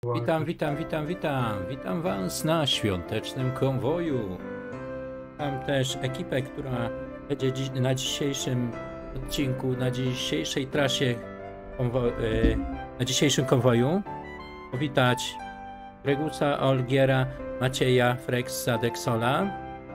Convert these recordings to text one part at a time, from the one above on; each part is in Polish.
Witam was na świątecznym konwoju. Mam też ekipę, która będzie na dzisiejszym odcinku, na dzisiejszej trasie, na dzisiejszym konwoju. Powitać Gregusa, Olgiera, Macieja, Frexa, Dexola.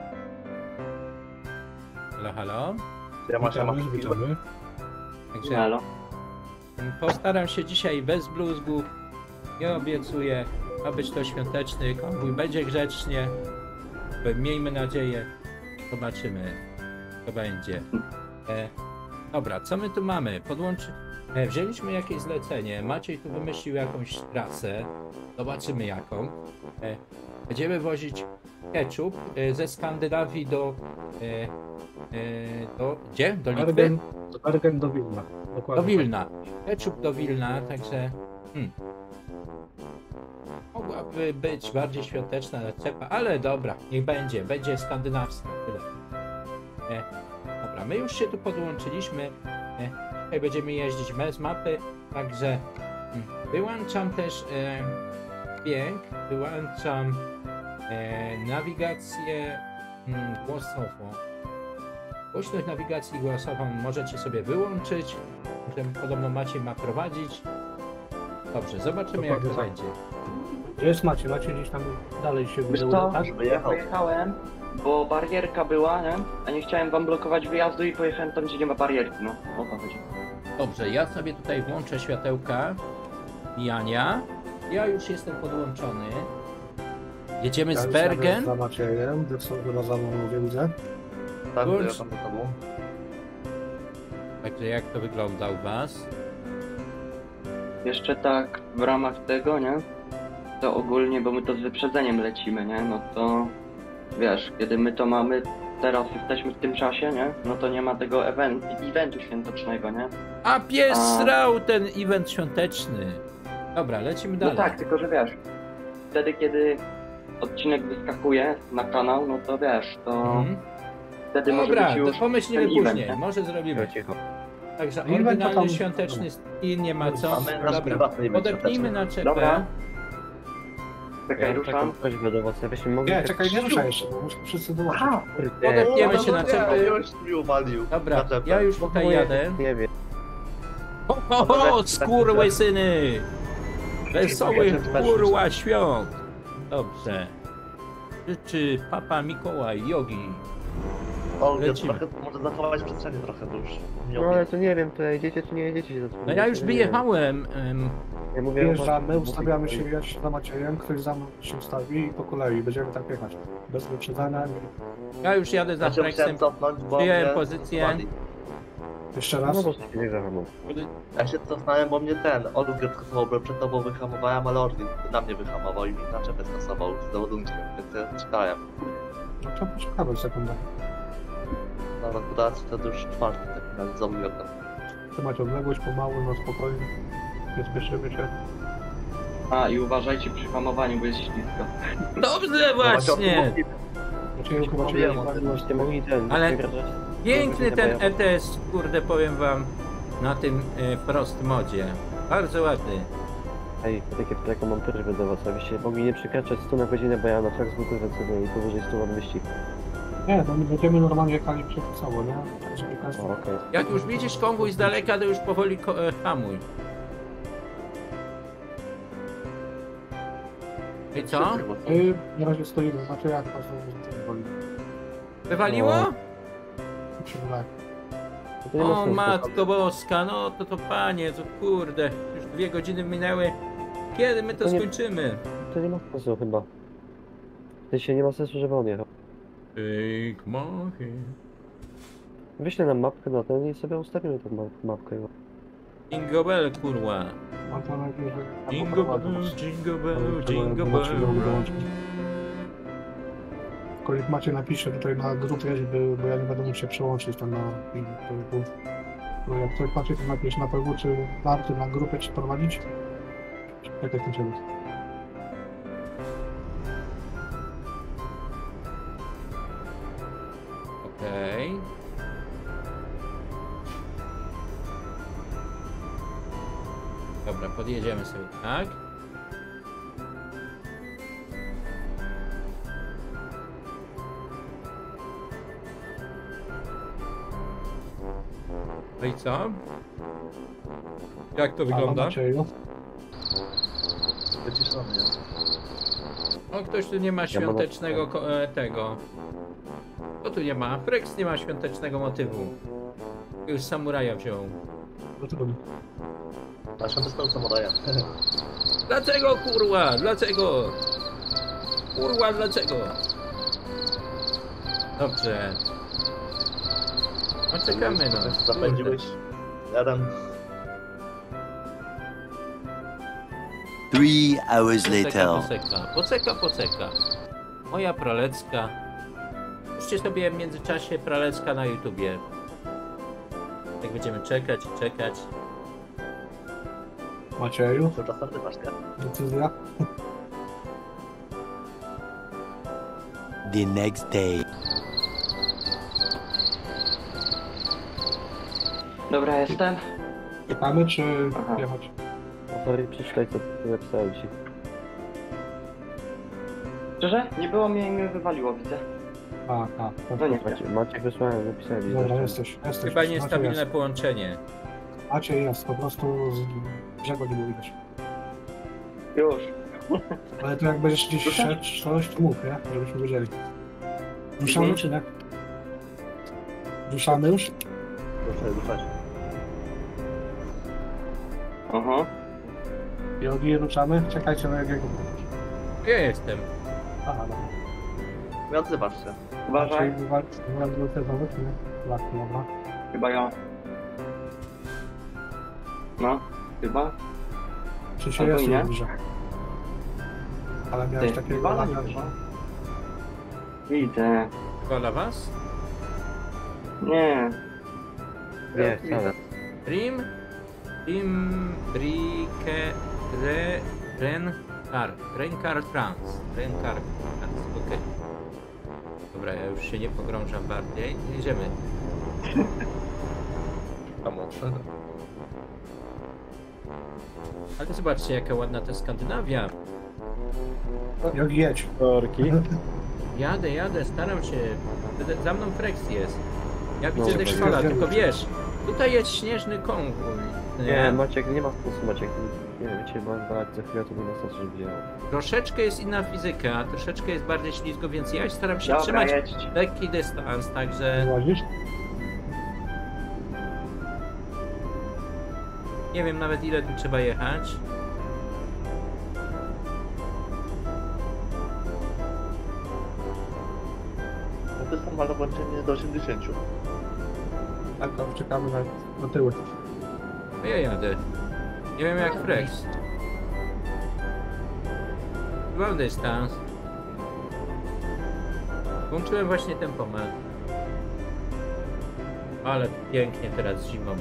Halo. Witamy. Także Halo. postaram się dzisiaj bez bluzgu. Ja obiecuję, ma być to świąteczny konwój, będzie grzecznie. Miejmy nadzieję. Zobaczymy, co będzie. Dobra, co my tu mamy? Wzięliśmy jakieś zlecenie. Maciej tu wymyślił jakąś trasę. Zobaczymy jaką. Będziemy wozić ketchup ze Skandynawii do gdzie? Do Litwy? Bergen do Wilna. Dokładnie. Do Wilna. Ketchup do Wilna, także mogłaby być bardziej świąteczna naczepa, ale dobra, niech będzie skandynawska. Tyle. Dobra, my już się tu podłączyliśmy. Tutaj będziemy jeździć bez mapy, także wyłączam też dźwięk, wyłączam nawigację głosową. Głośność nawigacji głosową możecie sobie wyłączyć, że podobno Maciej ma prowadzić. Dobrze, zobaczymy jak to będzie. Gdzie jest Maciej? Maciej gdzieś tam dalej się Wiesz wydaje, co, tak? pojechałem, bo barierka była, nie? A nie chciałem wam blokować wyjazdu i pojechałem tam, gdzie nie ma barierki, no. O to chodzi. Dobrze, ja sobie tutaj włączę światełka mijania. Ja już jestem podłączony. Jedziemy z Bergen. Za Maciejem, Dexon chyba za mną widzę. Tak, Włącz- ja tam za tobą. Także jak to wygląda u was? Jeszcze tak w ramach tego, nie? To ogólnie, bo my to z wyprzedzeniem lecimy, nie? No to wiesz, kiedy my to mamy, teraz jesteśmy w tym czasie, nie? No to nie ma tego eventu świątecznego, nie? A pies srał ten event świąteczny. Dobra, lecimy No dalej. tak, tylko że wiesz, wtedy kiedy odcinek wyskakuje na kanał, no to wiesz, to Mhm. wtedy może Dobra, być już to pomyślimy ten event, później, nie? może zrobimy. Cicho. Także Event to oryginalny tam- świąteczny styl, nie ma co. Mamy nasz Dobra, prywatny event podepnijmy świąteczny. naczepę. Dobra. Czekaj, Ja ruszam. taką prośbę do was, abyśmy mogli... Nie, czekaj, nie ruszaj jeszcze, bo muszę wszyscy dołączyć. Podepniemy się naczepy. Już mi uwalił. Dobra, Naczepę. ja już tutaj jadę. Nie wiem. Ho, skurwysyny! Wesołych kurwa świąt! Dobrze. Życzy Papa Mikołaj Jogi. Olga, Lecimy. trochę, może zachować przestrzenie trochę, to już nie No ale to nie wiem, to jedziecie czy nie jedziecie się No ja już wyjechałem. Ja mówię Wjeżdżamy, ustawiamy się jechać za Maciejem, ktoś za mną się ustawi i po kolei będziemy tak jechać. Bez wyprzedzania. Ja już jadę za Znaczy, Frexem. musiałem cofnąć, bo Przyjąłem mnie pozycję. zwali. Jeszcze No raz. bo się nie zahamą. Ja się cofnąłem, bo mnie Olga skasował, bo przed tobą wyhamowałem, ale Olga na mnie wyhamował i mi naczepę skasował z załadunkiem, więc ja czytałem. No to poczekamy sekundę. Na rekrutacji to już czwarty taki razie z Olgiem. Trzymać odległość pomału, no spokojnie. Nie spieszymy się. A i uważajcie przy hamowaniu, bo jest ślisko. Dobrze właśnie! Macieju chyba cię Wiem, nie bawiło. Byście mogli ten... Ale- wygrać. Piękny ten ETS, kurde, powiem wam, na tym Frost modzie. Bardzo ładny. Ej, taką mam prośbę do was, abyście mogli nie przekraczać 100 na godzinę, bo ja na fakt zwykle sobie i powyżej 100 mam wyścig. Nie, to my będziemy normalnie jechali przypisowo, nie? Tak, żeby każdy... O, okej. Jak już widzisz konwój z daleka, to już powoli hamuj. I co? Na razie stoimy, znaczy jak to są woli. Wywaliło? Przybywa. To nie ma O sensu. matko boska, no to panie, to kurde, już 2 godziny minęły. Kiedy my to To nie- skończymy? To nie ma sensu chyba. W sensie nie ma sensu, żeby on jechał. Big Monkey. Wyślę nam mapkę na ten i sobie ustawimy tą mapkę. Jingle bell, kurwa. Mam to nadzieję, że... Jingle bell, jingle bell, jingle bell. Kolik Macie napisze tutaj na grupie, bo ja nie będę mógł się przełączyć tam na film. To jak ktoś Macie to napisze na PW, czy warto na grupę czy prowadzić? Jak to chcecie? Okej. Dobra, podjedziemy sobie, tak? No i co? Jak to Halo, wygląda? Macieju. Wyciszony jest. O, ktoś tu nie ma świątecznego tego. O, tu nie ma. Frex nie ma świątecznego motywu. Już samuraja wziął. No trudno. A świątecznego samuraja. Dlaczego, kurwa? Dlaczego? Kurwa, dlaczego? Dobrze. No czekamy, no. Zapędziłeś jeden. 3 hours later. Poceka. Moja pralecka. Puśćcie sobie w międzyczasie pralecka na YouTubie. Jak będziemy czekać i czekać. Macieju, To czasem ty masz, nie? decyzja. The next day. Dobra, jestem. Czekamy czy Aha. jechać? Sorry, przeczytaj co napisałem ci. Szczerze? Nie było mnie i mnie wywaliło, widzę. A. No nie. Maciek wysłałem, napisałem. Dobra, jesteś. Chyba niestabilne połączenie. Maciej jest, po prostu z brzegu nie było widać. Już. Ale to jak będziesz gdzieś Proszę? szedł, coś to mów, nie? Żebyśmy wiedzieli. Ruszamy Mhm. czy nie? Ruszamy już? Proszę ruszać. Aha. Jogi, ruszamy? Czekajcie na jakiego. Ja jestem. Aha, dobra. Nie odzywasz się. Uważaj. Wywalił te znowu, czy nie? Tak, dobra. Chyba ja. No, chyba. Czy się Albo jest i nie. dobrze? Ale miałeś Ty, takiego chyba laga, nie że... Widzę. Chyba dla was? Nie. Nie, wcale. Brike, Renkar Trans. Okej. Dobra, ja już się nie pogrążam bardziej. Jedziemy. Kamo. Ale zobaczcie, jaka ładna ta Skandynawia. Jogi, jedź. Torki. Jadę, staram się. Za mną Frex jest. Ja widzę No, Dexola, super. tylko wiesz, tutaj jest śnieżny konwój. Nie, Maciek, nie ma sensu, Maciek. Nie wiem, cię mam brać za chwilę, to by na sensu, żeby wzięło. Troszeczkę jest inna fizyka, troszeczkę jest bardziej ślizgo, więc ja staram się Dobra, trzymać jedźcie. lekki dystans, także Wyłazisz? nie wiem nawet ile tu trzeba jechać. No to jest normalne włączenie do 80. Tak, tam czekamy na tyły. A ja jadę. Nie wiem jak Frex. Mam dystans. Włączyłem właśnie tempomat. Ale pięknie teraz zimą.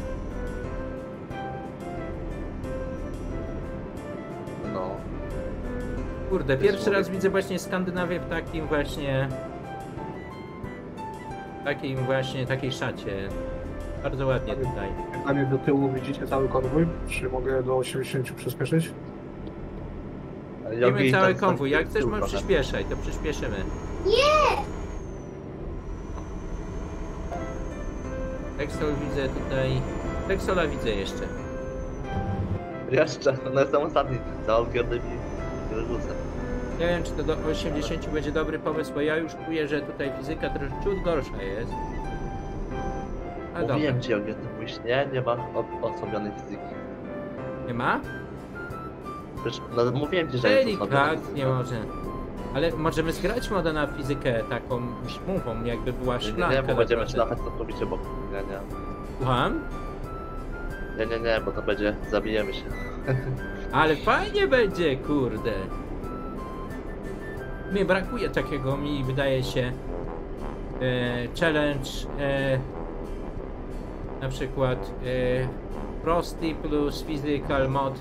No. Kurde, pierwszy raz widzę właśnie Skandynawię w takim właśnie... takiej szacie. Bardzo ładnie tutaj. Pytanie do tyłu, widzicie cały konwój? Czy mogę do 80 przyspieszyć? Widzimy cały tak konwój. Jak z chcesz, tyłu możesz trochę. przyspieszać, to przyspieszymy. Nie! Texol widzę tutaj... Texola widzę jeszcze. Jeszcze, no jestem ostatni. Za Olgierdem i Rygusem. Nie wiem, czy to do 80 będzie dobry pomysł, bo ja już czuję, że tutaj fizyka troszkę ciut gorsza jest. Ale dobra. Mówiłem ci, Olgierdem, mówisz nie ma osobionej fizyki. Nie ma? Przecież, no mówiłem ci, że jest osłabiona Delikatnie fizyka. może. Ale możemy zgrać modę na fizykę taką śmową, jakby była Nie, szklanka. bo będziemy na szlachać całkowicie, bo... Nie. Słucham? Nie, bo to będzie... Zabijemy się. Ale fajnie będzie, kurde. Mi brakuje takiego, mi wydaje się, challenge, na przykład prosty plus physical mod.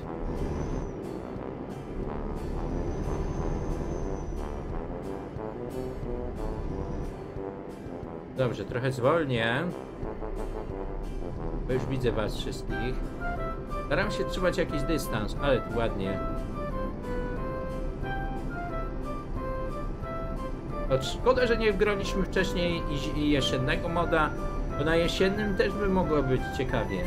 Dobrze, trochę zwolnię, bo już widzę was wszystkich. Staram się trzymać jakiś dystans, ale tu ładnie. Szkoda, że nie wgraliśmy wcześniej i jesiennego moda, Bo na jesiennym też by mogło być ciekawie.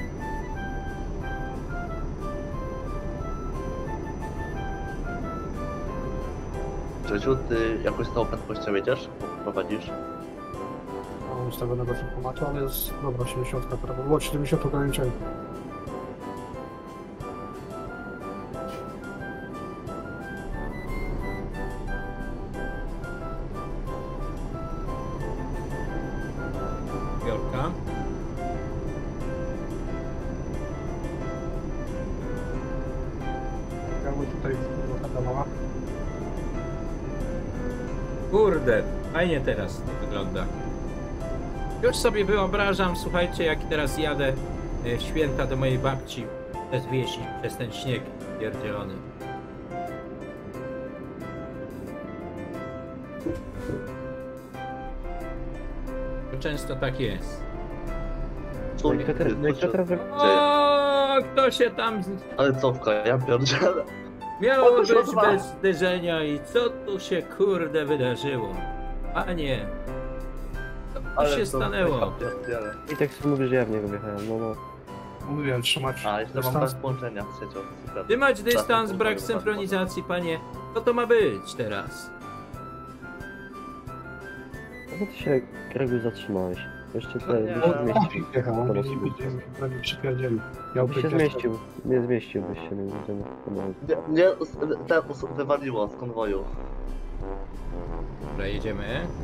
Grzesiu, ty jakoś z tą prędkością jedziesz? Prowadzisz? Mam ustawionego tematu, ale jest dobra 80 prawo. Było 70 ograniczeń. Biorka. Jakby tutaj taka mała. Kurde, fajnie teraz to wygląda. Już sobie wyobrażam, słuchajcie, jak teraz jadę w święta do mojej babci przez wieś i przez ten śnieg pierdzielony. To często tak jest. Co? No i kto teraz O, kto się tam Ale cofka, ja pierdzielę. miało O, być kurwa. bez zderzenia i co tu się kurde wydarzyło? Panie, co tu się stanęło? Ja pierdzielę. I tak sobie mówisz, że ja w niego wjechałem, no. Mówiłem, trzymać A, jeszcze mam dystans. brak połączenia z trzecią. Super. Trzymać dystans, Czasem brak bardzo synchronizacji, panie. Co to ma być teraz? No to się, Gregu, zatrzymałeś. Jeszcze tutaj Nie. by się On zmieścił. jechał, on Po nie prostu. będzie przypierdzielił. Miał By się być zmieścił. Nie zmieściłbyś się między tym. Nie, ten wywaliło z konwoju. Dobra, jedziemy.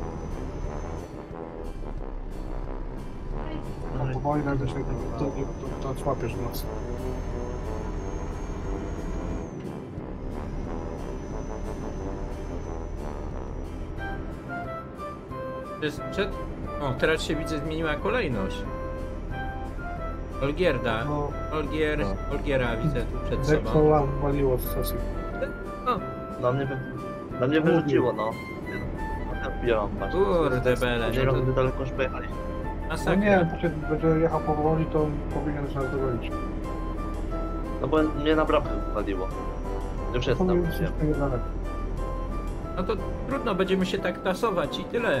No, powoli nagle się to człapiesz mocno. Przed... O, teraz się widzę, zmieniła kolejność. Olgierda. No, Olgiera widzę tu przed sobą. Dektola waliło z sesji. O, Na mnie wyrzuciło, no. Ja wbijałam, patrz. kurde bele, Nie no wiem, to daleko już pojechali. No masakra. nie, będzie jechał powoli, to powinien nas dogonić. No bo mnie na bramkę wywaliło. Już jest tam, Powinien wiem. się niedaleko. No to trudno, będziemy się tak tasować i tyle.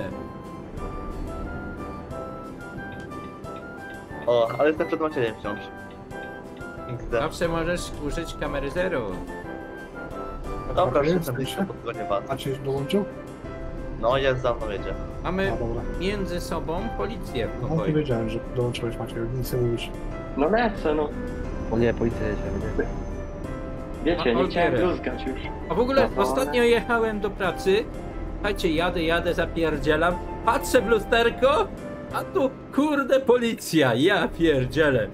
O, ale jestem przed Maciejem wciąż. XD. Zawsze możesz użyć kamery zero. Dobra, jest, jestem myślę. blisko, podgonię was. A czy dołączył? No, jest za mną, jedzie. Mamy A dobra. między sobą policję w No to pokoju. wiedziałem, że dołączyłeś Maciej, nic nie mówisz. No lecę, no. O nie, policja jedzie, nie? Wiecie, Ma nie chciałem Olgierę. bluzgać już. A w ogóle No, ostatnio jechałem do pracy. Słuchajcie, jadę, zapierdzielam. Patrzę w lusterko, a tu kurde policja. Ja pierdzielę.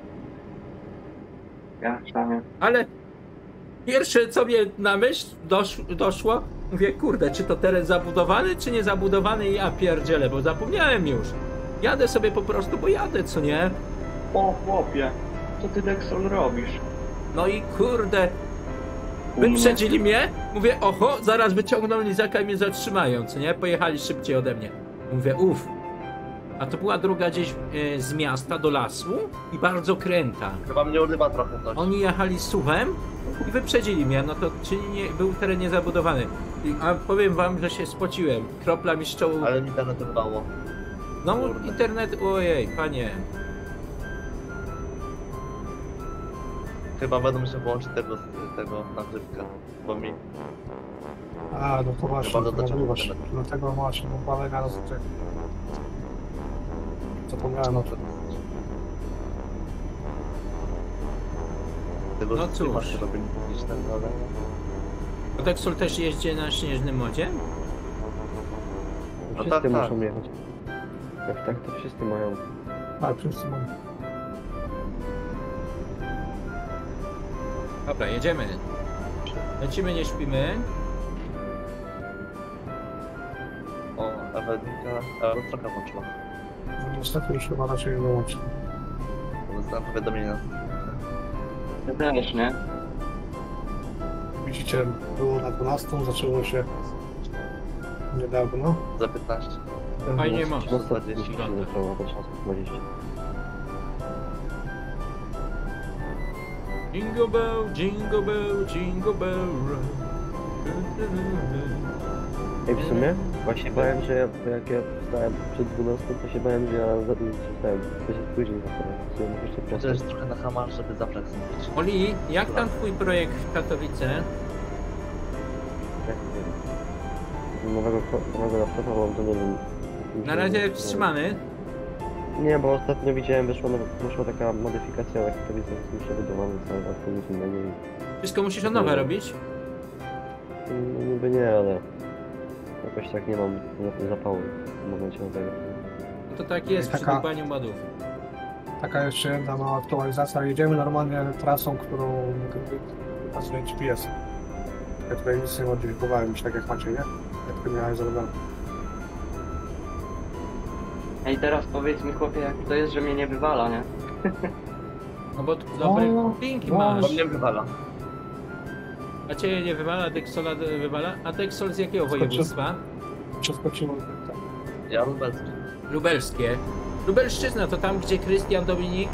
Ja przynajmniej. Ale pierwsze co mnie na myśl doszło, mówię, kurde, czy to teren zabudowany, czy nie zabudowany? Ja pierdzielę, bo zapomniałem już. Jadę sobie po prostu, bo jadę, co nie? O chłopie, co ty Dexol robisz? No i kurde, U mnie? wyprzedzili mnie. Mówię, oho, zaraz wyciągną lizaka i mnie zatrzymają, co nie? Pojechali szybciej ode mnie. Mówię, uff. A to była droga gdzieś z miasta do lasu i bardzo kręta. Chyba mnie urywa trochę coś. Oni jechali suwem i wyprzedzili mnie, no to czyli nie, był teren niezabudowany. A powiem wam, że się spociłem. Kropla mi z czołu. Ale mi ten wyrwało. No kurde. internet, ojej, panie. Chyba będę musiał wyłączyć tego nagrywka, bo mi... A, no to właśnie, Chyba to zacząłem nagrywasz. internet. Dlatego właśnie, bo balega na zaczek. Zapomniałem o tym. Tego No streama cóż. się robi publiczne, ale... Dexul też jeździ na śnieżnym modzie? No Wszyscy tak, muszą tak. jechać. Jak tak, to wszyscy mają. Tak, wszyscy mamy. Dobra, jedziemy. Lecimy, nie śpimy. O, Ewelika... Trochę włączyła. No, niestety już chyba raczej nie dołączy. Dostałem powiadomienie. Ja też, nie? Widzicie, było na 12, zaczęło się niedawno. Za 15. Fajnie ma. No to 20. się zaczęło, to czas 20. Jingle bell, jingle bell, jingle bell rock. Ej, w sumie właśnie bałem, że jak ja wstałem przed 12, to się bałem, że ja za dużo wstałem. To się później zastanawiam. W sumie jeszcze To prosto. jest trochę na hamar, żeby zawsze być. Oli, jak tam twój projekt w Katowice? Jak nie wiem. Nowego laptopa mam, to nie wiem. Na razie wstrzymany. Nie, bo ostatnio widziałem, wyszła taka modyfikacja na Katowice, więc muszę wydobywać cały absolutnie innego i... Wszystko musisz od nowa robić? No, niby nie, ale... Jakoś tak nie mam zapału w momencie na tego. No to tak jest przy Taka- dłubaniu modów. Taka jeszcze jedna mała aktualizacja. Jedziemy normalnie trasą, którą pokazuje GPS. Ja tutaj nic nie modyfikowałem już tak jak macie, nie? Jak ty miałeś zrobione. Ej, teraz powiedz mi, chłopie, jak to jest, że mnie nie wywala, nie? No bo tu dobre No, linki no. masz. Bo mnie wywala. A ciebie nie wywala, Dexola wywala? A Dexol z jakiego województwa? Przeskoczyło tak. Ja lubelski. Lubelskie. Lubelszczyzna to tam, gdzie Krystian Dominik?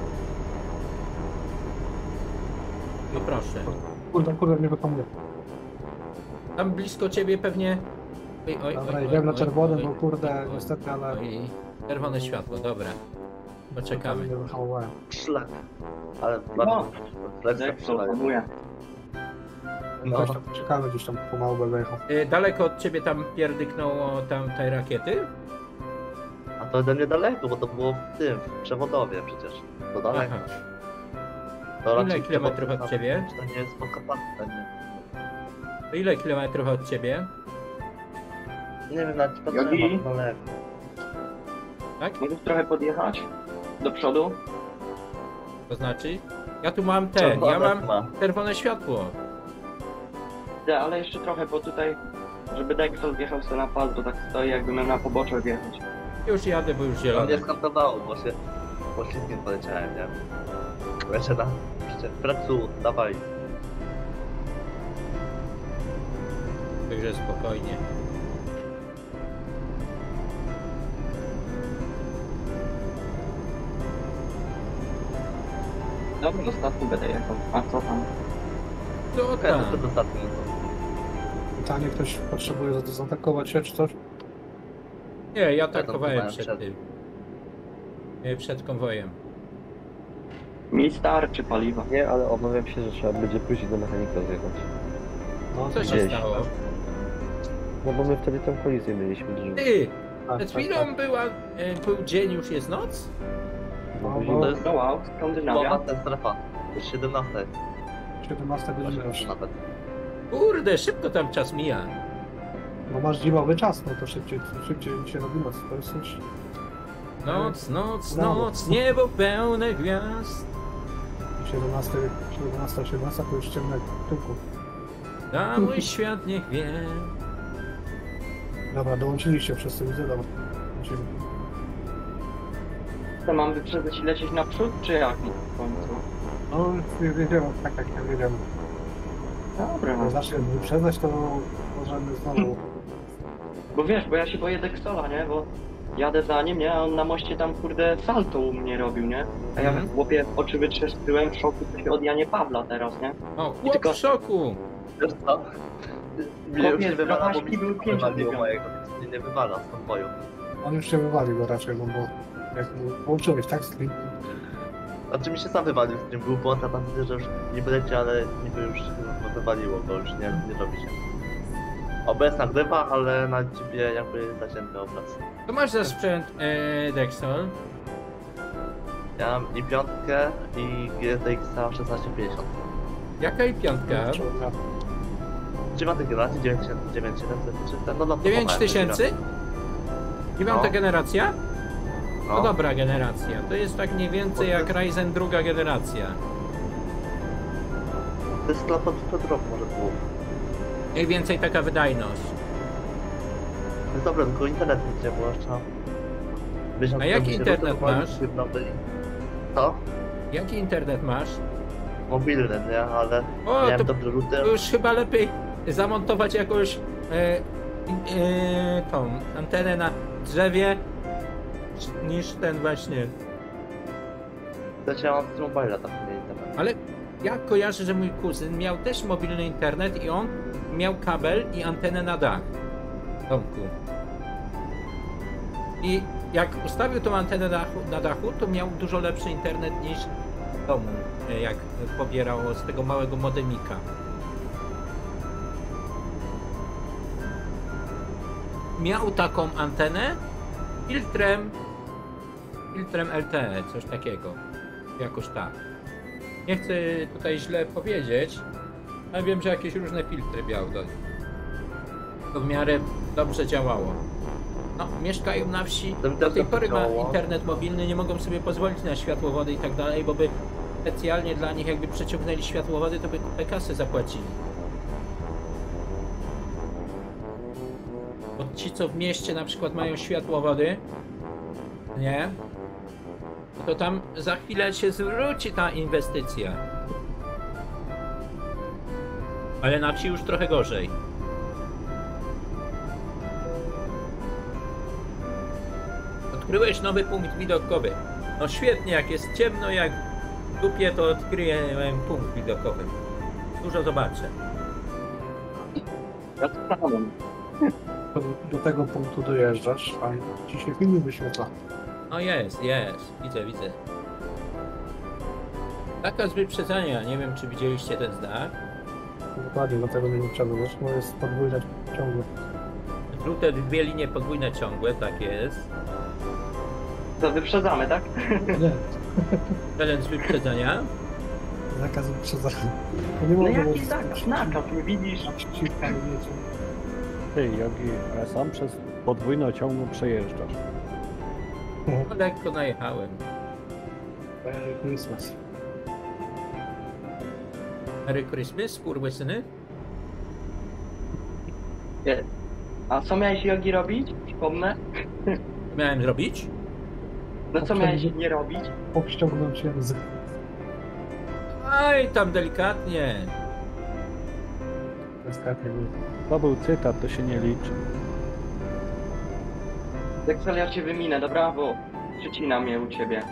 No proszę. Kurde, mnie wypomnę. Tam blisko ciebie pewnie... Oj, Dobra, jedziemy na czerwonym, bo kurde, oj, niestety, ale... oj. Czerwone światło, dobra. Poczekamy. Nie wyhamowałem. Szlak. Ale No. bardzo... Lekcja Jak to przeleje. hamuje. No. Ktoś tam czekamy, gdzieś tam pomału będę jechał. Daleko od ciebie tam pierdyknęło tam te rakiety? A to ode mnie daleko, bo to było w tym, w przewodowie przecież. To daleko. Aha. To Ile raczej kilometrów od ciebie? To nie jest Podkarpacie, nie. To ile kilometrów od ciebie? Nie wiem, nawet nie Jogi? patrzyłem, to daleko. Tak? Możesz trochę podjechać do przodu? To znaczy? Ja tu mam te, ja mam Ma. czerwone światło. Nie, ale jeszcze trochę, bo tutaj, żeby Dexol wjechał sobie na pas, bo tak stoi, jakby miał na pobocze wjechać. Już jadę, bo już To zielone. mnie skantowało, bo się poślizgiem poleciałem, nie? Jeszcze na... Pracu, dawaj. Także spokojnie. Dobra, do statku będę jechał. A co tam? To Okej, tam. no to ostatni. Pytanie, ktoś potrzebuje zaatakować się czy coś? Nie, ja tam tankowałem próbowałem przed przed. tym. Przed konwojem. Mi starczy paliwa. Nie, ale obawiam się, że trzeba będzie później do mechanika zjechać. No, Co się Gdzieś. stało? No bo my wtedy tą kolizję mieliśmy dużo. Ty! tak, Przed tak, chwilą tak. był dzień, już jest noc? No, No, później- bo- To jest No wow, Skandynawia. Słowa ta strefa. To jest 17. 17 godziny już. nawet. Kurde, szybko tam czas mija. No masz zimowy czas, no to szybciej się robi noc. To jest już... Noc, noc, Brawo. noc, niebo pełne gwiazd. 17 to już ciemne tylko. Na mój świat niech wie. Dobra, dołączyliście wszyscy, widzę, dobra. Lecimy. To mam wyprzedzać i lecieć naprzód, czy jak w końcu? No, już wiedziałem, tak jak ja wiedziałem. Dobra. Jak zacznę wyprzedzać, to możemy znowu... Bo wiesz, bo ja się boję Dexola, nie? Bo jadę za nim, nie? A on na moście tam, kurde, salto u mnie robił, nie? A ja Mhm. chłopie oczy wytrzeszczyłem w szoku, co się od Janie Pawla teraz, nie? O, chłop Tylko- w szoku. Wiesz co? Mnie już nie wywala, bo Chłopie, mi był pięć wywaliło odbiegał. mojego. Mnie nie wywala z konwoju. On już się wywalił go raczej, no bo... Jak mu połączyłeś, tak? Z tym... Znaczy mi się sam wywalił, z tym był błąd, a tam widzę, że już niby leci, ale niby już wywaliło go, już nie robi się. OBS nagrywa, ale na ciebie jakby zacięty obraz. To masz za sprzęt, Dexol. Ja mam i piątkę i GTX 1650. Jaka i piątka? 9 generacji, 9700, no 9000? Dziewiąta No. generacja? No No, dobra generacja. To jest tak mniej więcej jak Ryzen druga generacja. to jest laptop przed rok może było. Mniej więcej taka wydajność. To jest dobre, tylko internet nie działa, bo jeszcze... Miesiąc A jaki temu się internet rozładowali, masz? Co? Jaki internet masz? Mobilny, nie? Ale O, miałem to dobry router. już chyba lepiej zamontować jakąś tą antenę na drzewie niż ten właśnie. To ja mam z mobile tak nie internet. Ale ja kojarzę, że mój kuzyn miał też mobilny internet i on miał kabel i antenę na dach. Tomku. I jak ustawił tą antenę na dachu, to miał dużo lepszy internet niż w domu, jak pobierał z tego małego modemika. Miał taką antenę filtrem LTE, coś takiego. Jakoś tak. Nie chcę tutaj źle powiedzieć, ale wiem, że jakieś różne filtry miał do nich. To w miarę dobrze działało. No, mieszkają na wsi, do tej pory ma internet mobilny, nie mogą sobie pozwolić na światłowody i tak dalej, bo by specjalnie dla nich jakby przeciągnęli światłowody, to by kupę kasy zapłacili. Bo ci, co w mieście na przykład mają światłowody, nie? To tam za chwilę się zwróci ta inwestycja. Ale na wsi już trochę gorzej. Odkryłeś nowy punkt widokowy. No świetnie, jak jest ciemno, jak w dupie, to odkryję punkt widokowy. Dużo zobaczę. Ja sprawdzam. Do tego punktu dojeżdżasz, a ci się filmy wyświetla. No jest. Widzę. Taka z wyprzedzania, nie wiem czy widzieliście ten znak. Dokładnie, dlatego nie wyprzedzasz, bo jest podwójne ciągle. Żółte dwie linie podwójne ciągłe, tak jest. To wyprzedzamy, tak? Nie, Challenge wyprzedzania. zakaz wyprzedzania. Nie No mogę, jaki bo nakaz, nie widzisz? przeciwka, wiecie. Ty, Jogi, a sam przez podwójnociągłą przejeżdżasz. No, lekko najechałem. Merry Christmas. Merry Christmas, kurwysyny. Nie. A co miałeś, Jogi, robić? Przypomnę. Miałem zrobić? No co miałeś nie robić? Obściągnąć język. Aj, tam delikatnie. Delikatnie. To był cytat, to się nie liczy. Deksel, ja cię wyminę, dobra? Bo przycina mnie u ciebie.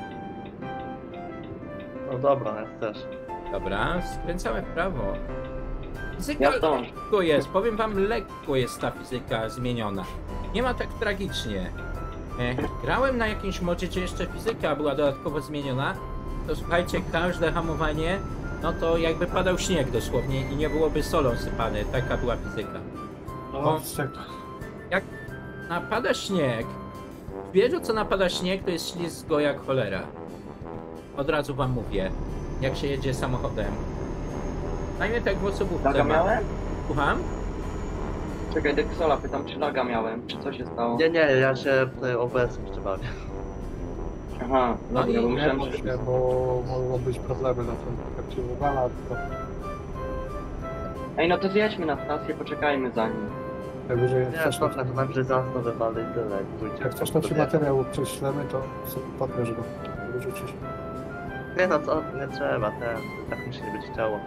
No dobra, ja też. Dobra, skręcamy w prawo. Fizyka Ja zdążę. lekko jest, powiem wam, lekko jest ta fizyka zmieniona. Nie ma tak tragicznie. Grałem na jakimś modzie, gdzie jeszcze fizyka była dodatkowo zmieniona. To słuchajcie, każde hamowanie, no to jakby padał śnieg dosłownie i nie byłoby solą sypany. Taka była fizyka. No, Jak napada śnieg, wiesz o co napada śnieg, to jest ślizgo jak cholera. Od razu wam mówię, jak się jedzie samochodem. Najmniej tak w osobówce Laga ma. miałem? Słucham? Czekaj, Deksola pytam, czy laga miałem, czy co się stało? Nie, ja się tutaj OBS-em jeszcze bawię. Aha, No dobra, i- bo nie myślałem, bądź że... się, bo mogą być problemy na tym trakcie wogala, to Ej, no to zjedźmy na stację, poczekajmy za nim. najwyżej Nie, to tak najwyżej zaraz to wypady i tyle. jak chcesz to ci materiał prześlemy, to sobie podpiesz go, wyrzucisz. Nie no co, nie trzeba, tak mi się nie będzie chciało.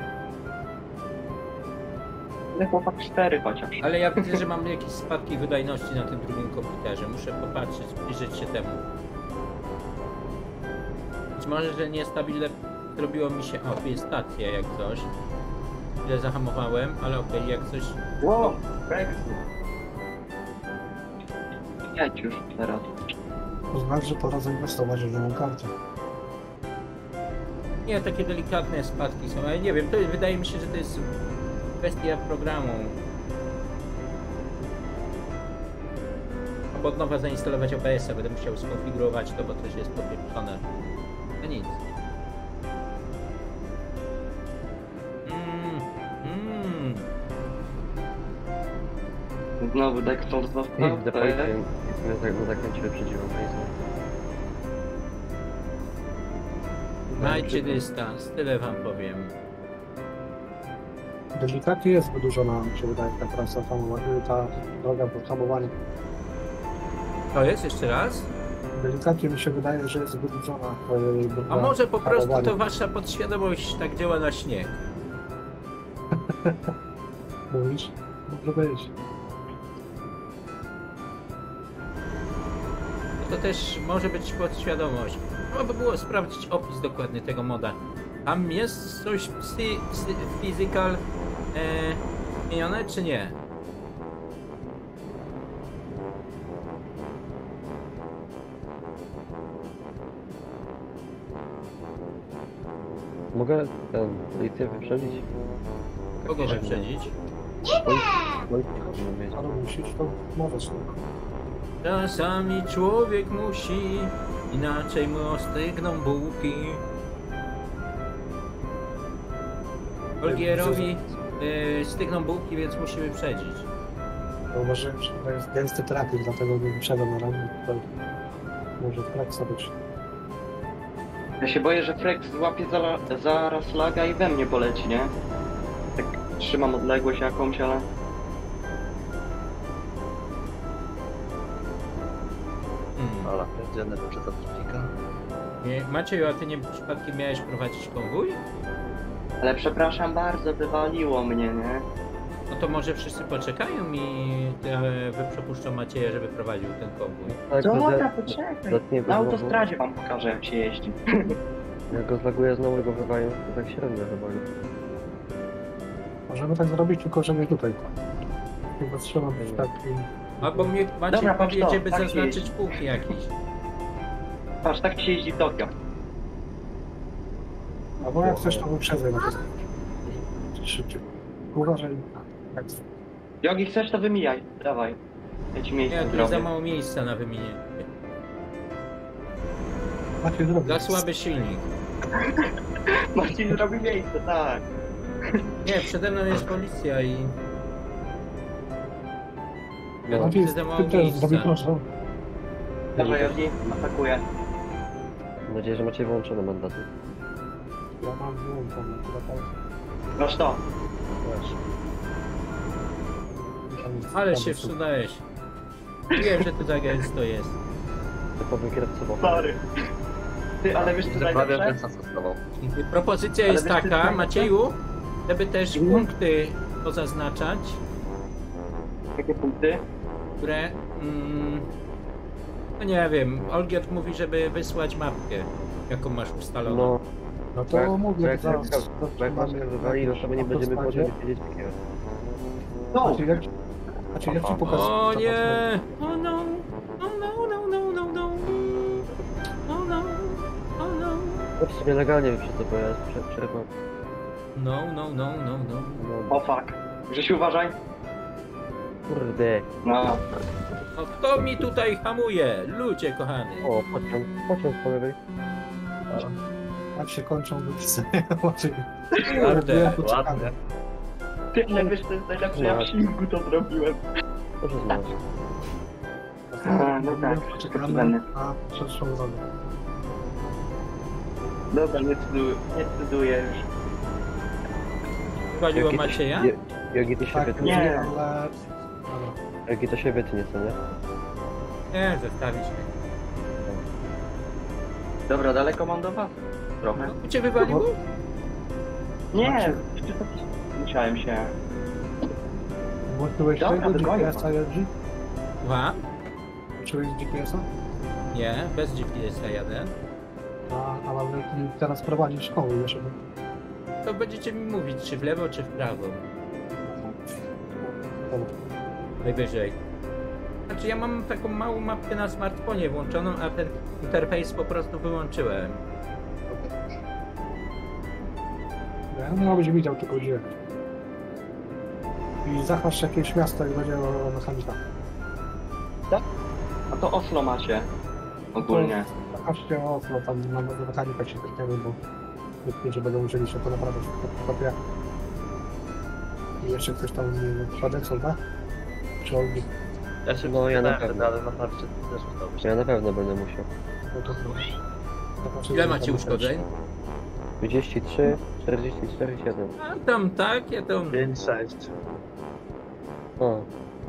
Ale chłopak 4 chociaż. Ale ja widzę, że mam jakieś spadki wydajności na tym drugim komputerze. Muszę popatrzeć, przyjrzeć się temu. Być może, że niestabilne zrobiło mi się... O, tu jest stacja jak coś. Ile zahamowałem, ale okej, jak coś... Wow, Brexit. Jedź już teraz. To znaczy, że pora zainwestować w nową kartę. Nie, takie delikatne spadki są, ale nie wiem, to wydaje mi się, że to jest kwestia programu. Albo od nowa zainstalować OBS-a, będę musiał skonfigurować to, bo coś jest podpieprzone. No nic. Znowu Dexol został. The point, na zakręcie wyprzedziłem. Majcie dystans, tyle wam powiem. Delikatnie jest wydłużona, mi się wydaje, ta trasa hamowania, ta droga pod hamowanie. To jest jeszcze raz? Delikatnie mi się wydaje, że jest wydłużona. A może po prostu hamowanie. to wasza podświadomość tak działa na śnieg? Mówisz? Może być. To też może być podświadomość. Trzeba by było sprawdzić opis dokładny tego moda. Tam jest coś physical zmienione, czy nie? mogę ten policję wyprzedzić? Kogo wyprzedzić? Ale musisz, to możesz. Czasami człowiek musi, inaczej mu ostygną bułki. Olgierowi stygną bułki, więc musi wyprzedzić. Zauważyłem, że to jest gęsty trafik, dlatego nie wyprzedzam na razie. Tutaj może flexa być. Ja się boję, że Flex złapie zaraz laga i we mnie poleci, nie? Tak trzymam odległość jakąś, ale... Dobra, pierdzielny był przez trafika. Macieju, a ty nie przypadkiem miałeś prowadzić konwój? Ale przepraszam bardzo, wywaliło mnie, nie? No to może wszyscy poczekają i przepuszczą Macieja, żeby prowadził ten konwój. Tak, Dobra, poczekaj. zatnie go Na znowu. autostradzie wam pokażę, jak się jeździ. Jak go zlaguję znowu go wywają, to tak średnio chyba. Możemy tak zrobić, tylko że nie tutaj. Chyba trzeba być taki... Albo mnie Maciej Dobra, patrz powie, to, żeby tak się zaznaczyć jeździ. punkt jakiś. Patrz, tak się jeździ w Tokio. Albo jak chcesz, to wyprzedzaj na to. Szybciej. Uważaj. Tak. Jogi, chcesz, to wymijaj. Dawaj. Ja ci miejsce Nie, tu jest za zrobię. mało miejsca na wymienienie. Macie zrobić. Za słaby silnik. Marcin zrobi miejsce, tak. Nie, przede mną jest policja i... Ja No, tu ty widzę za mało też zrobi miejsca. proszę. Dobra, Jogi, atakuję. Mam nadzieję, że macie wyłączone mandaty. Ja mam wyłączone. Masz to. Ale się wsunąłeś. Wiem, że tu za gęsto jest. Typowy kierowcowo. Sorry. Ty, ale wiesz co Że prawie najlepsze? ten stosował. Propozycja Ale jest wiesz, co jest taka, najlepsze? Macieju, żeby też punkty pozaznaczać, Jakie punkty? które... no nie wiem, Olgierd mówi, żeby wysłać mapkę, jaką masz ustaloną. No, No to tak, mówię, jak zaraz. jak masz wywali, no to my nie będziemy autostradzie. chodzić wiedzieć takiego. No! Znaczy, jak ci pokażę? O nie! O no! O no, no, no, no, no! O no! O no! No w sumie legalnie wyprzedzę, bo ja jest przerwa. No, no, no, no, no. No, O fuck. Grzesiu, uważaj. kurde. No. No kto mi tutaj hamuje? Ludzie kochani. O, pociąg po lewej. Jak się kończą wypisy. Łacie. Kurde. Ładnie. Ty, ale wiesz, to jest najlepsze, ja w silniku to zrobiłem. Proszę znać. No tak, Czekamy na przyszłą drogę. Dobra, nie cytuję już. Waliło Macieja? Jogi to się Tak, wytnie. Nie. ale... Dobra. Jogi to się wytnie, co nie? Nie, zostawić mnie. Dobra, daleko mam do was? Trochę. No, cię wywaliło? Nie, musiałem się... Włączyłeś Dobra, tego wygonię. GPS-a, Jerzy? Słucham? Włączyłeś GPS-a? Nie, bez GPS-a jadę. Ale teraz prowadzisz szkołę, wiesz? To będziecie mi mówić, czy w lewo, czy w prawo. Najwyżej. Znaczy ja mam taką małą mapkę na smartfonie włączoną, a ten interfejs po prostu wyłączyłem. Ja nie będzie widział tylko gdzie. I zachwasz jakieś miasto i będzie mechanika. A to Oslo macie. Ogólnie. Zachwaszcie Oslo, tam na mechanika się trafimy, bo niektórzy będą musieli się to naprawić w kopie. I jeszcze ktoś tam, nie wiem, Fadexon, tak? Czy Olgi? Ja się No, ja na wtedy, pewno. ale naprawdę też udało się. Ja na pewno będę musiał. No to zobaczymy, Ile co macie tam uszkodzeń? 33, 44, 7. A tam tak, ja tam... 5-6. O,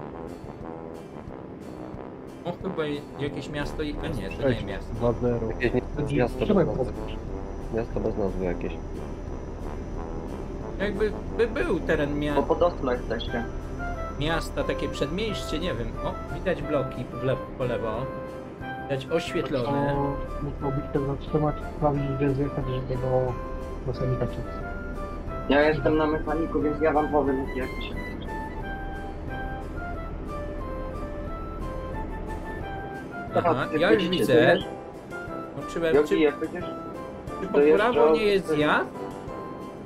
O, chyba jakieś miasto i... A nie, to nie miasto. 2-0. jakieś będzie. miasto bez Trzymaj nazwy. podać. Miasto bez nazwy jakieś. Jakby był teren Bo pod Oslo jesteście. miasta, takie przedmieście, nie wiem. O, widać bloki po lewo. Widać oświetlone. To musiałbyś się zatrzymać, sprawdzić, gdzie zjechać, żeby do mechanika się... Ja jestem na mechaniku, więc ja wam powiem, jak się... Aha, ja już widzę. Włączyłem, Jogi, czy jak będziesz... po prawo nie jest zjazd?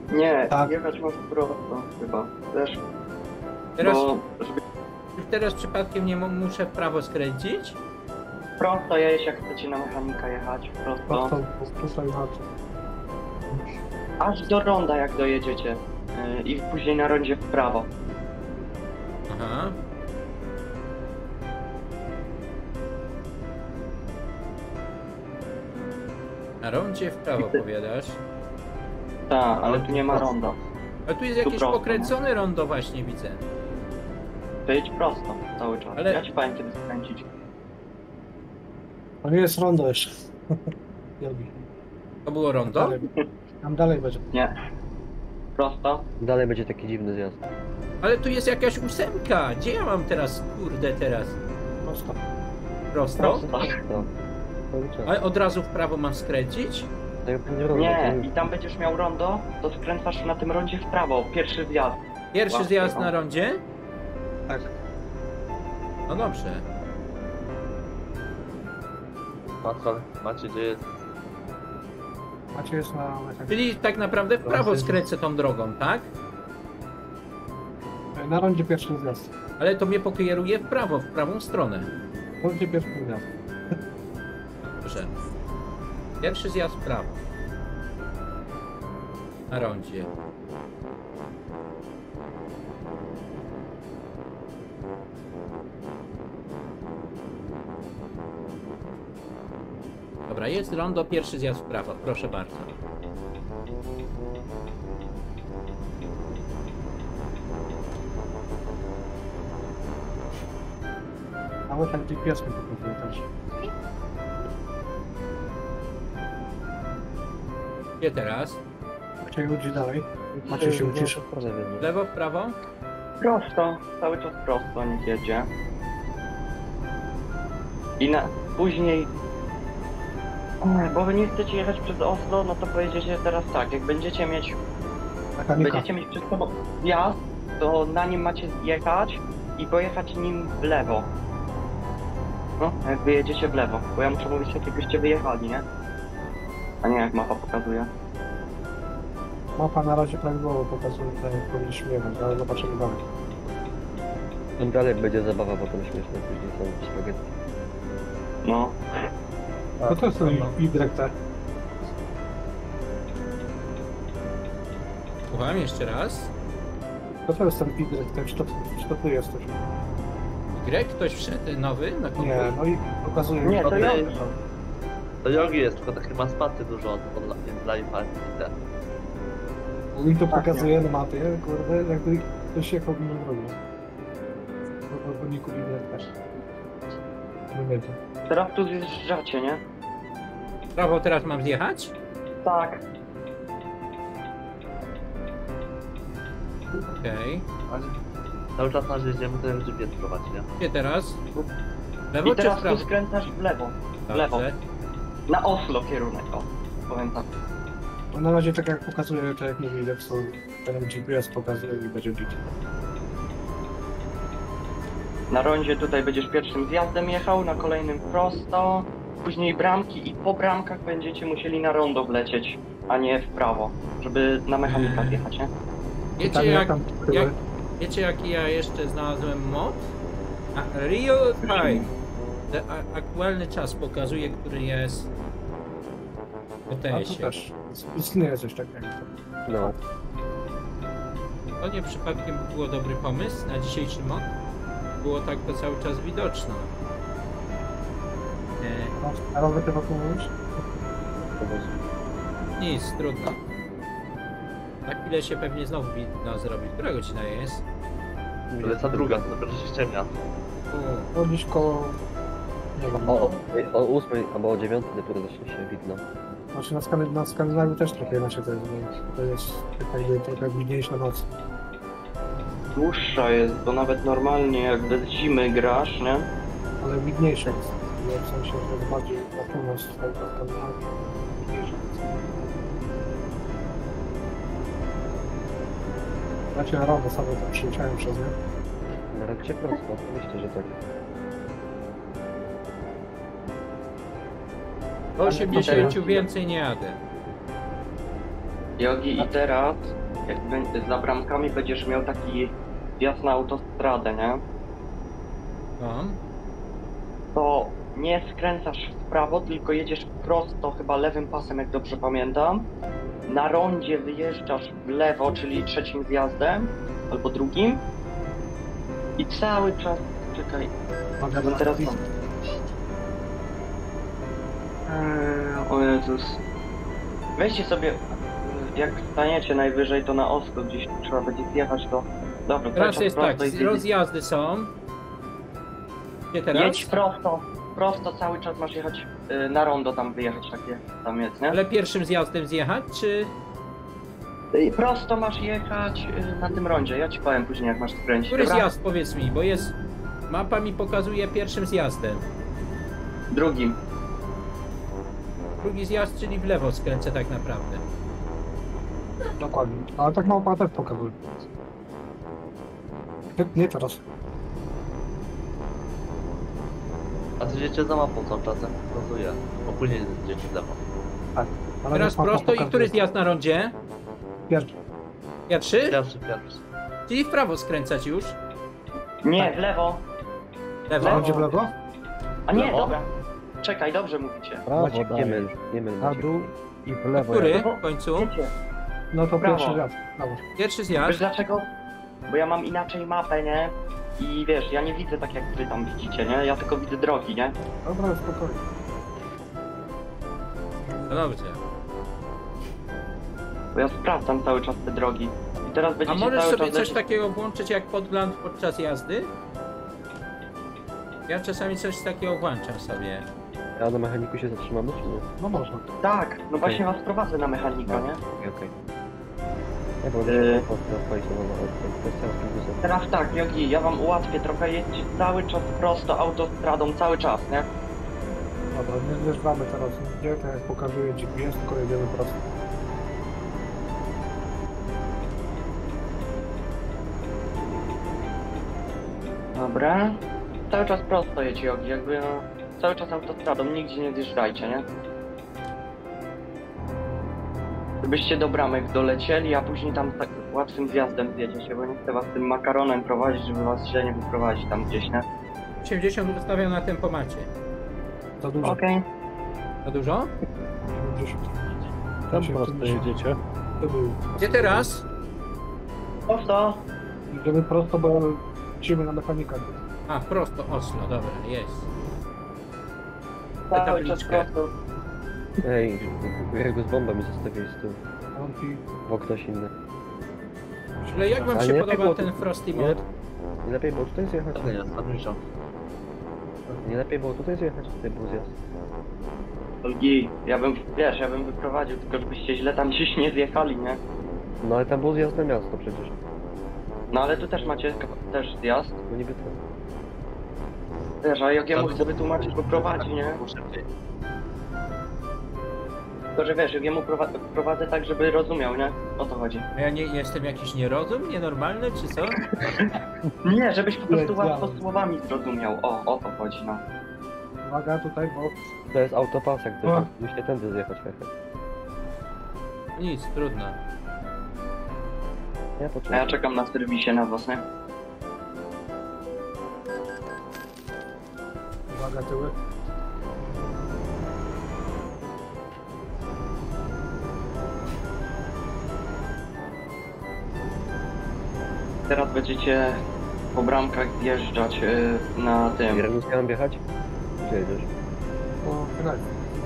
Nie, Tak. jechać masz prosto chyba, wiesz? Teraz, Bo żeby teraz przypadkiem nie muszę w prawo skręcić? prosto jeść, jak chcecie na mechanika jechać, prosto. Prosto i inaczej. Aż do ronda jak dojedziecie. I później na rondzie w prawo. Aha. Na rondzie w prawo powiadasz. Tak, ale tu nie ma ronda. A tu jest Tu jakieś prosto, pokręcone rondo właśnie widzę. To jedź prosto cały czas. Ale- Ja ci powiem kiedy skręcić. To nie jest rondo jeszcze. Jogi. To było rondo? Dalej. Tam dalej będzie. Nie. Prosto. Dalej będzie taki dziwny zjazd. Ale tu jest jakaś ósemka. Gdzie ja mam teraz, kurde, teraz? Prosto. Prosto? Prosto. No. Cały czas. A od razu w prawo mam skręcić? Tak będzie rondo, Nie, to i tam będziesz miał rondo, to skręcasz na tym rondzie w prawo. Pierwszy zjazd. Pierwszy Łatwo, zjazd no. na rondzie? Tak. No dobrze. Pascal, macie gdzie jest? Macie jest na mechaniku. Czyli tak naprawdę w prawo skręcę tą drogą, tak? Na rondzie pierwszy zjazd. Ale to mnie pokieruje w prawą stronę. Na rondzie pierwszy zjazd. Dobrze. Pierwszy zjazd w prawo. Na rondzie. Dobra, jest rondo, pierwszy zjazd w prawo. Proszę bardzo. Ale tak GPS mi pokazuje też. Gdzie teraz? Gdzie ludzi dalej? Macie się uciszy. w Lewo, w prawo? Prosto. Cały czas prosto, niech jedzie. I później... Bo wy nie chcecie jechać przez Oslo, no to pojedziecie teraz tak, jak będziecie mieć Mechanika. przed sobą wjazd, to na nim macie zjechać i pojechać nim w lewo. No, jak wyjedziecie w lewo, bo ja muszę mówić tak, jakbyście wyjechali, nie? A nie jak mapa pokazuje. Mapa na razie prawidłowo pokazuje, tak jak powinniśmy jechać, ale zobaczymy dalej. Im dalej będzie zabawa, bo tam śmieszne później są spaghetti. No. No to jest ten Y. Słucham jeszcze raz. To jest ten Y, czy to ty jesteś? Y, ktoś wszedł nowy na konwój? Nie, no i pokazuje Nie, to ja. To Jogi jest, tylko takie ma spaty dużo od live'a i te. Mi to pokazuje na mapie, kurde, jakby ktoś jechał w inną drogę. Po niku Y też. Nie wiem. Teraz tu zjeżdżacie, nie? W prawo teraz mam zjechać? Tak. Okej. Cały czas na jedziemy, to jak GPS prowadzi, nie? Gdzie teraz? W lewo I czy w teraz tu prawo? skręcasz w lewo. W lewo. Dobrze. Na Oslo kierunek, o. Powiem tak. No na razie tak jak pokazuje, tak jak mówi Lexo, ten GPS pokazuje i będzie bić. Na rondzie tutaj będziesz pierwszym zjazdem jechał, na kolejnym prosto, później bramki i po bramkach będziecie musieli na rondo wlecieć, a nie w prawo, żeby na mechanika zjechać, nie? Wiecie jaki ja jeszcze znalazłem mod? Real time. Aktualny czas pokazuje, który jest w A tu OTS-ie. też istnieje coś takiego. No. To nie przypadkiem było dobry pomysł na dzisiejszy mod? Było tak to cały czas widoczne. A rower ty wokół mówisz? Nic, trudno. Na chwilę się pewnie znowu widno zrobi. Która godzina jest? 22, to dopiero się ściemnia. No gdzieś koło... Nie wiem, O 8 albo o 9 dopiero zacznie się widno. znaczy na Skandynawii też trochę inaczej to jest, bo to jest trochę widniejsza noc. Dłuższa jest, bo nawet normalnie jak bez zimy grasz, nie? Ale widniejsza jest. W sensie, że jest bardziej na północ tutaj na Skandynawii. Widniejsza jest. Ja cię na rondo sobie tam przyleciałem przez nie. Na razie prosto, oczywiście, że tak. Do 80 więcej nie jadę. Jogi i teraz jak za bramkami będziesz miał taki wjazd na autostradę, nie? No. To nie skręcasz w prawo, tylko jedziesz prosto, chyba lewym pasem, jak dobrze pamiętam. Na rondzie wyjeżdżasz w lewo, czyli trzecim zjazdem, albo drugim. I cały czas, czekaj, Uwaga, no teraz to. O Jezus. Weźcie sobie, jak staniecie najwyżej, to na osko gdzieś trzeba będzie zjechać, to... Dobra, Teraz jest tak, prosto i rozjazdy są. Gdzie teraz? jedź prosto, prosto cały czas masz jechać na rondo, tam wyjechać takie, tam jest, nie? Ale pierwszym zjazdem zjechać, czy... I prosto masz jechać na tym rondzie, ja ci powiem później jak masz skręcić, Który dobra? zjazd, powiedz mi, bo jest... Mapa mi pokazuje pierwszym zjazdem. Drugim. Drugi zjazd, czyli w lewo skręcę tak naprawdę. Dokładnie. Ale tak małpa też pokazuje. Nie teraz. A co jedziecie za mapą cały czas, jak pokazuje. Bo później jedziecie w lewo. Ale Teraz mapa prosto i pokazuje. który zjazd na rondzie? Pierwszy. Pierwszy? Pierwszy. Czyli w prawo skręcać już? Nie, w lewo. Lewo? Będzie w lewo? A nie, Lewo? dobra. Czekaj, dobrze mówicie. Prawo Maciek, nie myl, dajesz. nie myl. Na Maciek. dół i w lewo. Który jadę. w końcu? Wiecie, No to Prawo. pierwszy raz. Prawo. Pierwszy wiesz zjazd. dlaczego? Bo ja mam inaczej mapę, nie? I wiesz, ja nie widzę tak jak wy tam widzicie, nie? Ja tylko widzę drogi, nie? Dobra, spokojnie. No dobrze. Bo ja sprawdzam cały czas te drogi. I teraz A będziecie możesz cały sobie czas coś lecieć- takiego włączyć jak podgląd podczas jazdy? Ja czasami coś takiego włączam sobie. A na mechaniku się zatrzymamy, czy nie? No można. Tak, no właśnie was prowadzę na mechanika, nie? Okej. Ja bo odpalić na kwestia autobusa. Teraz tak, Jogi, ja wam ułatwię trochę, jedźcie cały czas prosto autostradą, cały czas, nie? Dobra, nie zjeżdżamy teraz nigdzie, tak jak pokazuje GPS, tylko jedziemy prosto. Dobra. Cały czas prosto jedź, Jogi, jakby no... Cały czas autostradą, nigdzie nie zjeżdżajcie, nie? Żebyście do bramek dolecieli, a później tam tak łatwym zjazdem zjedziecie, bo nie chcę was tym makaronem prowadzić, żeby was źle nie wyprowadzić tam gdzieś, nie? 80 ustawiam na tempomacie. Za dużo. Okej. Za dużo? 90. Tam prosto jedziecie. To był. Gdzie teraz? Prosto. Idziemy prosto, bo lecimy na mechanika. A, prosto, Oslo, dobra, jest. Cały czas tabliczkę. prosto. Ej, ja go z bombami zostawiłeś z tyłu. Łąki. Bo ktoś inny. Ale jak wam A się nie, podoba było ten tu- Frosty nie, mod? nie lepiej było tutaj zjechać? To nie jest, admission. Nie lepiej było tutaj zjechać? Tutaj był zjazd. Jogi, ja bym wyprowadził, tylko żebyście źle tam gdzieś nie zjechali, nie? No ale tam był zjazd na miasto przecież. No ale tu też macie też zjazd. No niby to. Wiesz, a Jogiemu chcę wytłumaczyć, bo prowadzi, nie? Szybciej. Tylko, że wiesz, Jogiemu prowadzę tak, żeby rozumiał, nie? O to chodzi. A ja nie jestem jakiś nierozum, nienormalny, czy co? Nie, żebyś po prostu Nie, łatwo ja. słowami zrozumiał. O to chodzi, no. Uwaga tutaj, bo To jest autopasek, O. to musicie tędy zjechać hehe. Nic, trudno. Ja A poczekam. ja czekam na serwisie na was, nie? uwaga tyły. Teraz będziecie po bramkach zjeżdżać na tym. Irenu chciałem wjechać? Gdzie jedziesz? Po granicy.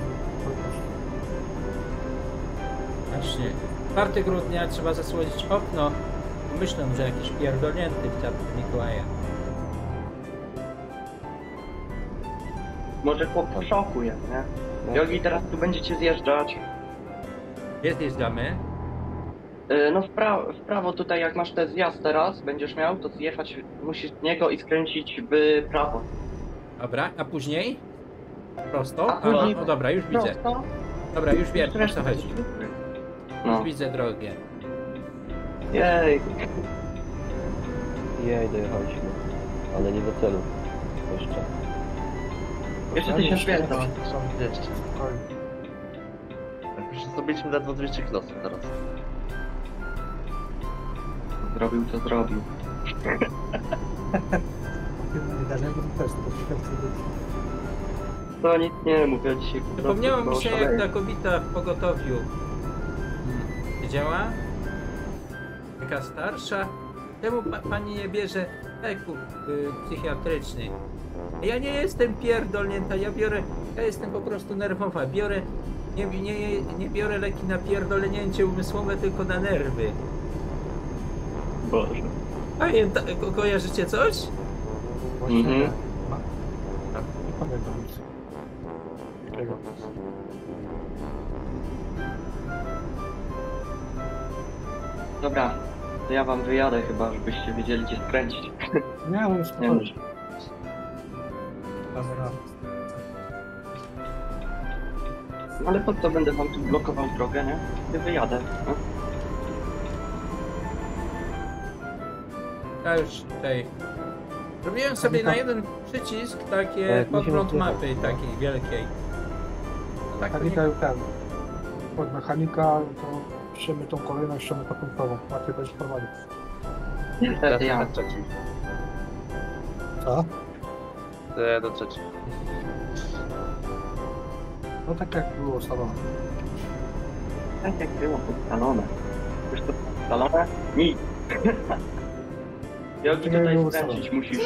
Właśnie. 4 grudnia trzeba zasłodzić okno. Myślę, że jakiś pierdolnięty w czapce Mikołaja. Może chłop w szoku jest, nie? Jogi, teraz tu będziecie zjeżdżać. Gdzie zjeżdżamy? No w prawo tutaj, jak masz ten zjazd teraz, będziesz miał, to zjechać musisz z niego i skręcić w prawo. Dobra, a później? Prosto? A później- o, dobra, już widzę. Prosto. Dobra, już wiem, o co Resztę chodzi. będziecie- Już No. widzę drogę. Jej. Jej, dojechaliśmy. Ale nie do celu. Jeszcze. Jeszcze 1200. Jeszcze. Spokojnie. Jak już zrobiliśmy ledwo 200 km teraz. Zrobił co zrobił. Wydarzenie też, to To nic nie mów, ja dzisiaj po prostu Przypomniało mi się, jak szaleję. ta kobieta w pogotowiu wiedziała? Taka starsza. Czemu pani nie bierze leków psychiatrycznych? Ja nie jestem pierdolnięta, ja jestem po prostu nerwowa. Nie biorę leki na pierdolnięcie umysłowe, tylko na nerwy. Boże. Kojarzycie coś? Mhm. Nie pamiętam nic. Takiego. Dobra, to ja wam wyjadę chyba, żebyście wiedzieli gdzie skręcić. Nie, no jest Nie spokojnie. wiem. Dobra. Ale po co będę wam tu blokował drogę, nie? Ja wyjadę. No. Ja już tutaj... Zrobiłem sobie na jeden przycisk takie jak mi się podgląd nazywa? mapy takiej wielkiej. Tak to nie... Mechanika ten. Od mechanika to trzemy tą kolejnością etapunkową. Łatwiej będziesz prowadzić. Niestety ja. trzeci. Co? Ja do trzeci. No tak jak było ustalone. Tak jak było ustalone. Wiesz to ustalone? Nic. Jogi Nie tutaj było skręcić musisz.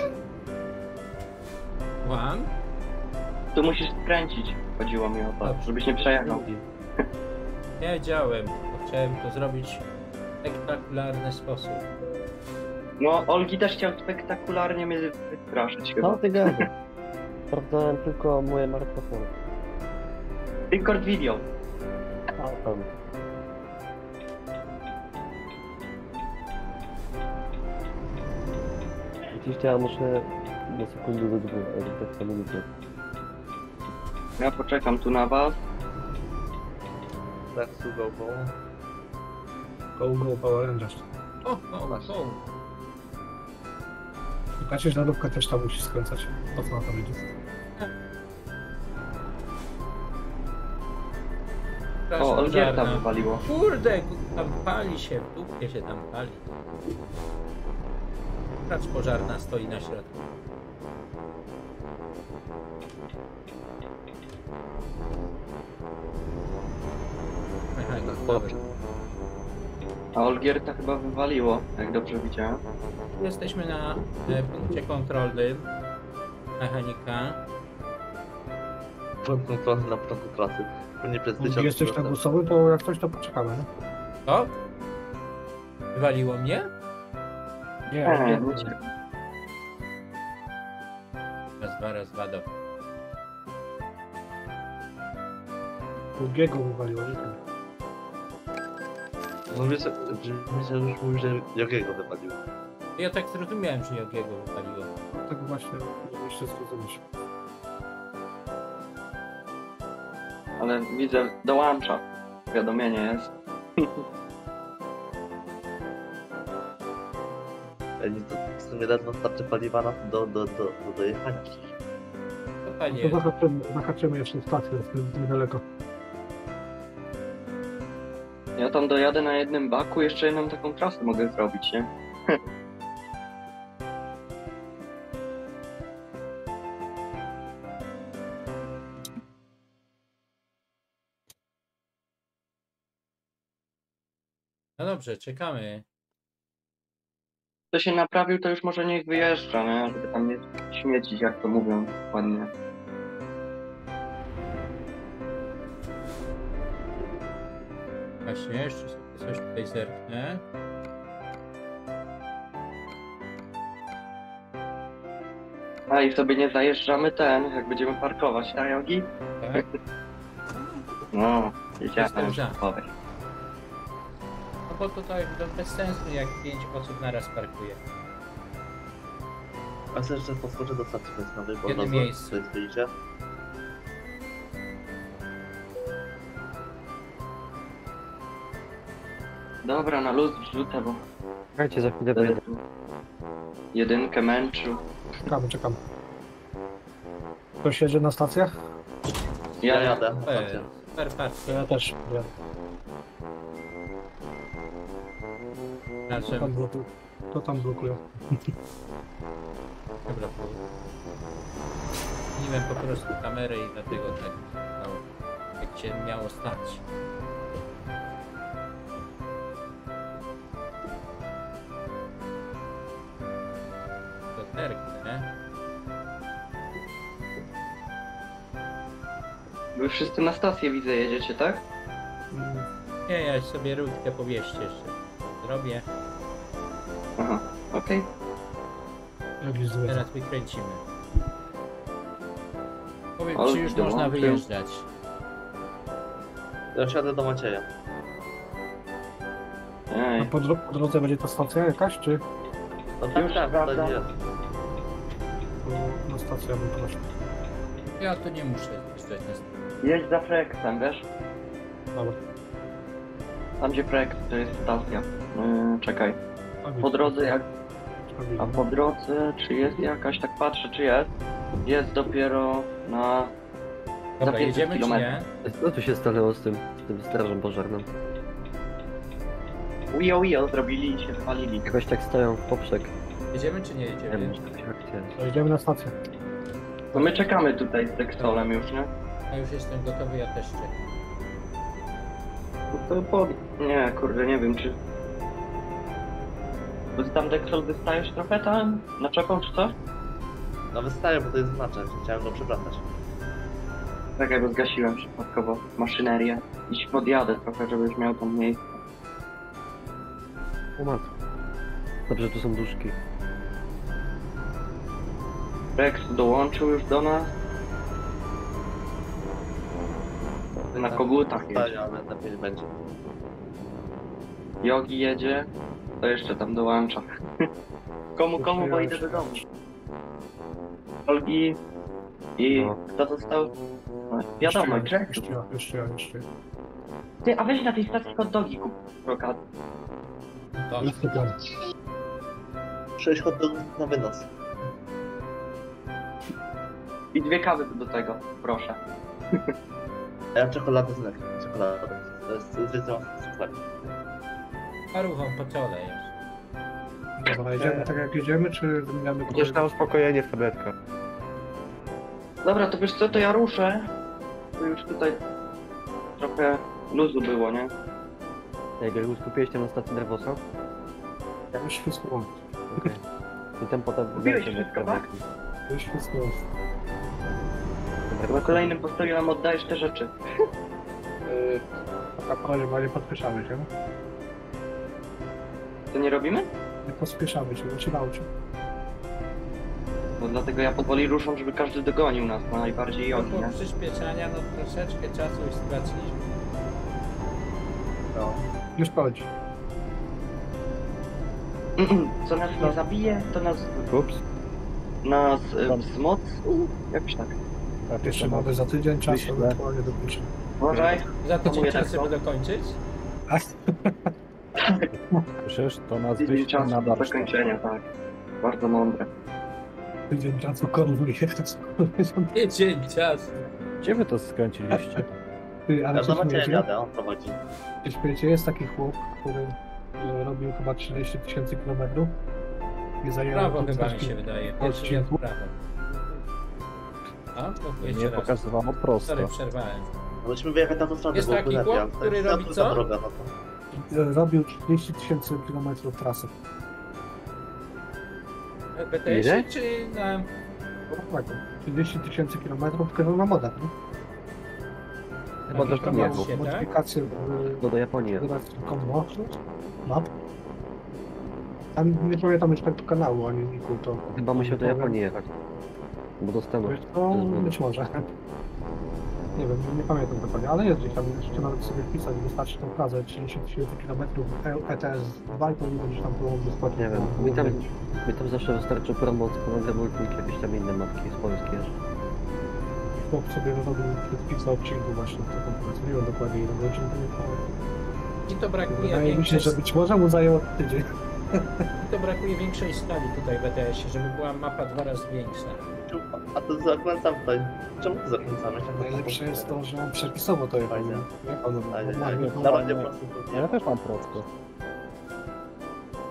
Łam? Tu musisz skręcić. Chodziło mi o to, Dobrze. żebyś nie przejechał. Nie wiedziałem, bo chciałem to zrobić w spektakularny sposób. No, Olgi też chciał spektakularnie mnie wystraszyć chyba. No ty gadasz. Sprawdzałem tylko moje martwe pole. Record video. A tam. Oczywiście ja muszę na sekundę do dwóch, ale tak samo lubię. Ja poczekam tu na was. Tak, sługał, bo... Go Power Rangers. O. I patrzysz, żarówka też tam musi skręcać. Po co na to będzie? O, Olgierta wywaliło. Kurde, tam pali się, w dupie się tam pali. Straż pożarna stoi na środku. Dobra. A Olgierta chyba wywaliło, jak dobrze widziałem. Jesteśmy na punkcie kontrolnym mechanika. Kontrolę na początku trasy. Nie przez Jeśli 1000 jesteś na km. głosowy, to jak coś to poczekamy, nie? O! Wywaliło mnie? Nie, Nie, nie. Raz, dwa do. Drugiego wywaliło, nie? No wiesz, że już mówił, że Jogiego wypalił. Ja tak zrozumiałem, że Jogiego wywaliło. Tak właśnie, jeszcze zrozumieć. Ale widzę, dołącza. Powiadomienie jest. Nic, to w sumie ledwo starczy paliwa na do dojechania. To panie, To zahaczymy jeszcze stację, jest niedaleko. Ja tam dojadę na jednym baku, jeszcze jedną taką trasę mogę zrobić, nie? no dobrze, czekamy. Kto się naprawił, to już może niech wyjeżdża, nie? Żeby tam nie śmiecić, jak to mówią ładnie. Właśnie, jeszcze sobie coś tutaj zerknę. A i sobie nie zajeżdżamy jak będziemy parkować, tak, Jogi? Tak? No, wiedziałem, Jestem za. że powiesz. No bo tutaj to bez sensu, jak 5 osób naraz parkuje. A chcesz, że podskoczę do stacji benzynowej, bo Jednym od razu miejscu. to jest wyjście. Dobra, na luz wrzucę, bo Czekajcie, za chwilę będę wyjdę. tu jedynkę męczył. Czekamy. Ktoś jedzie na stacjach? Ja jadę. Super, super To parking. ja też. Ja. Naszym... To tam blokuje. Dobra, zmieniłem po prostu kamerę i dlatego tak stało, jak się miało stać. To terk, nie? Wy wszyscy na stację widzę jedziecie, tak? Nie, ja sobie rurkę po mieście jeszcze zrobię, Aha, okej. Jakiś zły. teraz wykręcimy. Powiem Ale ci, już dołączył. można wyjeżdżać. Ja wsiadę do Macieja. A Ej, po drodze będzie ta stacja jakaś, czy No tak, Już tak, sprawdzam. to jest. na stację bym prosił? Ja tu nie muszę jeżdżać na stronę. jedź za Frexem, wiesz? Dobra. Tam gdzie Frex, to jest stacja. Czekaj. A Po drodze jak... widzę. A po drodze, czy jest jakaś, tak patrzę, czy jest? Jest dopiero na... Dobra, 500 jedziemy czy kilometrów. nie? Co tu się stanęło z tym strażą pożarną? Wio zrobili i się spalili. Jakoś tak stoją w poprzek. Jedziemy czy nie Nie jedziemy? wiem, czy to się akcja. To idziemy na stację. No my czekamy tutaj z Dexolem już, nie? Ja już jestem gotowy, ja też czekam. No to po... Nie, kurde, nie wiem czy... Bo ty tam Dexol wystajesz trochę tam? Naczepą czy co? No wystaje, bo to jest znaczek. Chciałem go przewracać. Czekaj, bo zgasiłem przypadkowo maszynerię. I ci podjadę trochę, żebyś miał tam miejsce. O matko. Dobrze, tu są duszki. Rex dołączył już do nas. Ty na kogutach Wystaje, jedzie. ale lepiej będzie. Jogi jedzie. To jeszcze tam dołącza. Komu, bo idę do domu. Olgi i No. kto został? No, wiadomo, Greg. Jeszcze ja. Ty, a weź na tej stacji hot dogi kup brokat. To Jest plan. 6 hot dogów na wynos. I 2 kawy do tego, proszę. A ja czekoladę z mlekiem. Czekoladę. To jest zwiedzona w sklepie. paruchą po czole jest. Dobra, jedziemy tak jak jedziemy, czy wymieniamy Idziesz na uspokojenie w tabletkach. Dobra, to wiesz co, to ja ruszę. Bo już tutaj trochę luzu było, nie? Jak już skupiłeś się na stacji Nerwosa? Ja już wszystko mam. Okej. I tam potem... Kupiłeś wszystko, tak? Już wszystko mam. Na kolejnym postoju nam oddajesz te rzeczy. Taka prośba, nie podpieszamy się. To nie robimy? Nie pospieszamy się, zaczynało się. Bo dlatego ja powoli ruszam, żeby każdy dogonił nas, no najbardziej Jogi, Po nie? przyspieszania, no troszeczkę czasu już straciliśmy. No. Już chodź. Co nas nie zabije, to nas Ups. wzmocni, jakoś tak. Jeszcze mamy za tydzień czasu, Myślę. ewentualnie do końca. Uważaj, Za tydzień Hamuje czasu, tak, by dokończyć? Przecież to nas tydzień wyśle czasu na do warsztat. zakończenia, tak. Bardzo mądre. Tydzień czasu konwój jest. Tydzień czasu. Gdzie wy to skręciliście? Ty, ale Ja co do Macieja śmiecie? jadę, on prowadzi. Śmiecie, jest taki chłop, który robił chyba 30 000 kilometrów i zajęło Prawo to chyba mi coś- się wydaje. Pierwszy odcinku. raz prawo. A? To jeszcze Nie raz. pokazywało prosto. Sorry, przerwałem. No musimy wyjechać na autostradę, Jest bo taki lepiej, chłop, ale to który jest robi za co? droga, no to... Robił 30 000 kilometrów trasy. BTS Ile? czy na... Tak, 30 000 kilometrów tylko na modach, nie? Chyba do Jakieś tam Koniaku. tak? modyfikacje No do Japonii. w konwo, map. Tam nie pamiętam już tak kanału, ani niku to. Chyba musiał do Japonii jechać. Bo do Stanów. Wiesz co, być może. Nie wiem, nie pamiętam dokładnie, ale jest gdzieś tam, jeszcze nawet sobie wpisać, wystarczy tą frazę 30 000 kilometrów ETS 2 i powinno gdzieś tam było bezpłatnie. Nie wiem, mi tam zawsze wystarczył promoc, ponad Multik, jakieś tam inne mapki z Polski jeszcze. Chłop sobie robił kilka odcinków właśnie, to mówiłem dokładnie ile godzin, to nie pamiętam. I to brakuje Wydaje mi się, większej... że być może mu zajęło tydzień. I to brakuje większej skali tutaj w BTS-ie, żeby była mapa 2 razy większa. A to zakręcam tutaj. Czemu to zakręcamy? Najlepsze jest to, że on przepisowo to jechał. Fajnie. Jechał Fajnie, normalnie, fajnie. Na razie normalnie. po prostu... Ja też mam prosto.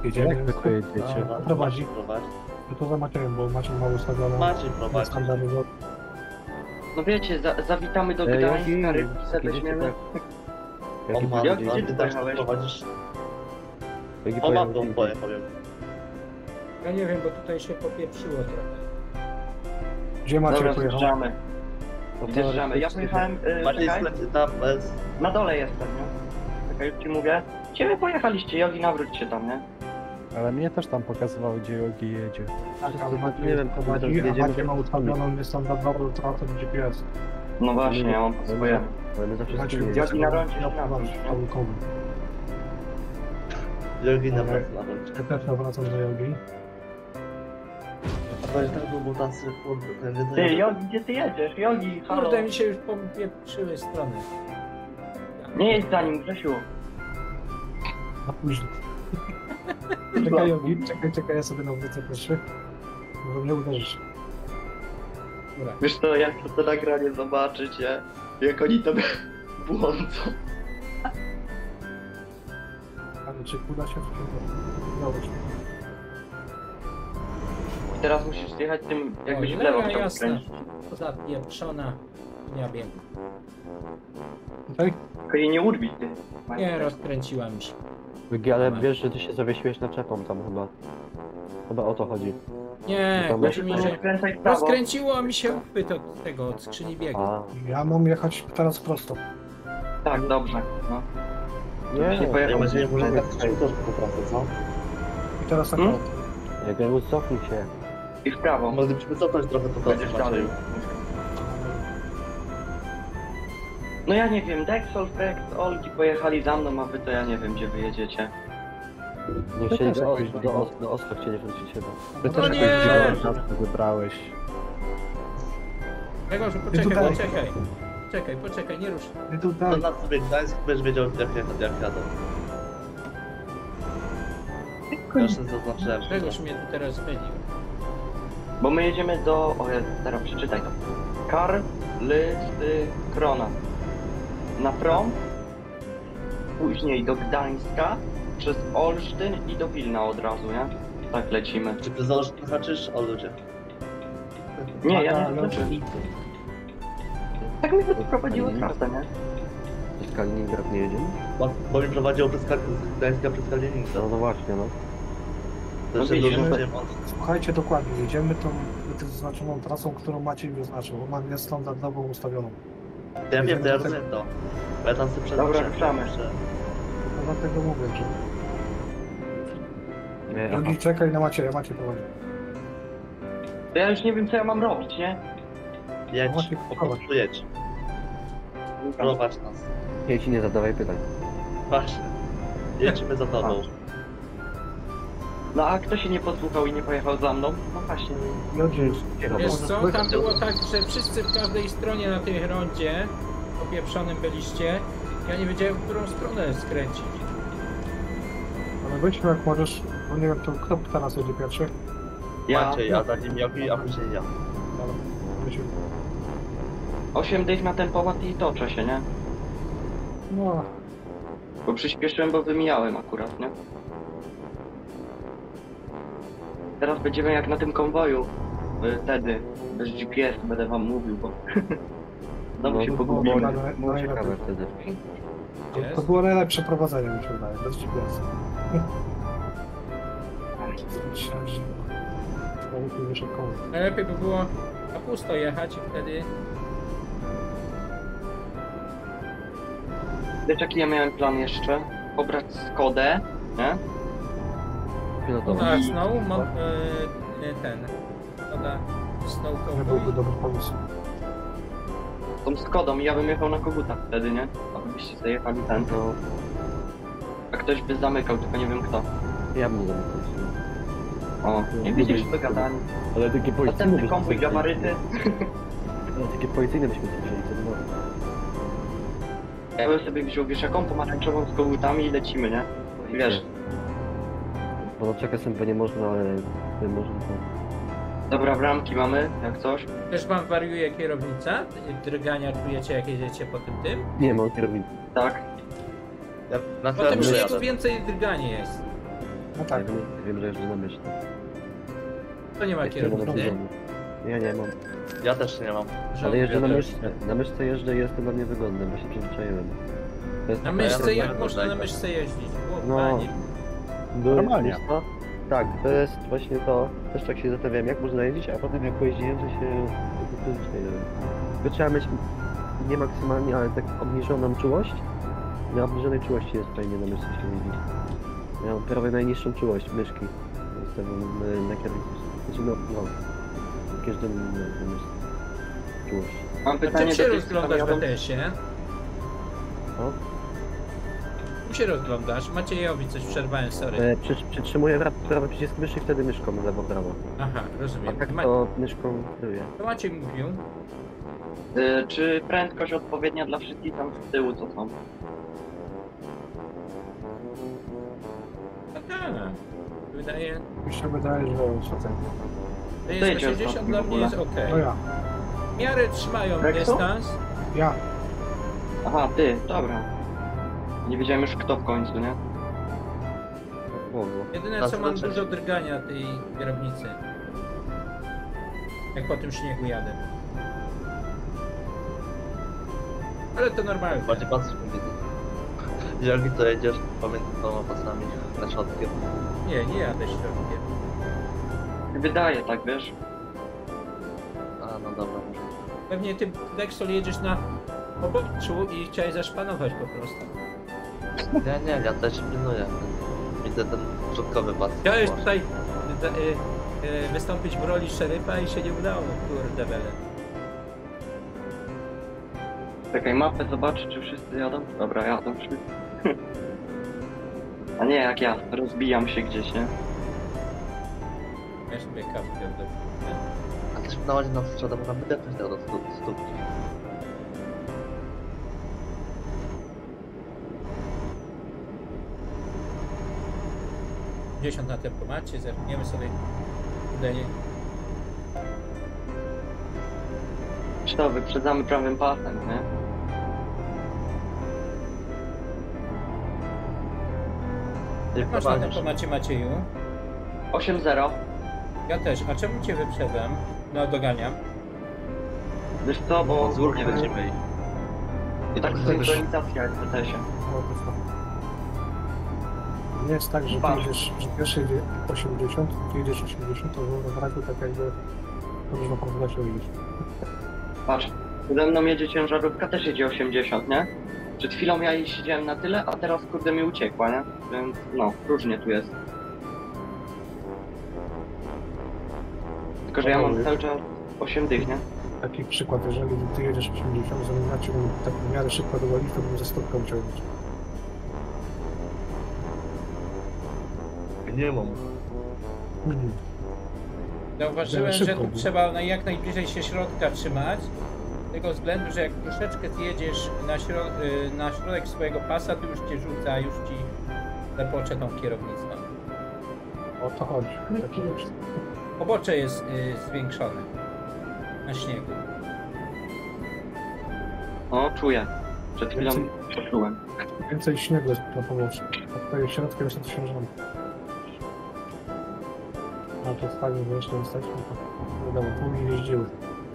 Jedziemy. Jak wy to jedziecie? Prowadzi. Prowadzi. No to za Maciejem, bo Maciej ma ustawione Maciej prowadzi. standardy. No wiecie, zawitamy do Jogi, Gdańska, rybki sobie weźmiemy. On ma, Jak- no, gdzie ty ty tak pojechałeś? prowadzisz. Jogi On ma pojechał tą gdzie? powiem. Ja nie wiem, bo tutaj się popieprzyło trochę. Gdzie Maciej Dobra, pojechał? zjeżdżamy. No Zjeżdżamy. Ja pojechałem, Maciej czekaj, tam na dole jestem, nie? Czekaj, już ci mówię. Gdzie wy pojechaliście, Jogi, nawróć się tam, nie? Ale mnie też tam pokazywało, gdzie Jogi jedzie. Tak, ale Maciej Nie wiem, prowadzi, jedziemy a Maciej do- ma ustawioną niestandardową trasę GPS. No właśnie, ja mam swoje. Ale my zawsze Maciej wspólnie Jogi na rondzie ja się nawróć, prowadzi, nie? kawałkowy. Jogi na pewno. Ja też nawracam do Jogi. Ale tak był mutacja, kurde, ten nie Ty, Jogi, gdzie ty jedziesz? Jogi, halo. Kurde, mi się już popieprzyły strony. Nie jedź za nim, Grzesiu. Na później. Czekaj Jogi, czekaj, ja sobie nawrócę pierwszy. Może mnie uderzysz. Dobra. Wiesz co, jak to nagranie zobaczycie, jak oni to błądzą. Ale czy uda się Udało się. Teraz musisz zjechać tym, jakbyś w lewo Cholera chciał jasna. skręcić. Zapieprzona. Ja wiem. Tutaj? Tylko jej nie urwij, ty. Nie, rozkręciła mi się. Jogi, ale wiesz, że ty się zawiesiłeś naczepą tam chyba. Chyba o to chodzi. Nie, Tam chodzi mi, że Skręcaj w prawo. rozkręciło mi się uchwyt od tego, od skrzyni biegu. A, Ja mam jechać teraz prosto. Tak, dobrze. No. nie, Nie pojechał. Ja Maciej może tak też po pracy, co? I teraz tak. Hmm? jak cofnij się. I w prawo. Moglibyśmy cofnąć trochę po Będziesz pracy, dalej. Macieju. No ja nie wiem, Dexol, Frex, Olgi pojechali za mną, a wy to ja nie wiem, gdzie wy jedziecie. Nie Ty chcieli też jakoś do Oslo chcieli wrócić chyba. Ty No też nie! jakoś dziwną trasę wybrałeś. Tego, że tutaj. poczekaj. Poczekaj, nie rusz. I To tutaj. na sobie Gdańsk będziesz wiedział jak jadą. Ja już zaznaczyłem. Czegoż mnie tu teraz mylił. Bo my jedziemy do... O, teraz przeczytaj to. Krona. Na prom, później do Gdańska, przez Olsztyn i do Wilna od razu, nie? Tak lecimy. Czy ty założysz haczysz? O ludzie. Nie, ja Taka, nie no, znaczy. Tak mi to prowadziło trasę, nie? Przez Kaliningrad nie jedziemy? Bo mi prowadziło przez Gdańska przez Kaliningrad. No właśnie, no. To No jeszcze widzisz, dużo że- Słuchajcie dokładnie, jedziemy tą wyznaczoną trasą, którą Maciej wyznaczył. On ma niestandardową ustawioną. Ja wiem, to ja rozumiem to. Bo ja tam sobie Dobra, przeznaczyłem. ruszamy. To dlatego mówię, że... Nie, Jogi, czekaj na Macieja, Maciej prowadzi. To ja już nie wiem, co ja mam robić, nie? Jedź, Właśnie, po prostu jedź. Prowadź nas. nie ci nie zadawaj pytań. Właśnie. Jedźmy za tobą. No a kto się nie posłuchał i nie pojechał za mną? No właśnie. Jogi, Wiesz co, tam było tak, że wszyscy w każdej stronie na tej rondzie popieprzonym byliście. Ja nie wiedziałem, w którą stronę skręcić. ale weźmy jak możesz, bo nie wiem, to kto teraz jedzie pierwszy? Maciej, a za nim Jogi, a później ja. Ale weźmy. 8 dych na tempomat i toczę się, nie? No, Bo przyspieszyłem, bo wymijałem akurat, nie? Teraz będziemy jak na tym konwoju. Wtedy. Bez GPS będę wam mówił, bo... Znowu się No, pogubimy. Było ciekawe wtedy. to było najlepsze prowadzenie, mi się wydaje, bez GPS. Myślałem, że... Ja wyszedł koło. Najlepiej by było na pusto jechać i wtedy... Wiesz jaki ja miałem plan jeszcze? Pobrać Skodę, nie? Pilotowo. Tak, Snow, ten... Skoda Snow Nie byłby Cowboy. dobry pomysł. Tą Skodą i ja bym jechał na Koguta wtedy, nie? A byście sobie jechali ten. No, A ktoś by zamykał, tylko nie wiem kto. ja bym zamykał. O, nie widzisz wygadani. Ale takie policyjne Następny byśmy konwój, sobie wzięli. gabaryty. Ale takie policyjne byśmy sobie wzięli, to by było. Ja bym sobie wziął wieszaką pomarańczową z kogutami i lecimy, nie? I wiesz, Bo na czeka SMP nie można, ale można to. dobra, bramki mamy, jak coś. Też wam wariuje kierownica? Drgania czujecie, jak jedziecie po tym? Nie mam kierownicy. Tak. Ja na Potem tyle że jadę. tu więcej drganie jest. No tak. Wiem, że jeżdżę na myśl. To nie ma Jeszcze mam kierownicy. wygodne. Ja nie mam. Ja też nie mam. Ale jeżdżę na też. myszce. Na myszce jeżdżę i jest to dla mnie wygodne, bo się przyzwyczaiłem. To jest Na taka- myszce, jak ja można na rozumiem. myszce jeździć? O, No. panie. Normalnie. Wiesz co? Tak, to jest właśnie to. Też tak się zastanawiałem, jak można jeździć, a potem jak pojeździłem, to się przyzwyczaiłem. Tylko trzeba mieć nie maksymalnie, ale tak obniżoną czułość. Na obniżonej czułości jest fajnie na myszce się jeździć. Ja mam prawie najniższą czułość myszki. Jestem na kierownicy. Znaczy no, każdy na myszce. Czułość. Mam A czym pytanie się do tych, rozglądasz co w tam jadą. ETS-ie? O. Czym się rozglądasz? Maciejowi coś przerwałem, sorry. Przytrzymuję prawy przycisk myszy i wtedy myszką lewo-prawo. Aha, A rozumiem. tak to myszką kieruję. To Maciej mówił. Czy prędkość odpowiednia dla wszystkich tam z tyłu co są? Aha. Wydaje, Mi się wydaje, że co ten. że jest Wyjdzie 80 stąd dla w mnie ogóle. jest ok. No ja. W miarę trzymają Jak to? dystans. Ja. Aha, ty, dobra. Nie wiedziałem już kto w końcu, nie? Mogło. Jedyne A co mam zobaczysz. dużo drgania tej kierownicy. Jak po tym śniegu jadę. Ale to normalne. Bardziej patrz, jeżeli to jedziesz pomiędzy dwoma pasami na środkiem. Nie jadę środkiem. Wydaje tak, wiesz? A, no dobra, może. Pewnie ty, Dexol, jedziesz na poboczu i chciałeś zaszpanować po prostu. Nie, ja też pilnuję. Widzę ten środkowy pas. Chciałeś tutaj wystąpić w roli szeryfa i się nie udało, kurde bele. Czekaj, mapę zobaczy, czy wszyscy jadą? Dobra, jadą wszyscy. A nie jak ja, rozbijam się gdzieś, nie? Ja sobie kapkę do... A też na ładzie nas sprzeda, można wydepnąć tego do stópki. Dziesiąt na tempomacie, zerkniemy sobie tutaj. Czy to wyprzedzamy prawym pasem, nie? Jak masz na tempomacie, Macieju? 8-0. Ja też. A czemu cię wyprzedzam? No, doganiam. Wiesz co, bo Z góry nie będziemy ich. i tak synchronizacja jest w TS-ie. Nie jest tak, że ty Patrz. jedziesz, że pierwszy jedzie 80, ty jedziesz 80, to w razie tak jakby można powiedzieć o iść. Patrz, przede mną jedzie ciężarówka, też jedzie 80, nie? Przed chwilą ja jej siedziałem na tyle, a teraz kurde mi uciekła, nie? Więc no, różnie tu jest. Tylko, że ja mam cały czas 8 dych, nie? Taki przykład, jeżeli ty jedziesz 80, zamieniacie tak w miarę szybko dogonić, to bym ze stopką ciągnąć. Nie mam. Zauważyłem, Ale że szybko tu było. trzeba jak najbliżej się środka trzymać. Z tego względu, że jak troszeczkę zjedziesz na środek swojego pasa, to już cię rzuca, już ci lepocze tą kierownicą. O to chodzi. Taki jest. Pobocze jest zwiększone na śniegu. O, czuję. Przed chwilą poczułem. Więcej śniegu jest na pomocy. A tutaj środkiem jest odświeżony. A to fajnie, że jeszcze jesteśmy, to wiadomo, tłumy jeździły.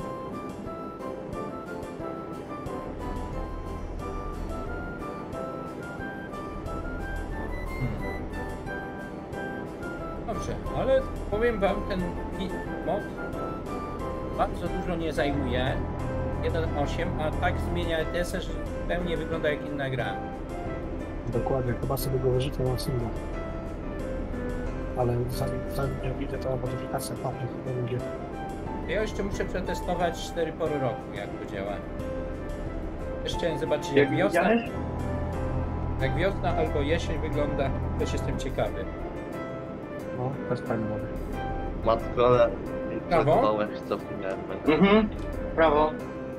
Dobrze, ale powiem wam, ten mod bardzo dużo nie zajmuje. 1.8, a tak zmienia ETS, że zupełnie wygląda jak inna gra. Dokładnie, chyba sobie go wyrzucę na single. Ale zanim nie widzę, to modyfikacja papry chyba będzie. Ja jeszcze muszę przetestować 4 pory roku, jak to działa. Też chciałem zobaczyć Jak jak wiosna, widziałeś? jak wiosna albo jesień wygląda, też jestem ciekawy. No, to jest fajny model. Matko, ale... Brawo. Jak się cofnąłem. Mhm, brawo.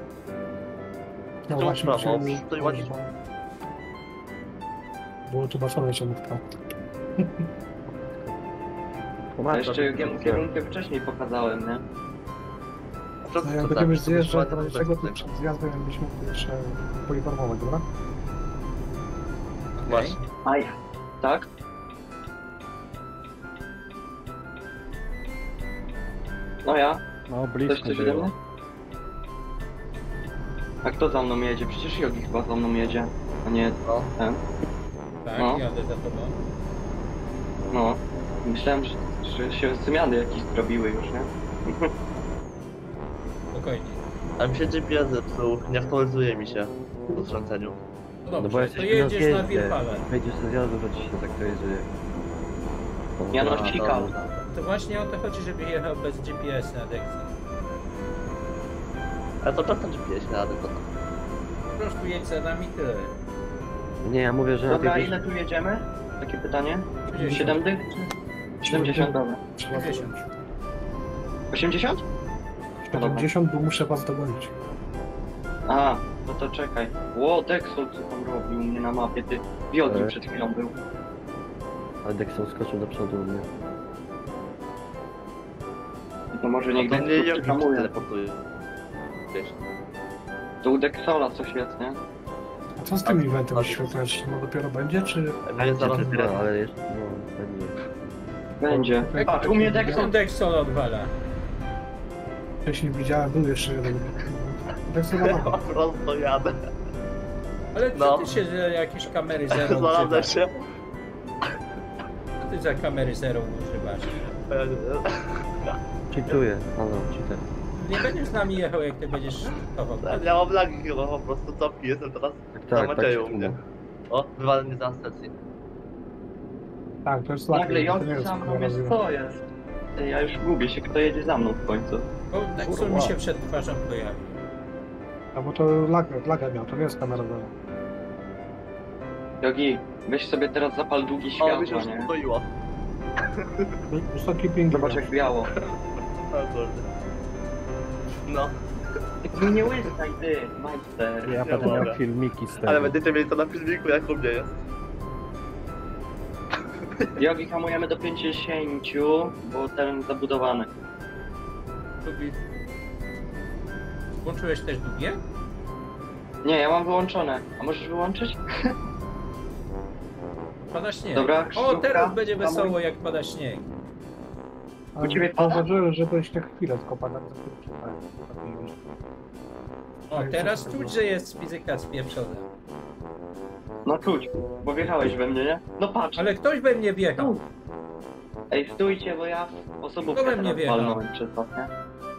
No Tu właśnie, prawo, chciałem- to i ładnie. Było tu baczone ciągówka. A jeszcze jakiemu kierunkiem wcześniej pokazałem, nie? No jak będziemy zjeżdżać, to dlaczego tu przed zjazdem jakbyśmy jeszcze poinformować, dobra? Właśnie. Aj. Tak? No ja? No Coś blisko ode mnie? było. A kto za mną jedzie? Przecież Jogi chyba za mną jedzie, a nie No. ten. Tak, No. jadę za tobą. No. Myślałem, że się zmiany jakieś zrobiły już, nie? Spokojnie. A mi się GPS zepsuł, nie aktualizuje mi się po zrządzeniu. No No bo dobrze, to jesteśmy na jedziesz na zjeździe. Wilpale. Wejdziesz do zjazdu, to ci się zaktualizuje. Ja no A, ścikał. dobra. To właśnie o to chodzi, żeby jechał bez GPS na Dexie. Ale to czasem GPS jadę, to Po prostu jedź za nami tyle. Nie, ja mówię, że na Dobra, tej ile tu jedziemy? Takie pytanie? 70. 7 dych? 70, dobra. 70. 80? 70, bo muszę was dogonić. A, no to czekaj. Ło, Dexol co tam robił u mnie na mapie, ty. Jogi przed chwilą był. Ale Dexon skoczył do przodu u mnie. To może niech to nie Dexol Jogi przyhamuje. teleportuje. Wiesz. To u Dexola coś jest, nie? A co z tym eventem wyświetlać? No dopiero będzie, czy... A ja zaraz Dopiero, ale jeszcze, no, będzie. Będzie. Patrz, u mnie Dexol. Ten Dexol odwala. Wcześniej widziałem, był jeszcze jeden. Tak sobie Ja na po prostu jadę. Ale co No. ty się za jakieś kamery zero Znalazłem używasz? się. Co ty za kamery zero używasz? Cheatuję, halo, cheater. Nie będziesz z nami jechał, jak ty będziesz szybkował. Ja mam lagi chyba, po prostu cofki, jestem teraz Tak, na tak, Macieju u tak. mnie. O, wywalenie za sesji. Tak, to jest lag. Nagle to Jogi nie jest za mną kamera jest, zero. co jest? Ty, ja już gubię się, kto jedzie za mną w końcu. Bo Dexol mi się przed twarzą pojawił. A bo to laga miał, to nie jest kamera zero. Jogi, weź sobie teraz zapal długi O, mi się światła, już nie? uspokoiło. Wysoki ping. Zobacz jak biało. O kurde. No, Ty mi nie łyskaj, ty, majster. Ja Nie będę mogę. miał filmiki z tego. ale będziecie mieli to na filmiku, jak u mnie jest. Jogi hamujemy do 50, bo teren zabudowany. Lubi- Włączyłeś też długie? Nie, ja mam wyłączone. A możesz wyłączyć? Pada śnieg. Dobra, O, Krzysztofka, teraz będzie hamuj. wesoło, jak pada śnieg. Ale U ciebie pada? zauważyłem, że byś tak chwilę tylko pada. O, teraz czuć, że jest fizyka spieprzona. No czuć, bo wjechałeś we mnie, nie? No patrz. Ale ktoś we mnie wjechał. Ej, stójcie, bo ja osobówkę Kto we mnie teraz wjechał? walnąłem przez was, nie?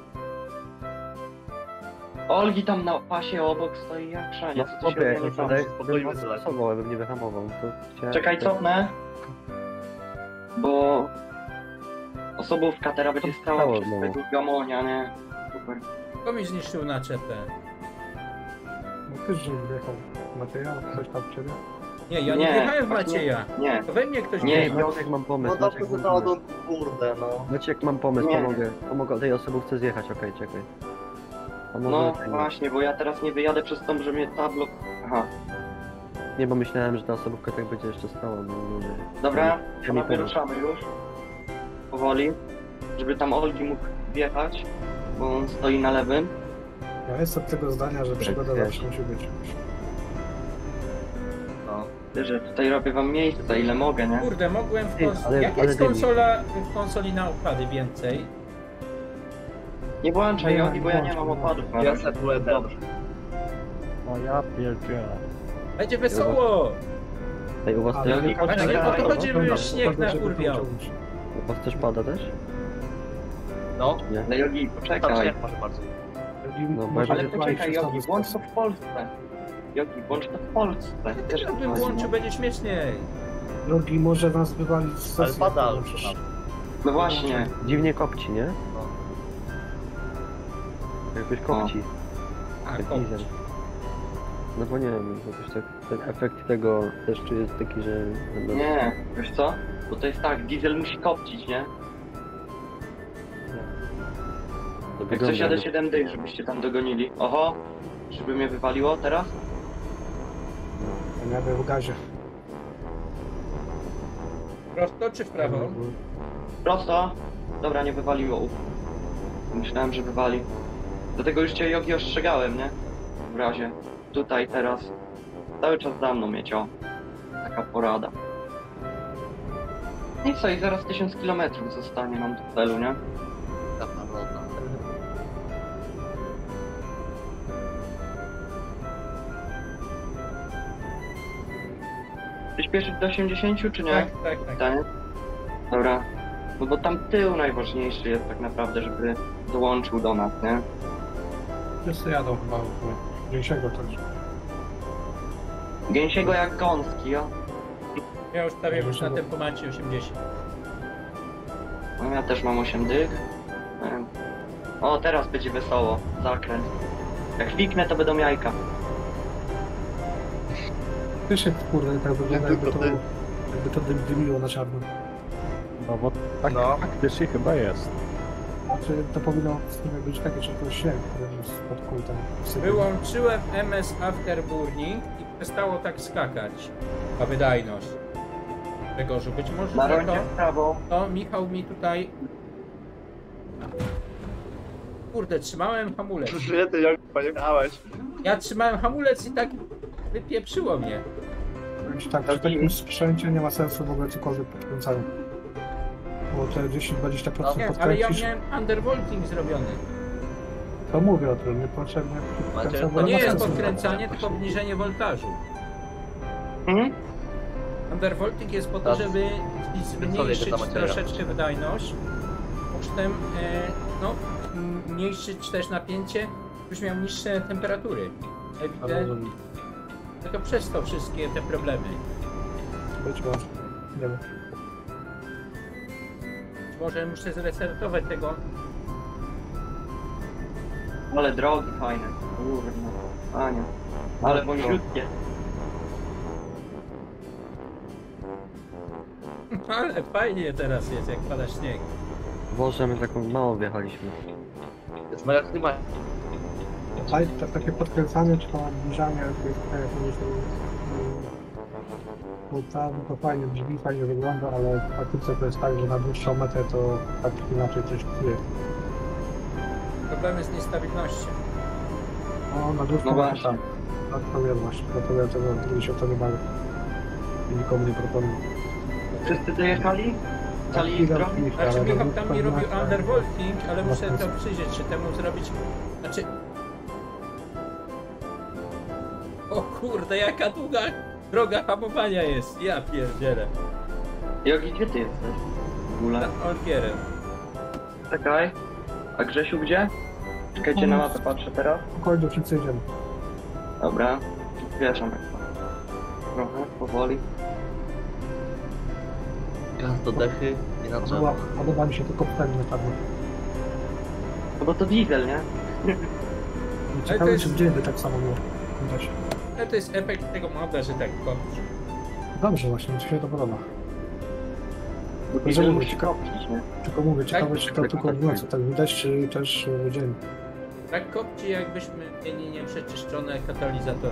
Olgi tam na pasie obok stoi jak szanie, co tu się Chłopie, nie tam? spokojnie bym tyle. stosował, bym nie wyhamował. To chciałem... Czekaj, cofnę. Bo... Osobówka teraz będzie stała Stało przez znowu. tego gamonia, nie? Super. Kto mi zniszczył naczepę? No ty, że wjechał Macieja, coś tam w ciebie. Nie, ja nie Nie, wjechałem w właśnie- Macieja. Nie, To we mnie ktoś Nie, wjechał. Maciek, mam No pomysł, dobrze, Maciek, że mam to pomysł. odun, kurde, no. Maciek, mam pomysł, Nie. pomogę tej osobówce zjechać, okej, czekaj. Pomogę no tej- właśnie, bo ja teraz nie wyjadę przez to, że mnie tablo... Aha, Nie, bo myślałem, że ta osobówka tak będzie jeszcze stała, no mówię. dobra, Ja mi panowie pomysł. ruszamy już. Powoli. Żeby tam Olgi mógł wjechać, bo on stoi na lewym. Ja jestem tego zdania, że przygoda wiesz. zawsze musi być. No. Ty, że tutaj robię wam miejsce, za ile mogę, nie? Kurde, mogłem w Ty, konsoli. Jak ale jest dymi. w konsoli na opady więcej? Nie włączaj Nie, Jogi, bo ja nie włączam, mam opadów na Ja razie. sobie byłem dobrze. O ja pierdzielę. Będzie wesoło! Ej, u was Ale też, Jogi, Ale poczekaj. o to chodzi, żeby Dobra, śnieg dobra, żeby nakurwiał. pociągnąć. u was też pada też? No, Nie? Ale Jogi, tam poczekaj. śnieg może bardziej. No, Może Ale wypalić poczekaj się Jogi, sam włącz wystarczy. to w Polsce. Jogi, włącz to w Polsce. Też Teraz to bym fajnie. włączył, będzie śmieszniej. Jogi może nas wywalić z Ale sesji. pada, no przecież. No właśnie. Dziwnie kopci, nie? No. Jakoś kopci. A, Jak kopci. diesel. No bo nie wiem, jakoś tak, ten efekt tego deszczu jest taki, że... Nie, wiesz co? Bo to jest tak, diesel musi kopcić, nie? To Jak wygląda coś jadę jakby- 7 dych, żebyście tam dogonili. Oho, żeby mnie wywaliło teraz? Ja jadę w gazie. Prosto czy w prawo? Prosto. Dobra, nie wywaliło. Uf. Myślałem, że wywali. Dlatego już cię Jogi ostrzegałem, nie? W razie. Tutaj, teraz. Cały czas za mną mieć, o. Taka porada. I co, i zaraz 1000 km zostanie nam do celu, nie? Dobra. Lota. Przyspieszyć do 80 czy nie? Tak. Pytanie? Dobra. No bo tam tył najważniejszy jest tak naprawdę, żeby dołączył do nas, nie? Wszyscy jadą chyba w Gęsiego też. Gęsiego jak gąski, o. Ja już stawiam już na tempomacie 80. No ja też mam 8 dych. O, teraz będzie wesoło. Zakręt. Jak kliknę, to będą jajka. Wiesz jak kurde tak wygląda, jakby Tylko to, ty. jakby to dymiło na czarno. No bo tak No. faktycznie chyba jest. Znaczy to powinno w sumie być takie, że to śnieg, który jest pod kultem. Wyłączyłem MS Afterburning i przestało tak skakać. Ta wydajność. Grzegorzu, być może Na że rondzie w prawo. to Michał mi tutaj... Kurde, trzymałem hamulec. Świetnie, jak pojechałeś. Ja trzymałem hamulec i tak wypieprzyło mnie. Tak, przy takim sprzęcie nie ma sensu w ogóle cokolwiek podkręcają. Bo te 10-20% Nie, ale ja podkręcisz, miałem undervolting zrobiony. to mówię o tym, niepotrzebnie podkręcać, bo To nie ma jest sensu. podkręcanie, tylko obniżenie woltażu. Mhm. Undervolting jest po to, żeby zmniejszyć Sobie troszeczkę wydajność, kosztem no, zmniejszyć też napięcie, byś miał niższe temperatury. Ewidentnie. Tylko przez to wszystkie te problemy. Być może. Nie wiem. Może muszę zresetować tego. Ale drogi fajne. Kurwa. Ania. Ale wąziutkie. Ale fajnie teraz jest, jak pada śnieg. Boże, my taką mało wjechaliśmy. Jest mega klimat. Ale takie podkręcanie czy to obniżanie tych to fajnie brzmi, fajnie wygląda, ale w praktyce to jest tak, że na dłuższą metę to tak inaczej coś czuje. Problem jest niestabilnością. No na dłuższą No metę właśnie. tak. Tak to wiem właśnie, dlatego ja tego nigdy się o to nie bawię. I nikomu nie proponuję. Wszyscy dojechali? Cali zdrowi? Znaczy Michał tam mi robił tak. undervolting, ale muszę to przyjrzeć się temu zrobić. Znaczy... O kurde, jaka długa droga hamowania jest, ja pierdzielę. Jogi, gdzie ty jesteś? W ogóle? Olgierem. Czekaj. A Grzesiu gdzie? Czekajcie na mapę, patrzę teraz. Spokojnie, wszyscy jedziemy. Dobra. Wieszam jak to. Trochę, powoli. Gaz do dechy i na drzewo. Podoba mi się tylko pewnie czarno. No bo to diesel, nie? Ciekawe, jest- czy gdzie by tak samo było. Widać. Ale to jest efekt tego moda, że tak kopci. Dobrze właśnie, mi się to podoba. Bo Że diesel mówię, musi ciekawe. kopcić, nie? Tylko mówię, ciekawe Tak, czy to tylko w nocy tak widać, czy też w dzień. Tak kopci, jakbyśmy mieli nieprzeczyszczone katalizatory.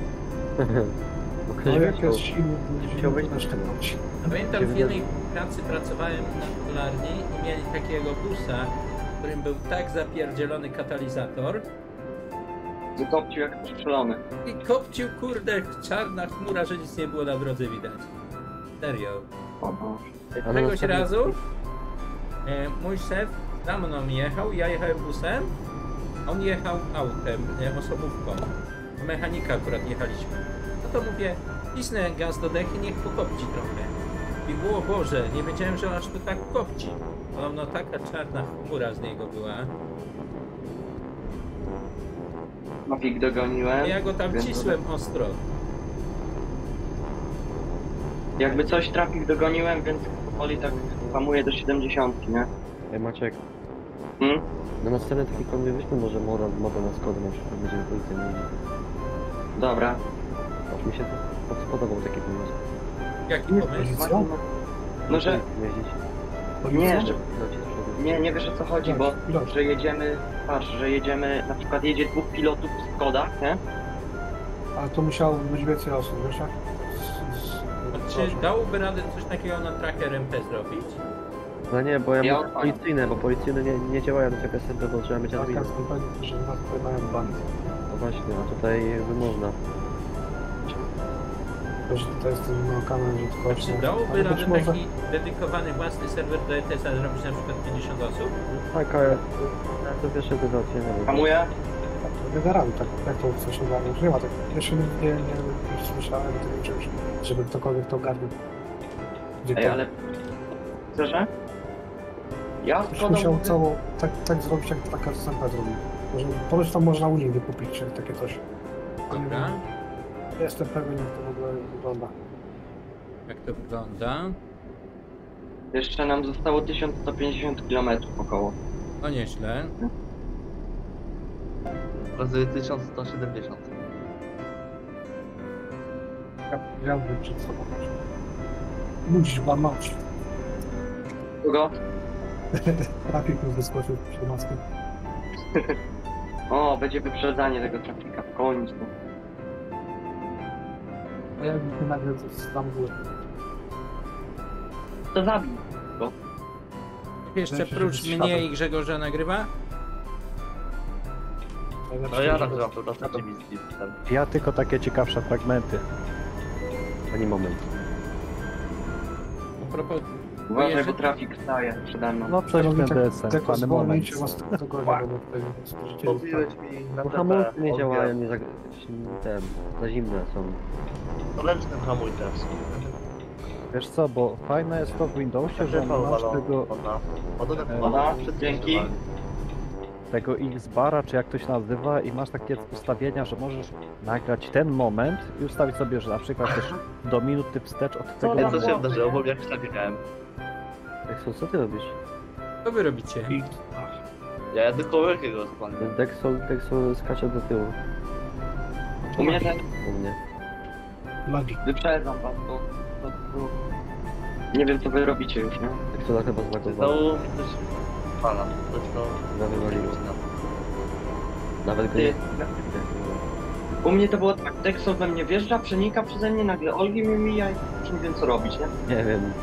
Bo No ktoś jak wyciął. jest silny, Chciał być- też tak robić. Pamiętam, w jednej pracy pracowałem na szklarni i mieli takiego busa, w którym był tak zapierdzielony katalizator Wykopcił jak strzelony. i kopcił, kurde, czarna chmura, że nic nie było na drodze widać. Serio. O Boże. Ale Któregoś następny- razu mój szef za mną jechał, ja jechałem busem, on jechał autem, osobówką. Do mechanika akurat jechaliśmy. No to mówię, cisnę gaz do dechy, niech pokopci trochę. I było, Boże, nie wiedziałem, że aż to tak kopci. No taka czarna chmura z niego była. Mafik dogoniłem. Ja go tam Więc cisłem ostro. Jakby coś trafik dogoniłem, więc powoli tak hamuję do 70, nie? Ej Maciek, Hmm? na następny taki konwój weźmy może moda na Skodę na przykład, będziemy policję mieli. Dobra. Aż mi się to spodobał taki pomysł. Jaki pomysł? Co? No że... Jeździć. Nie, że... Lecieć z przodu. Nie wiesz o co chodzi, bo że jedziemy... Patrz, że jedziemy... Na przykład jedzie 2 pilotów w Skodach, nie? Ale to musiało być więcej osób, wiesz jak? Czy dałoby radę coś takiego na tracker MP zrobić? No nie, bo ja Ja mówię odpalam. policyjne, bo policyjne nie działają na takie SMP, bo trzeba mieć Tak, admin. jak kompanii, że nas tutaj mają bank. No właśnie, a tutaj jakby można. to, że tutaj jest ten kamer, że tylko... Czy dałoby ale radę być może- taki dedykowany własny serwer do ETS-a zrobić na przykład 50 osób? Tak, ale to pierwsze to nie wiem. Hamuję? Generalnie, tak jak to coś ogarnąć. Nie ma tak. Jeszcze nie słyszałem tego czymś, żeby ktokolwiek to ogarnił. Gdzie Ej, to- ale... Szczerze? Ja Ktoś składam... musiał cało, tak zrobić, jak taka SMP zrobił. Może, ponoć tam można u nich wykupić czy takie coś. Dobra. Nie jestem pewien, jak to w ogóle wygląda. Jak to wygląda? Jeszcze nam zostało 1150 km około. No nieźle. Pokazuje 1170. Ja bym przed sobą. Musisz łamać. Kogo? Trafik mi wyskoczył przed maskiem. O, będzie wyprzedzanie tego trafika w końcu. A ja bym nagle tam górę. To zabij. Jeszcze Znaczy, prócz żeby mnie światło- i Grzegorza nagrywa? No ja nagrywam to na trzeciej misji. Ja tylko takie ciekawsze fragmenty. Ani moment. A propos, Uważaj, Jerzy- bo trafik staje przede mną. No coś robicie będę sen, Tylko fany moment. zwolnijcie was do góry, bo tutaj spożycie Mówiłeś mi na No TP, hamulce nie odbierz. działają, nie za... za zimne są. To ręcznym hamuj teraz. Wiesz co, bo fajne jest to w Windowsie, że masz Ładunek E, woda. dzięki. tego X-bara, czy jak to się nazywa, i masz takie ustawienia, że możesz nagrać ten moment i ustawić sobie, że na przykład też do minuty wstecz od tego Ej, co momentu. się wydarzyło, bo jak tak biegałem. Dexol, co ty robisz? co wy robicie? i... Ja jadę koło wielkiego zupełnie. Dexol skacze do tyłu. U mnie ten U mnie. Lagi. wyprzedzam was, to... Nie wiem co wy robicie już, nie? Dexola chyba zlagowało. Znowu mi coś fala. Coś to... Zawywaliło. Nawet go Ty, nie... u mnie to było tak, Dexo we mnie wjeżdża, przenika przeze mnie, nagle Olgi mi mija i już nie wiem co robić, nie? Nie wiem.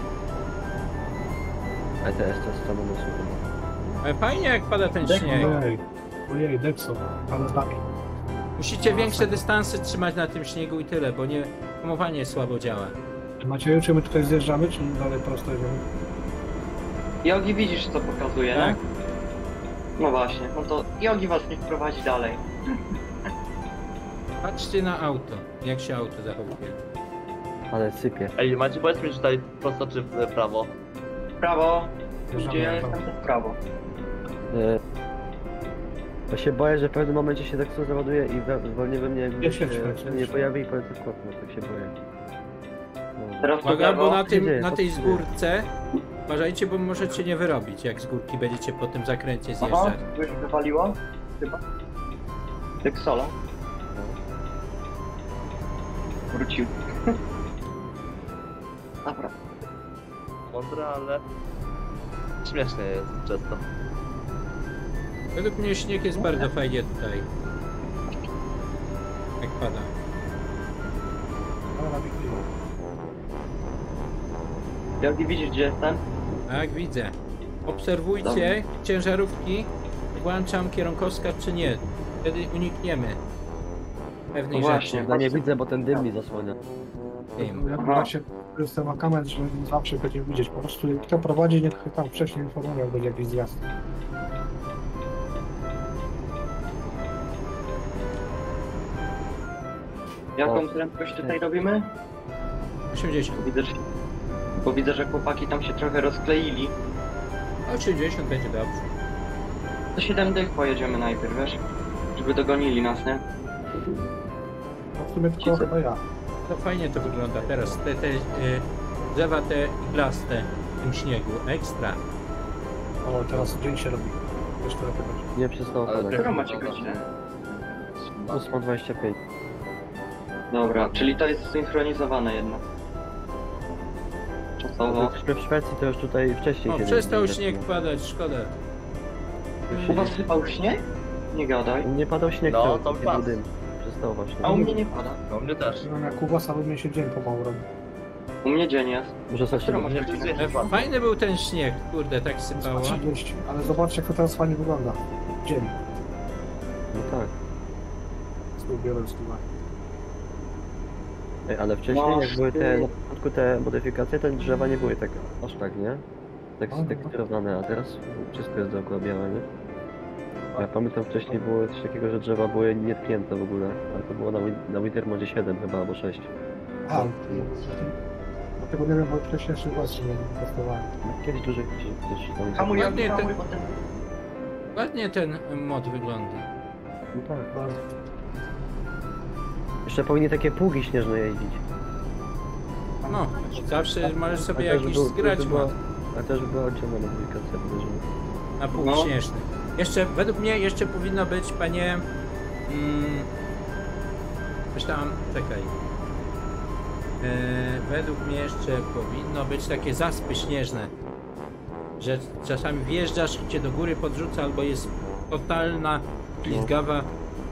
ETS to jest samo na słuchu. Ale fajnie jak pada ten śnieg. Ojej, Dexo, ale lagi. Musicie większe dystanse trzymać na tym śniegu i tyle, bo nie hamowanie słabo działa. Macie, czy my tutaj zjeżdżamy, czy dalej prosto jedziemy? Jogi widzisz co pokazuje, Tak? nie? No właśnie, no to Jogi was niech prowadzi dalej. Patrzcie na auto, jak się auto zachowuje. Ale sypie. Ej, macie powiedz mi, czy tutaj prosto czy w prawo? Prawo, Zjeżdżamy gdzie ja na jestem prawo. to w prawo. Ja się boję, że w pewnym momencie się Dexol załaduje i wolnie we mnie jakby Ja się się nie pojawi i polecę w kosmos, tak się boję. No. Teraz w Uwaga, bo lewo. na, tym, dzieje? na Co tej się dzieje? zgórce uważajcie, bo możecie nie wyrobić, jak z górki będziecie po tym zakręcie Aha, zjeżdżać. tu już wywaliło? Chyba. Dexola. Wrócił. Dobra. Mądre, ale... Śmiesznie jest często. Według mnie śnieg jest bardzo fajnie tutaj. Jak pada. Ale lagi klimat. Jogi widzisz gdzie jestem? Tak, widzę. Obserwujcie ciężarówki, włączam kierunkowskaz czy nie. Wtedy unikniemy pewnej No właśnie. rzeczy. Ja nie widzę, bo ten dym mi zasłania. Wiem. Jak Aha. macie system kamer, że zawsze będziemy widzieć. Po prostu kto prowadzi, niech tam wcześniej informuje, jak będzie jakiś zjazd. Jaką prędkość tutaj robimy? 80. Bo widzę, że chłopaki tam się trochę rozkleili. 80 będzie dobrze. To 7 dych pojedziemy najpierw, wiesz? Żeby dogonili nas, nie? No w sumie tylko chyba ja. To fajnie to wygląda teraz. Te drzewa te iglaste w tym śniegu. Ekstra. O, teraz dzień się robi. Wiesz, to lepiej będzie. Nie przestało Ale padać. Którą macie godzinę? 8:25. Dobra, czyli to jest synchronizowane jednak. Czasowo. W Szwecji to już tutaj wcześniej O, się przestał nie śnieg zaczyna. padać, szkoda. U was sypał śnieg? Nie gadaj. Nie padał śnieg, No, cały to taki pas. był dym. Przestało właśnie. A u mnie nie pada. No mnie też. Nie wiem, jak u was, ale mnie się dzień pomału robi. U mnie dzień jest. Muszę sobie Którą U mnie macie też godzinę? jest Fajny był ten śnieg, kurde, tak sypało. 30, ale zobaczcie, jak to teraz fajnie wygląda. Dzień. No tak. Z tym biorąc uwagę. Ej, ale wcześniej No, jak były te, na początku te modyfikacje, to drzewa nie były tak, aż tak, nie? Tak steksturowane, a teraz wszystko jest dookoła białe, nie? Ja pamiętam wcześniej było coś takiego, że drzewa były nietknięte w ogóle, ale to było na Wintermodzie 7 chyba, albo 6. A, dlatego nie wiem, bo wcześniejszy właśnie nie testowałem. Kiedyś dużo też tam... Hamuj, Ładnie hamuj, ten- potem. Ładnie ten mod wygląda. No tak. Bardzo. Jeszcze powinni takie pługi śnieżne jeździć. No, zawsze możesz sobie A też jakiś był- zgrać była- mod A też była oddzielna modyfikacja, podejrzewam. na pół No. śnieżny. Jeszcze, według mnie, jeszcze powinno być, panie... Coś tam, czekaj. Według mnie jeszcze powinno być takie zaspy śnieżne. Że czasami wjeżdżasz, cię do góry podrzuca, albo jest totalna ślizgawa.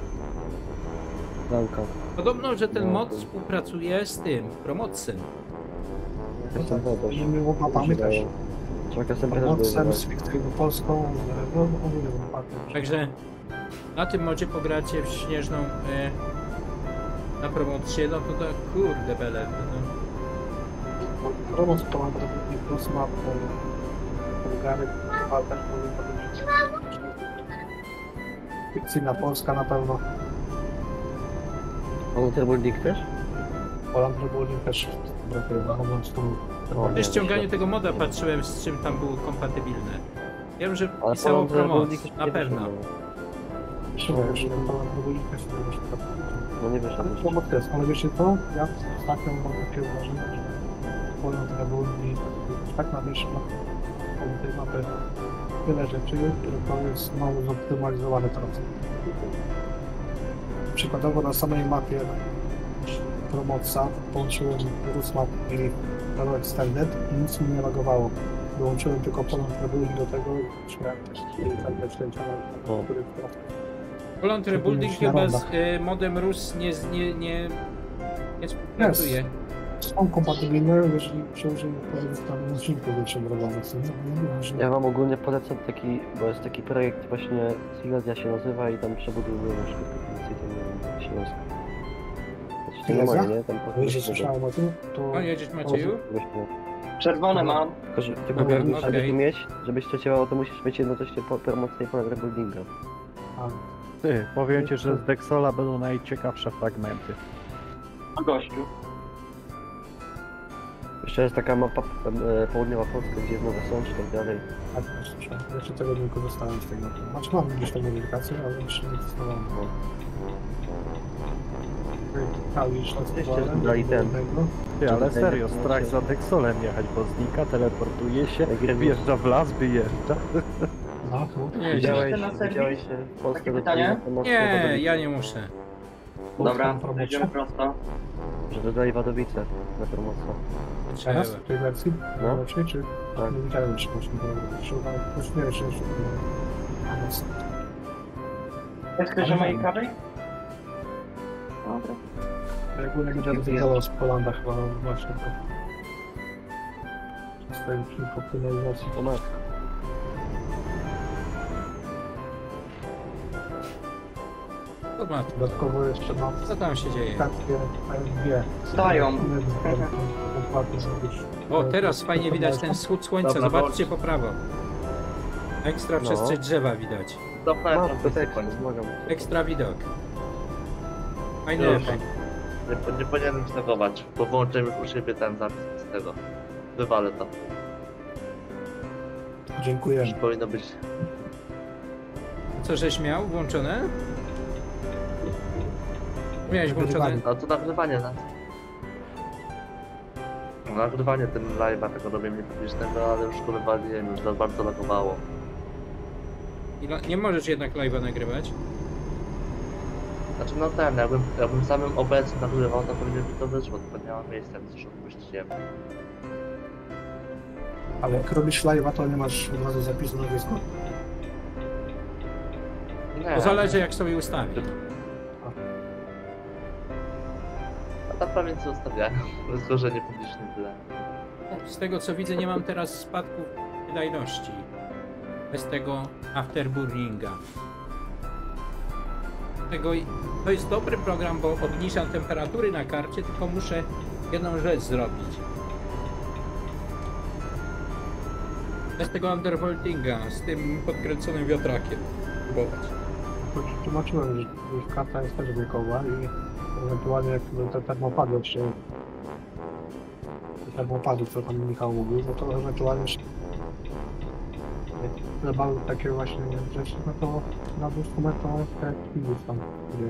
Zamka. Podobno, że ten No, mod to- współpracuje z tym, Promocem. Ja tam wodę. Nie było mapami też. Czekasem też Mocem były. z fikcją polską, no ogólnie mapami. Także na tym modzie pogracie w śnieżną na promocję, no to kurde bele. No. Promoc to mam podobnie plus map Bułgary, ale też powinien być fikcyjna Polska na pewno. Waterbuilding też? Poland Rebuilding też brakuje, mówiąc tu. O, Przy nie, ściąganiu tego moda patrzyłem, z czym tam było kompatybilne. Wiem, że Ale pisało Poland promoc, Rebuilding jeszcze na nie pewno. wyszło. Jeszcze Poland Rebuilding też nie wiem, No nie wyszło. ale pomoc jest, ale wiecie co? Ja ostatnio mam takie wrażenie, że Poland Rebuilding tak namieszcza tej mapy tyle rzeczy, które to jest mało zoptymalizowane teraz. Przykładowo na samej mapie Promoca połączyłem Rusmap i Halo Extended i nic mi nie lagowało. Wyłączyłem tylko Poland Rebuilding do tego, śmiałem tak ślęcia O. na których Poland Rebuilding na chyba z rondach. modem RUS nie współpracuje. są kompatybilne, jeżeli przełożymy w odcinku większym robione. Ja wam ogólnie polecam taki, bo jest taki projekt właśnie Silesia się nazywa i tam przebudowują szybko Śląsk. Znaczy, Silesia? normalnie, nie? Tam po Jeżeli słyszałem o tym, to No jedziesz Macieju? Czerwone mam. Tylko Okej, żeby okej. tu mieć, żebyś to działało, to musisz mieć jednocześnie promocję i Poland Rebuildinga. Ty, powiem ci, że z Dexola będą najciekawsze fragmenty. O gościu. Jeszcze jest taka mapa południowa Polska, gdzie jest nowe sącz i tak dalej. tak, słyszałem. Jeszcze tego nie korzystałem z tego. Znaczy mam gdzieś tam modyfikację, ale jeszcze nie testowałem. Już Jeszcze dodali ten. Ty, ale Żeby serio, ten- strach za Dexolem jechać, bo znika, teleportuje się, Jak jest- wjeżdża w las, wyjeżdża. No, to Nie, Widziałeś, na serwis? widziałeś w Polsce Takie pytanie? nie, ja nie muszę. Dobra, promocja. idziemy prosto. że dodali Wadowice na promocję. Teraz? Trzeba. W tej wersji? No. Rocznej, czy? Tak. Nie widziałem jeszcze właśnie, bo szukam, nie wiem, czy jeszcze. Jest ktoś o mojej kawej? Dobra. Ja ogólnie będę wyjechał z Polanda chyba właśnie to. Swoim optymalizacji. O matko. Dodatkowo jeszcze mam Co tam się dzieje? takie dwie. Stają. O, teraz fajnie widać ten wschód słońca, Dobra, zobaczcie po prawo. Ekstra przez No. te drzewa widać. Cofnąłem Matko, trochę tak, sekund. pomagam. Ekstra widok. Fajny Już. efekt. Nie powinienem stegować, bo włączyłem już u siebie ten zapis z tego. Wywalę to. Dziękuję. Już powinno być. Co żeś miał włączone? Miałeś włączone? No to nagrywanie nas. No, nagrywanie tym live'a tego robię niepublicznego, ale już go wywaliłem, już za bardzo lagowało. Nie możesz jednak live'a nagrywać. Znaczy no ten, jakbym samym OBS nagrywał, to pewnie by to wyszło, tylko nie ma miejsca, więc już odpuściłem. Ale jak robisz live'a, to nie masz od razu zapisu na dysku. Nie, To zależy jak sobie ustawisz. a tam prawie co ustawiałem. Zgorzenie publiczne tyle. Z tego co widzę nie mam teraz spadków wydajności. Bez tego afterburninga. tego, to jest dobry program, bo obniżam temperatury na karcie, tylko muszę jedną rzecz zrobić. Bez tego undervoltinga, z tym podkręconym wiatrakiem. Próbować. Tłumaczyłem, że karta jest też wiekowa i ewentualnie jak te termopady się... Te termopady, co tam Michał mówił, no to ewentualnie trzeba takie właśnie rzeczy, no to na dwóch metrach jak minus tam, gdzie...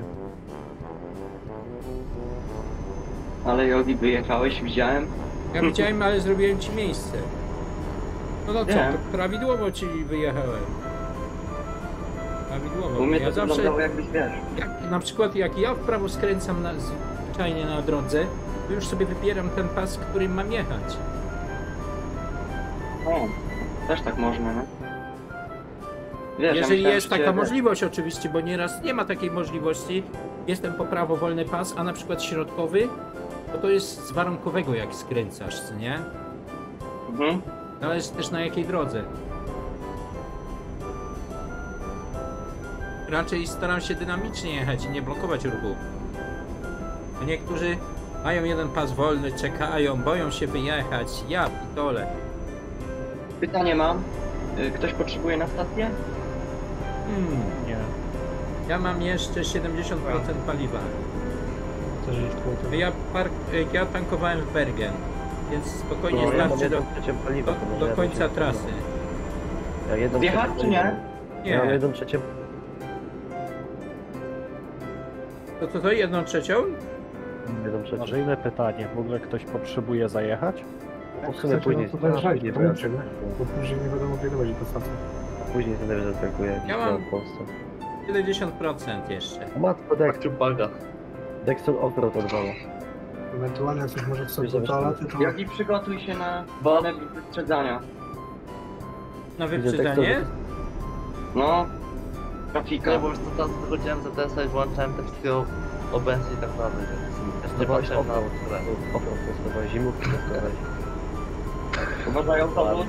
Ale Jogi, wyjechałeś, widziałem. Ja widziałem, ale zrobiłem ci miejsce. No to co, Nie. to prawidłowo ci wyjechałem. Prawidłowo. U mnie Ja to zawsze, wyglądało jakbyś, wiesz. na przykład jak ja w prawo skręcam zwyczajnie na drodze, to już sobie wybieram ten pas, którym mam jechać. O, też tak można, nie? Wiesz, ja Jeżeli myślałem, jest że taka cię- możliwość oczywiście, bo nieraz nie ma takiej możliwości. Jestem po prawo wolny pas, a na przykład środkowy, to jest z warunkowego jak skręcasz, co nie? Mhm. Zależy też na jakiej drodze. Raczej staram się dynamicznie jechać i nie blokować ruchu. A niektórzy mają jeden pas wolny, czekają, boją się wyjechać. Ja pitole. Pytanie mam. Ktoś potrzebuje na stację? Nie. Ja mam jeszcze 70% paliwa. Też jest kłopotem. Ja tankowałem w Bergen, więc spokojnie No, ja mam starczy do, jedną trzecią paliwa. to może do ja końca się- trasy. Ja jedną Wjechać trzecią czy nie? paliwa. Ja mam Nie, jedną trzecią. to 1/3? Jedną trzecią. Może inne pytanie, w ogóle ktoś potrzebuje zajechać? No w sumie później. No to dojrzeć, nie to mówcie, nie? Bo później nie będą mogli dojść do stacji. Później sobie zatankuję jakiś Ja mam- w Polsce. 70% jeszcze. O matko, Ciupaga. Dexter Offroad odwala. Ewentualnie jak coś może chcesz do Zobacz, toalety, to... Jogi, przygotuj się na walę wyprzedzania. Na Widzę wyprzedzanie? tekstury. No. Trafika. Nie, bo już to teraz wychodziłem z TS-a i włączałem te wszystkie OBS i tak dalej, więc nie Testowałeś patrzyłem na offroad. które. Offroad testowałeś, zimówki testowałeś. Uważaj autobus.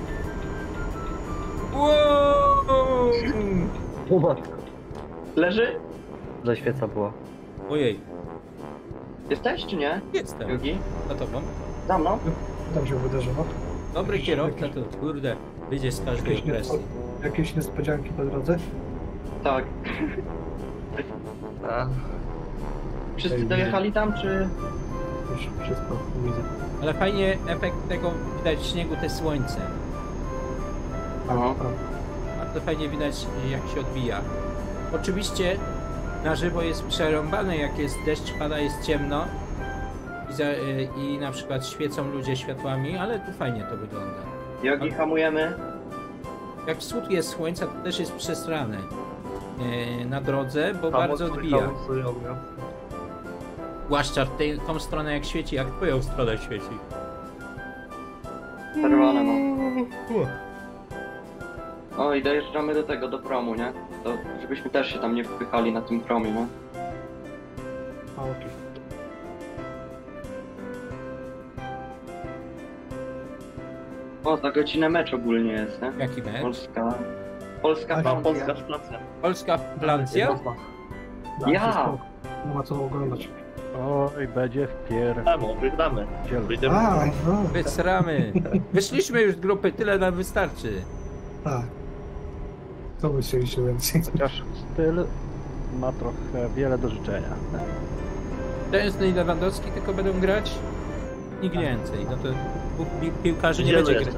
Wow! O matko. Leży? Zaświeca była. Ojej, Jesteś czy nie? jestem. Jogi? Za tobą. Za mną? Tam się wydarzyło. Dobry kierowca to kurde, wyjdzie z każdej Jakieś, presji. jakieś niespodzianki po drodze? Tak. A, Wszyscy dojechali tam, czy... Już wszystko widzę. Ale fajnie efekt tego widać śniegu, te słońce. Aha. Bardzo fajnie widać jak się odbija. Oczywiście na żywo jest przerąbane, jak jest deszcz pada, jest ciemno i na przykład świecą ludzie światłami, ale tu fajnie to wygląda. Jogi, hamujemy. Jak wschód jest słońca, to też jest przesrane na drodze, bo tam bardzo mocno odbija. hamują, nie? Zwłaszcza tą stronę jak świeci, jak twoją stronę świeci. Czerwone mam. O, i dojeżdżamy do tego, do promu, nie? To żebyśmy też się tam nie wpychali na tym promie, nie? A, okej. O, za godzinę mecz ogólnie jest, nie? Jaki mecz? Polska... Polska A, Francja. Polska szplacja. Polska Francja? Tak, Ja! wszystko. Nie ma co oglądać. Oj, będzie w Temu, wygramy. Wyjdziemy. A, no, Wysramy. Wyszliśmy już z grupy, tyle nam wystarczy. tak. Co by chcieliście więcej? Chociaż styl ma trochę wiele do życzenia. Szczęsny i Lewandowski tylko będą grać? Nikt więcej. No to dwóch piłkarzy nie Idziemy będzie jeszcze. grać.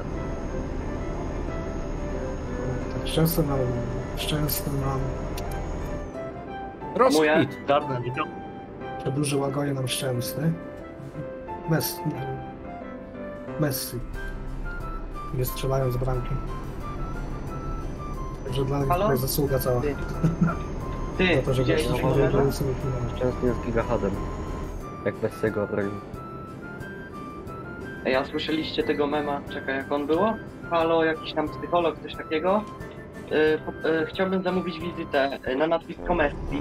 Tak szczęście nam Rozkwit. Czarne, widział? przedłużył agonie nam szczęsny. Messi. Nie strzelają z bramki. Także dla nich Halo? to jest zasługa cała. Ty. Za Ty, to, że widziałeś weszliśmy tego do meczu? semifinału. Często jest gigahadem. Jak Messiego robił. Ej, a słyszeliście tego mema? Czekaj, jak on było? Halo, jakiś tam psycholog, coś takiego? Chciałbym zamówić wizytę na nazwisko Messi.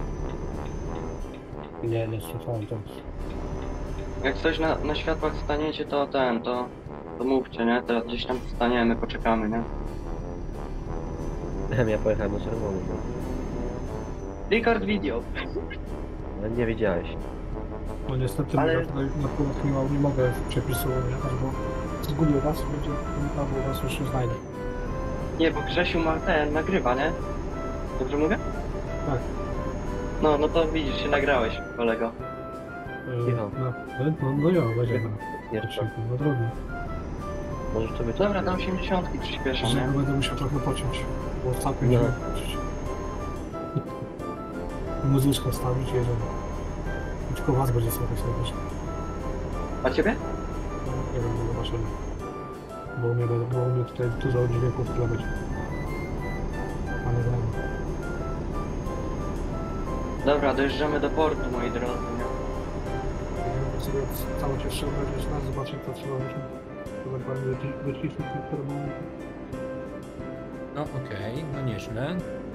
Nie słyszałem to. Jak coś na światłach staniecie, to mówcie, nie? Teraz gdzieś tam staniemy, poczekamy, nie? Ja pojechałem na czerwono. Record video. Ale nie wiedziałeś. No niestety Ale- ja tutaj na pół nie mogę przepisu używać, bo zgubię was i będzie albo was już nie znajdę. Nie, bo Grzesiu ma ten, nagrywa, nie? Dobrze mówię? Tak. No to widzisz, się nagrałeś, kolego. Michał. No ja, będzie Jeszcze. na drogi. Możesz to być. Dobra, tam 80 przyspieszą, Że nie? będę musiał trochę pociąć, bo ostatnio No. musiałem pociąć. Muzyczkę stawić, jedziemy. Tylko was będzie słychać najwyżej. A ciebie? Nie wiem, ile maszyny. Bo u mnie tutaj dużo dźwięków tyle być. Ale wiem. Dobra, dojeżdżamy do portu, moi drodzy, nie? Ja sobie cały czas trzeba gdzieś nas zobaczyć, to trzeba ewentualnie wyciszyć kilka momentów. No okej, no nieźle.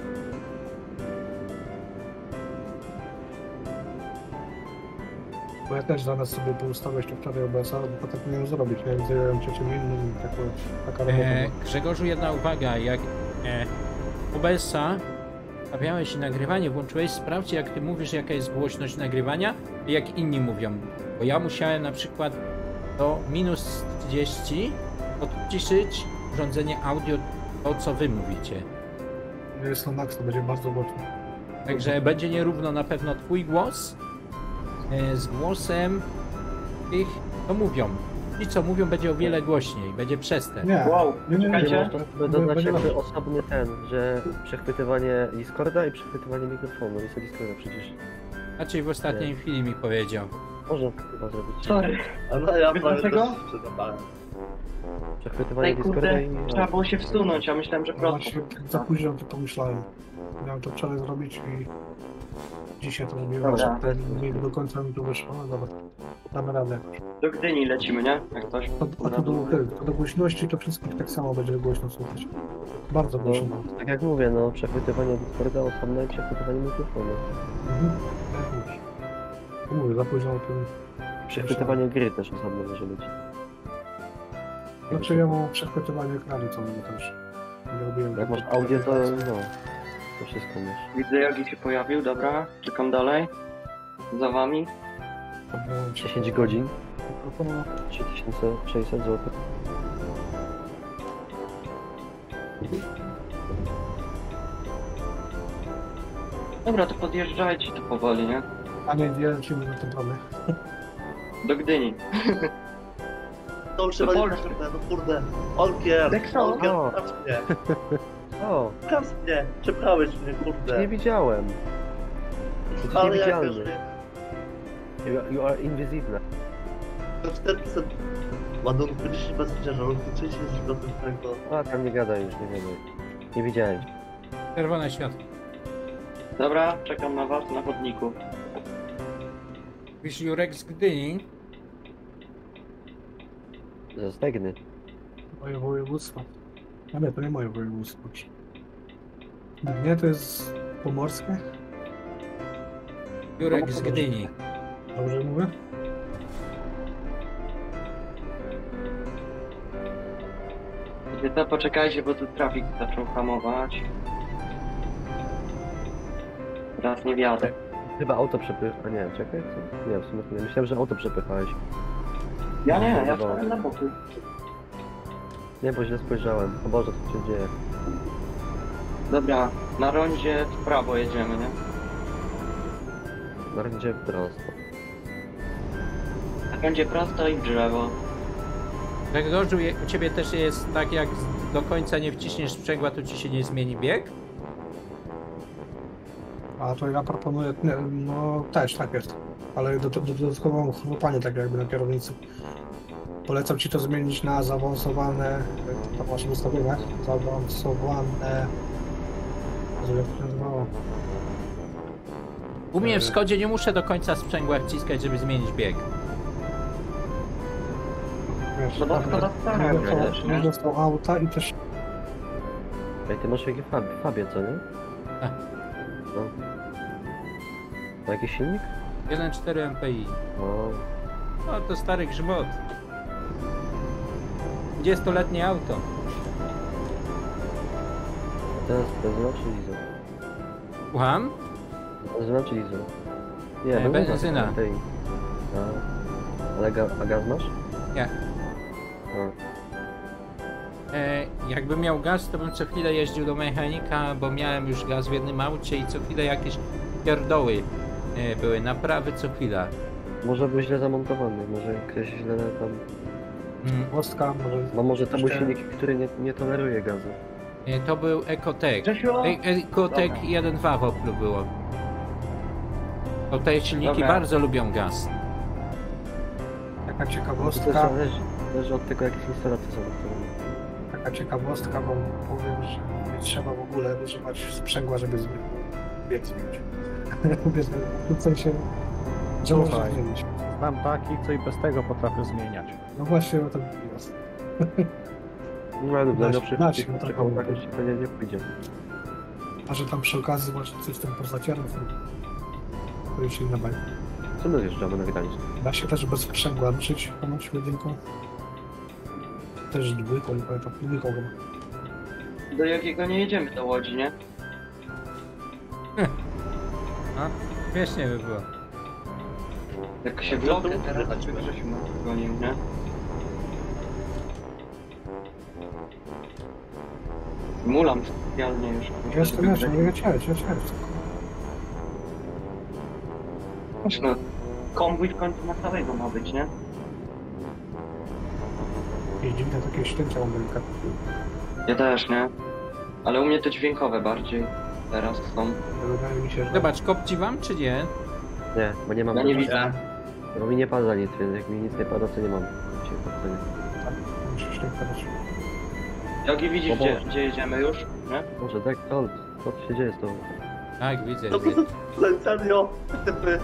Bo ja też zaraz sobie poustawiać to wczoraj OBS-a, bo tak miałem zrobić, nie wiem, zająłem się czym innym i taka robota. Grzegorzu, jedna uwaga, jak OBS-a stawiałeś nagrywanie, włączyłeś, sprawdź jak ty mówisz, jaka jest głośność nagrywania i jak inni mówią. Bo ja musiałem na przykład do minus 30 odciszyć urządzenie audio, to co wy mówicie. Nie jest to max, to będzie bardzo głośno. Także będzie nierówno na pewno twój głos z głosem tych, co mówią. Ci, co mówią, będzie o wiele głośniej, będzie przez te. Nie, Wow, nie, nie, czekajcie. nie, Można sobie dodać będzie jakby lepiej. osobny ten, że przechwytywanie Discorda i przechwytywanie mikrofonu. Jest to Discorda przecież. Raczej w ostatniej chwili mi powiedział. Można chyba zrobić. Sorry. A no ja Wiesz prawie dlaczego? też przygotowałem. Przechwytywanie Ej, Discorda kurde, i... trzeba było się wsunąć, a myślałem, że No prosto. właśnie, za późno to pomyślałem. Miałem to wczoraj zrobić i dzisiaj to zrobiłem. Dobra. Nie do końca mi to wyszło, no dobra. Damy radę. Do Gdyni lecimy, nie? Jak coś. To do głośności to wszystkich tak samo będzie głośno słuchać. Bardzo No, głośno. tak jak mówię, no przechwytywanie Discorda osobne i przechwytywanie mikrofonu. Mhm. Tak już. To mówię, za późno o tym. Przechwytywanie gry też osobne może być. Znaczy ja mam przechwytywanie ekranu, co mówię też. Nie robiłem. Jak masz audio, to no. To wszystko masz. Widzę, Jogi się pojawił, dobra. Czekam dalej. Za wami. 10 godzin, Mikrofonu. 3600 zł. Dobra, to podjeżdżajcie tu powoli, nie? A nie, lecimy na tym planie. Do Gdyni. To już trzeba To nie no kurde. Olkier, Tak samo. Olkier, O. sprawdź mnie. O, Sprawdź mnie, przeprałeś mnie, nie kurde. widziałem. Jesteś Ale jak niewidzialny. You are invisible. to 4% ładunku, 10% ciężaru, 30% tego. A, tam nie gadaj już, nie gadaj. Nie widziałem. Czerwone światło. Dobra, czekam na was na chodniku. Wiesz, Jurek z Gdyni. Ze Stegny. Moje województwo. A nie, to nie moje województwo. Nie, to jest pomorskie? Jurek z Gdyni. Dobrze mówię? Wiecie co, poczekajcie, bo tu trafik zaczął hamować. Teraz nie wjadę. Chyba auto przepycha. A nie, czekaj, co? Nie, w sumie to nie. Myślałem, że auto przepychałeś. Ja nie, ja Dobra. wstałem na boku. Nie, bo źle spojrzałem. O Boże, co się dzieje? Dobra, na rondzie w prawo jedziemy, nie? Na ryndzie prosto. Na rondzie prosto i w drzewo. Grzegorzu, u ciebie też jest tak, jak do końca nie wciśniesz sprzęgła, to ci się nie zmieni bieg? A to ja proponuję, nie, no też tak jest. Ale dodatkowo mam chrupanie tak jakby na kierownicy. Polecam ci to zmienić na zaawansowane, to masz w ustawieniach, zaawansowane... Jezu, jak to się nazywało? U mnie w Skodzie nie muszę do końca sprzęgła wciskać, żeby zmienić bieg. Wiesz, No bo to stara też, nie? dostał auta i też... Ej, ty masz jakie Fabie, co nie? Tak. No. Ma jakiś silnik? 1.4 MPI. O, No to stary grzmot. 20-letnie auto. a teraz bezno czy diesel? Słucham? Benzyna czy diesel? Nie, Nie, benzyna. Tej. Ale a gaz masz? Nie. A. Jakbym miał gaz, to bym co chwilę jeździł do mechanika, bo miałem już gaz w jednym aucie i co chwilę jakieś pierdoły były, naprawy co chwila. Może był źle zamontowany, może ktoś źle tam... Mm. Mostka, może... No może to był Jeszcze- silnik, który nie toleruje gazu. To był Ecotec. Grzesiu! Ecotec Dobra. 1.2 w Oplu było. Bo te silniki Dobra. bardzo lubią gaz. Taka To też ciekawostka, zależy od tego, jakie instalacje są. bo powiem, że nie trzeba w ogóle używać sprzęgła, żeby bieg zmienić. W sensie, że można Słuchaj. zmienić. Znam takich, co i bez tego potrafią zmieniać. No właśnie o tym jest. No ale dla najlepszych da się, no tak, tak już to nie pójdzie. A że tam przy okazji właśnie coś z tym pozacierem, to już inna bajka. Co my wjeżdżamy na Gdańsk? Da się też bez sprzęgła ruszyć ponoć jedynką. Też dwójką, nie pamiętam, dwójką chyba. Do jakiego nie jedziemy do Łodzi, nie? No, śmiesznie by było. Jak się vlogę teraz Grzesiu gonił, nie? Mulam specjalnie już. Jestem, nie leciałeś. No, konwój w końcu na całego ma być, nie? Jeździmy na takie ścięcia omylka. Ja też, nie? Ale u mnie to dźwiękowe bardziej teraz są. Wydaje mi się, że... Zobacz, kopci wam czy nie? Nie, bo nie mam... Ja nie widzę. Bo mi nie pada nic, więc jak mi nic nie pada, to nie mam. Tak, musisz tak teraz. Jogi widzisz, O Boże. gdzie jedziemy już, nie? Może tak, co się dzieje z tobą? Tak, widzę. No widzę. to serio? Typy.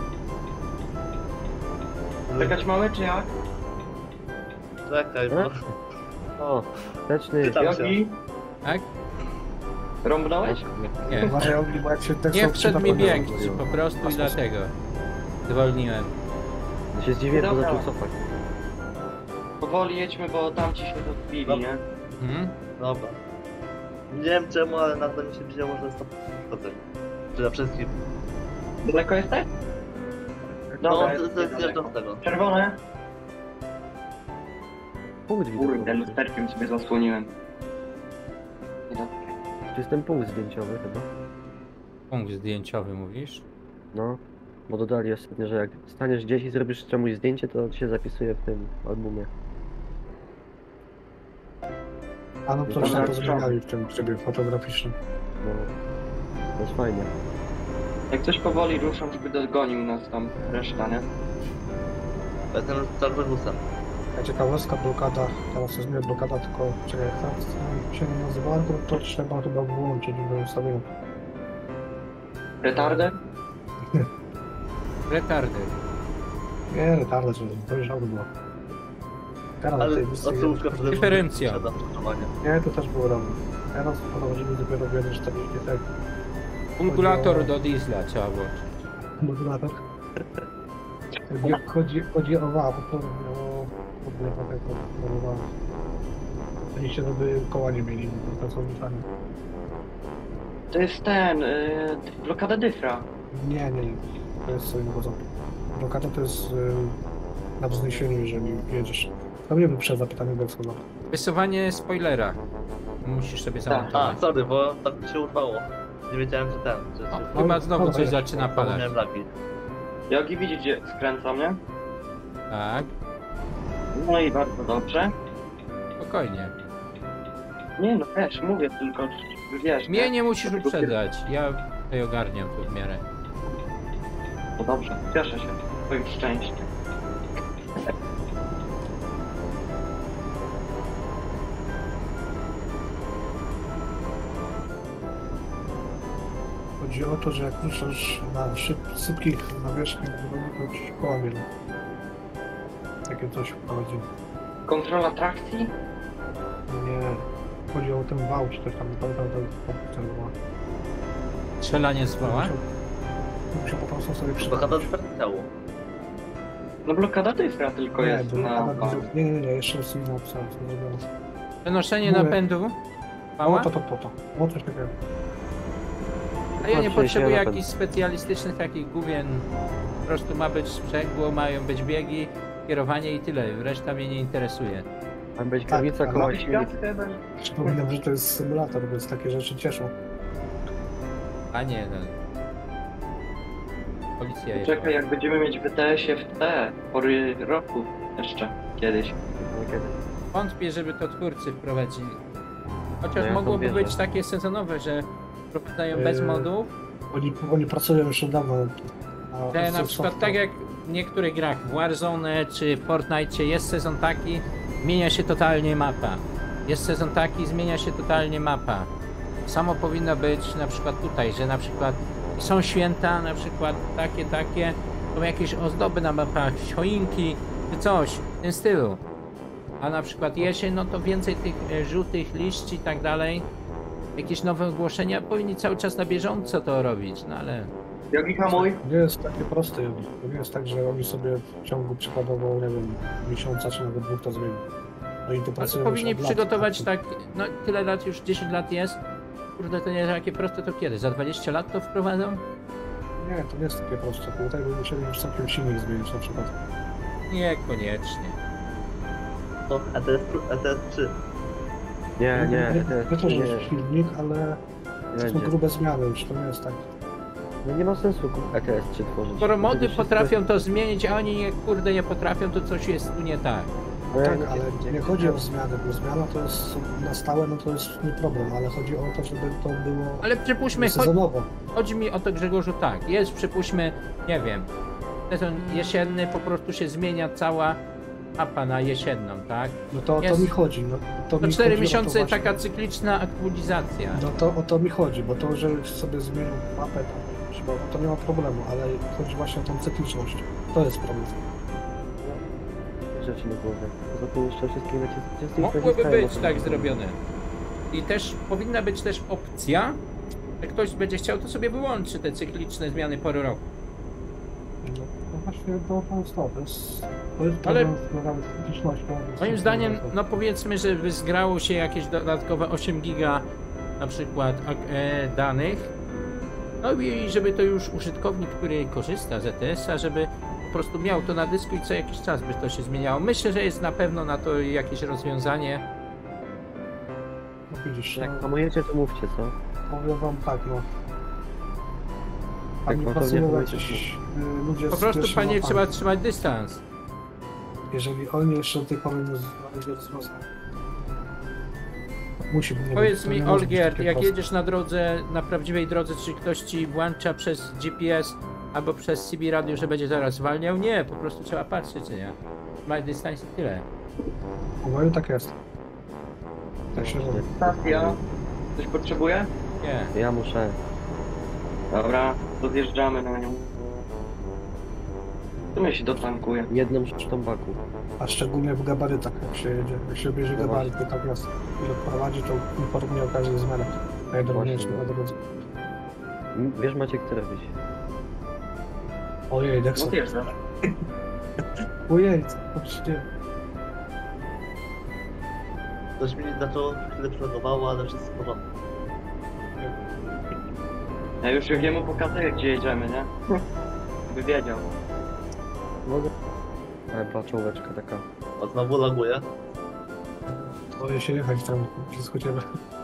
Czekać mamy, czy jak? Czekaj, bo... O, wsteczny. Pytam się. Jogi? Tak? Rąbnąłeś? Nie. Uważaj, Ogli, bo jak się tak Nie wszedł mi bieg, powiedział. po prostu i dlatego. Zwolniłem. Ja się zdziwiłem, bo Dobra. zaczął cofać. Powoli jedźmy, bo tam ci się rozbili, nie? Mhm. Dobra. Nie wiem czemu, ale nagle mi się wzięło, że stop chodzę. Czy na wszystkim. Daleko jesteś? No, Dobra, to jest zjeżdżam z tego. Czerwone? Punkt Kurde, widokowy. lusterkiem sobie zasłoniłem. To jest ten punkt zdjęciowy chyba. Punkt zdjęciowy mówisz? No. Bo dodali ostatnio, że jak staniesz gdzieś i zrobisz czemuś zdjęcie, to się zapisuje w tym albumie. A no coś tam pozmieniali w tym trybie fotograficznym. No. To jest fajne. Jak coś powoli ruszam, żeby dogonił nas tam reszta, nie? Jestem czarnogusem. A ciekawostka, blokada, teraz jest nie blokada, tylko czekaj, jak tam się nie nazywała, to trzeba chyba wyłączyć do ustawienia. Retardę? Retardy. Nie, retardę, że to już dawno było. Teraz Ale tej misji odsłówka przede Dyferencja. nie, to też było dawno. Teraz prowadzimy dopiero w 1.40 tak. Kalkulator do diesla trzeba włączyć. Modulator. Chodzi o WAP, to w ogóle takiego budowania. Oczywiście, żeby koła nie mieli, to są myślane. To jest ten, blokada dyfra. Nie, to jest co innego. Blokada to jest na wzniesieniu, jeżeli jedziesz. Tam nie był przed zapytaniem do ekspoza. Wysuwanie spoilera. Musisz sobie A, zamontować. sorry, bo tak mi się urwało. Nie wiedziałem, że ten, że... O, chyba znowu coś zaczyna padać. Miałem lagi. Jogi widzi, gdzie skręcam, nie? Tak, No i bardzo dobrze. spokojnie. Nie no, wiesz, mówię tylko, wiesz. Mnie nie musisz uprzedzać. Ja tutaj ogarniam tu w miarę. No dobrze, cieszę się twoim szczęściem. Chodzi o to, że jak ruszasz na sypkich nawierzchniach, to ci koła wiele. Takie coś wprowadzi. Kontrola trakcji? Nie. Chodzi o ten wał, czy też tam, nie pamiętam to celowa. Strzelanie z wała? Musiał po prostu sobie Blokada przypomnieć. dyferencjału. No blokada dyfra tylko Nie, jest na... blokada nie, jeszcze jest inna opcja, co zrobione. Przenoszenie Mówię. napędu? No Wała? to. No coś takiego. A A ja nie Patrzę się potrzebuję na ten- jakichś specjalistycznych takich główien. Po prostu ma być sprzęgło, mają być biegi, kierowanie i tyle. Reszta mnie nie interesuje. Ma być Tak, granica ale- koło śmietnicy. Przypominam, że to jest symulator, więc takie rzeczy cieszą. A nie, no. Policja jest. Czekaj, jak będziemy mieć WTS-ie w te pory roku jeszcze kiedyś. Wątpię, żeby to twórcy wprowadzili. Chociaż No ja mogłoby to wierzę. być takie sezonowe, że wprowadzają bez modów, Oni pracują już od dawna. że na przykład tak jak w niektórych grach w Warzone czy w Fortnite jest sezon taki, zmienia się totalnie mapa. Jest sezon taki, zmienia się totalnie mapa. Samo powinno być na przykład tutaj, że na przykład są święta, na przykład takie, są jakieś ozdoby na mapach, choinki czy coś w tym stylu. A na przykład jesień, no to więcej tych żółtych liści i tak dalej. Jakieś nowe ogłoszenia, powinni cały czas na bieżąco to robić, no ale... Jogi hamuj. Nie jest takie proste. To nie jest tak, że oni sobie w ciągu przykładowo, nie wiem, miesiąca czy nawet 2 to zmienią. No i to Ale pracują to już powinni od lat. przygotować tak, no tyle lat, już 10 lat jest. Kurde, to nie jest takie proste, to kiedy? Za 20 lat to wprowadzą? Nie, to nie jest takie proste. Tutaj by musieli już całkiem silnik zmienić na przykład. Niekoniecznie. To ETS-3. Nie, Nie to to, że nie, silnik, ale to są będzie. grube zmiany już, to nie jest tak. No nie ma sensu ETS-3 tworzyć. Skoro mody Będzie wszystko- potrafią to zmienić, a oni kurde nie potrafią, to coś jest tu nie tak. No Tak, nie- ale nie chodzi o zmiany, bo zmiana to jest na stałe, no to jest nie problem, ale chodzi o to, żeby to było Ale przypuśćmy, sezonowo. chodzi mi o to, Grzegorzu, tak, jest przypuśćmy, nie wiem, sezon jesienny, po prostu się zmienia cała mapa na jesienną, tak? No to o to Jest. mi chodzi. No, to To mi 4 chodzi o to miesiące właśnie. taka cykliczna aktualizacja. No to o to mi chodzi, bo to, że sobie zmienił mapę, to nie ma problemu, ale chodzi właśnie o tą cykliczność. To jest problem. Rzeczy na głowę. Poza tym jeszcze wszystkie naciski Mogłoby być tak zrobione. I też powinna być też opcja, że ktoś będzie chciał, to sobie wyłączy te cykliczne zmiany pory roku. No właśnie to jest to. To jest Ale- problem związany z cyklicznością. Moim zdaniem, no powiedzmy, że wyzgrało się jakieś dodatkowe 8 giga na przykład danych. No i żeby to już użytkownik, który korzysta z ETS-a, żeby po prostu miał to na dysku i co jakiś czas by to się zmieniało. Myślę, że jest na pewno na to jakieś rozwiązanie. No widzisz, Jak no, hamujecie, to mówcie, co? powiem wam tak, no. Tak, Tam no to pracują nie jacyś ludzie Po z prostu, pierwszym panie, mapami. trzeba trzymać dystans. Jeżeli oni jeszcze do tej pory nie znaleźli rozwiązania. Musi być. Powiedz to mi, nie może być Olgierd, takie jak proste. jedziesz na drodze, na prawdziwej drodze, czy ktoś ci włącza przez GPS albo przez CB radio, że będzie zaraz zwalniał? Nie, po prostu trzeba patrzeć, nie? Trzymać dystans i tyle. No i tak jest. Tak się robi. Stacja. Coś potrzebuje? Nie. Ja muszę. Dobra, to zjeżdżamy na nią. Tu mnie się dotankuje. Jedną sztuczką baku. A szczególnie w gabarytach, jak się jedzie. Jak się bierze No gabaryt, to tak jest. Ile prowadzi, to informuje o każdej zmianie. Najdrobniejszej Właśnie. na drodze. Wiesz, Maciek, co robić. Ojej, No Dexter. zjeżdżasz. Ojej, co to się dzieje? Coś mi zaczęło chwilę przelogowało, ale wszystko w porządku. Ja już jemu pokazuję, gdzie jedziemy, nie? By wiedział. Mogę? Ale była czołóweczka taka. O, znowu loguje. Boję się jechać tam, wszystko ciebie.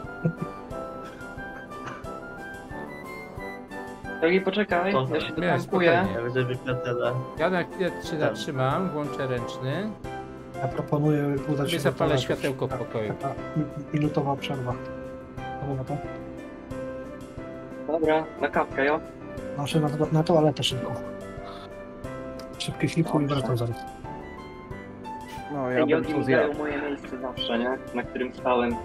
Jogi, poczekaj, Co? ja się Nie, dotankuję. spokojnie. Ja będzie wypierdzielę. Ja na chwilę się zatrzymam, włączę ręczny. Ja proponuję udać się Sobie do zapalę toalety. światełko w Tak, pokoju. taka minutowa przerwa. Dobra, to? Dobra, na kapkę, jo. Nasze na toaletę szybko. Szybkie hipu i wracam zaraz. No, Ej, ja bym Jogi tu mi zjadł. dają moje miejsce zawsze, nie? Na którym stałem.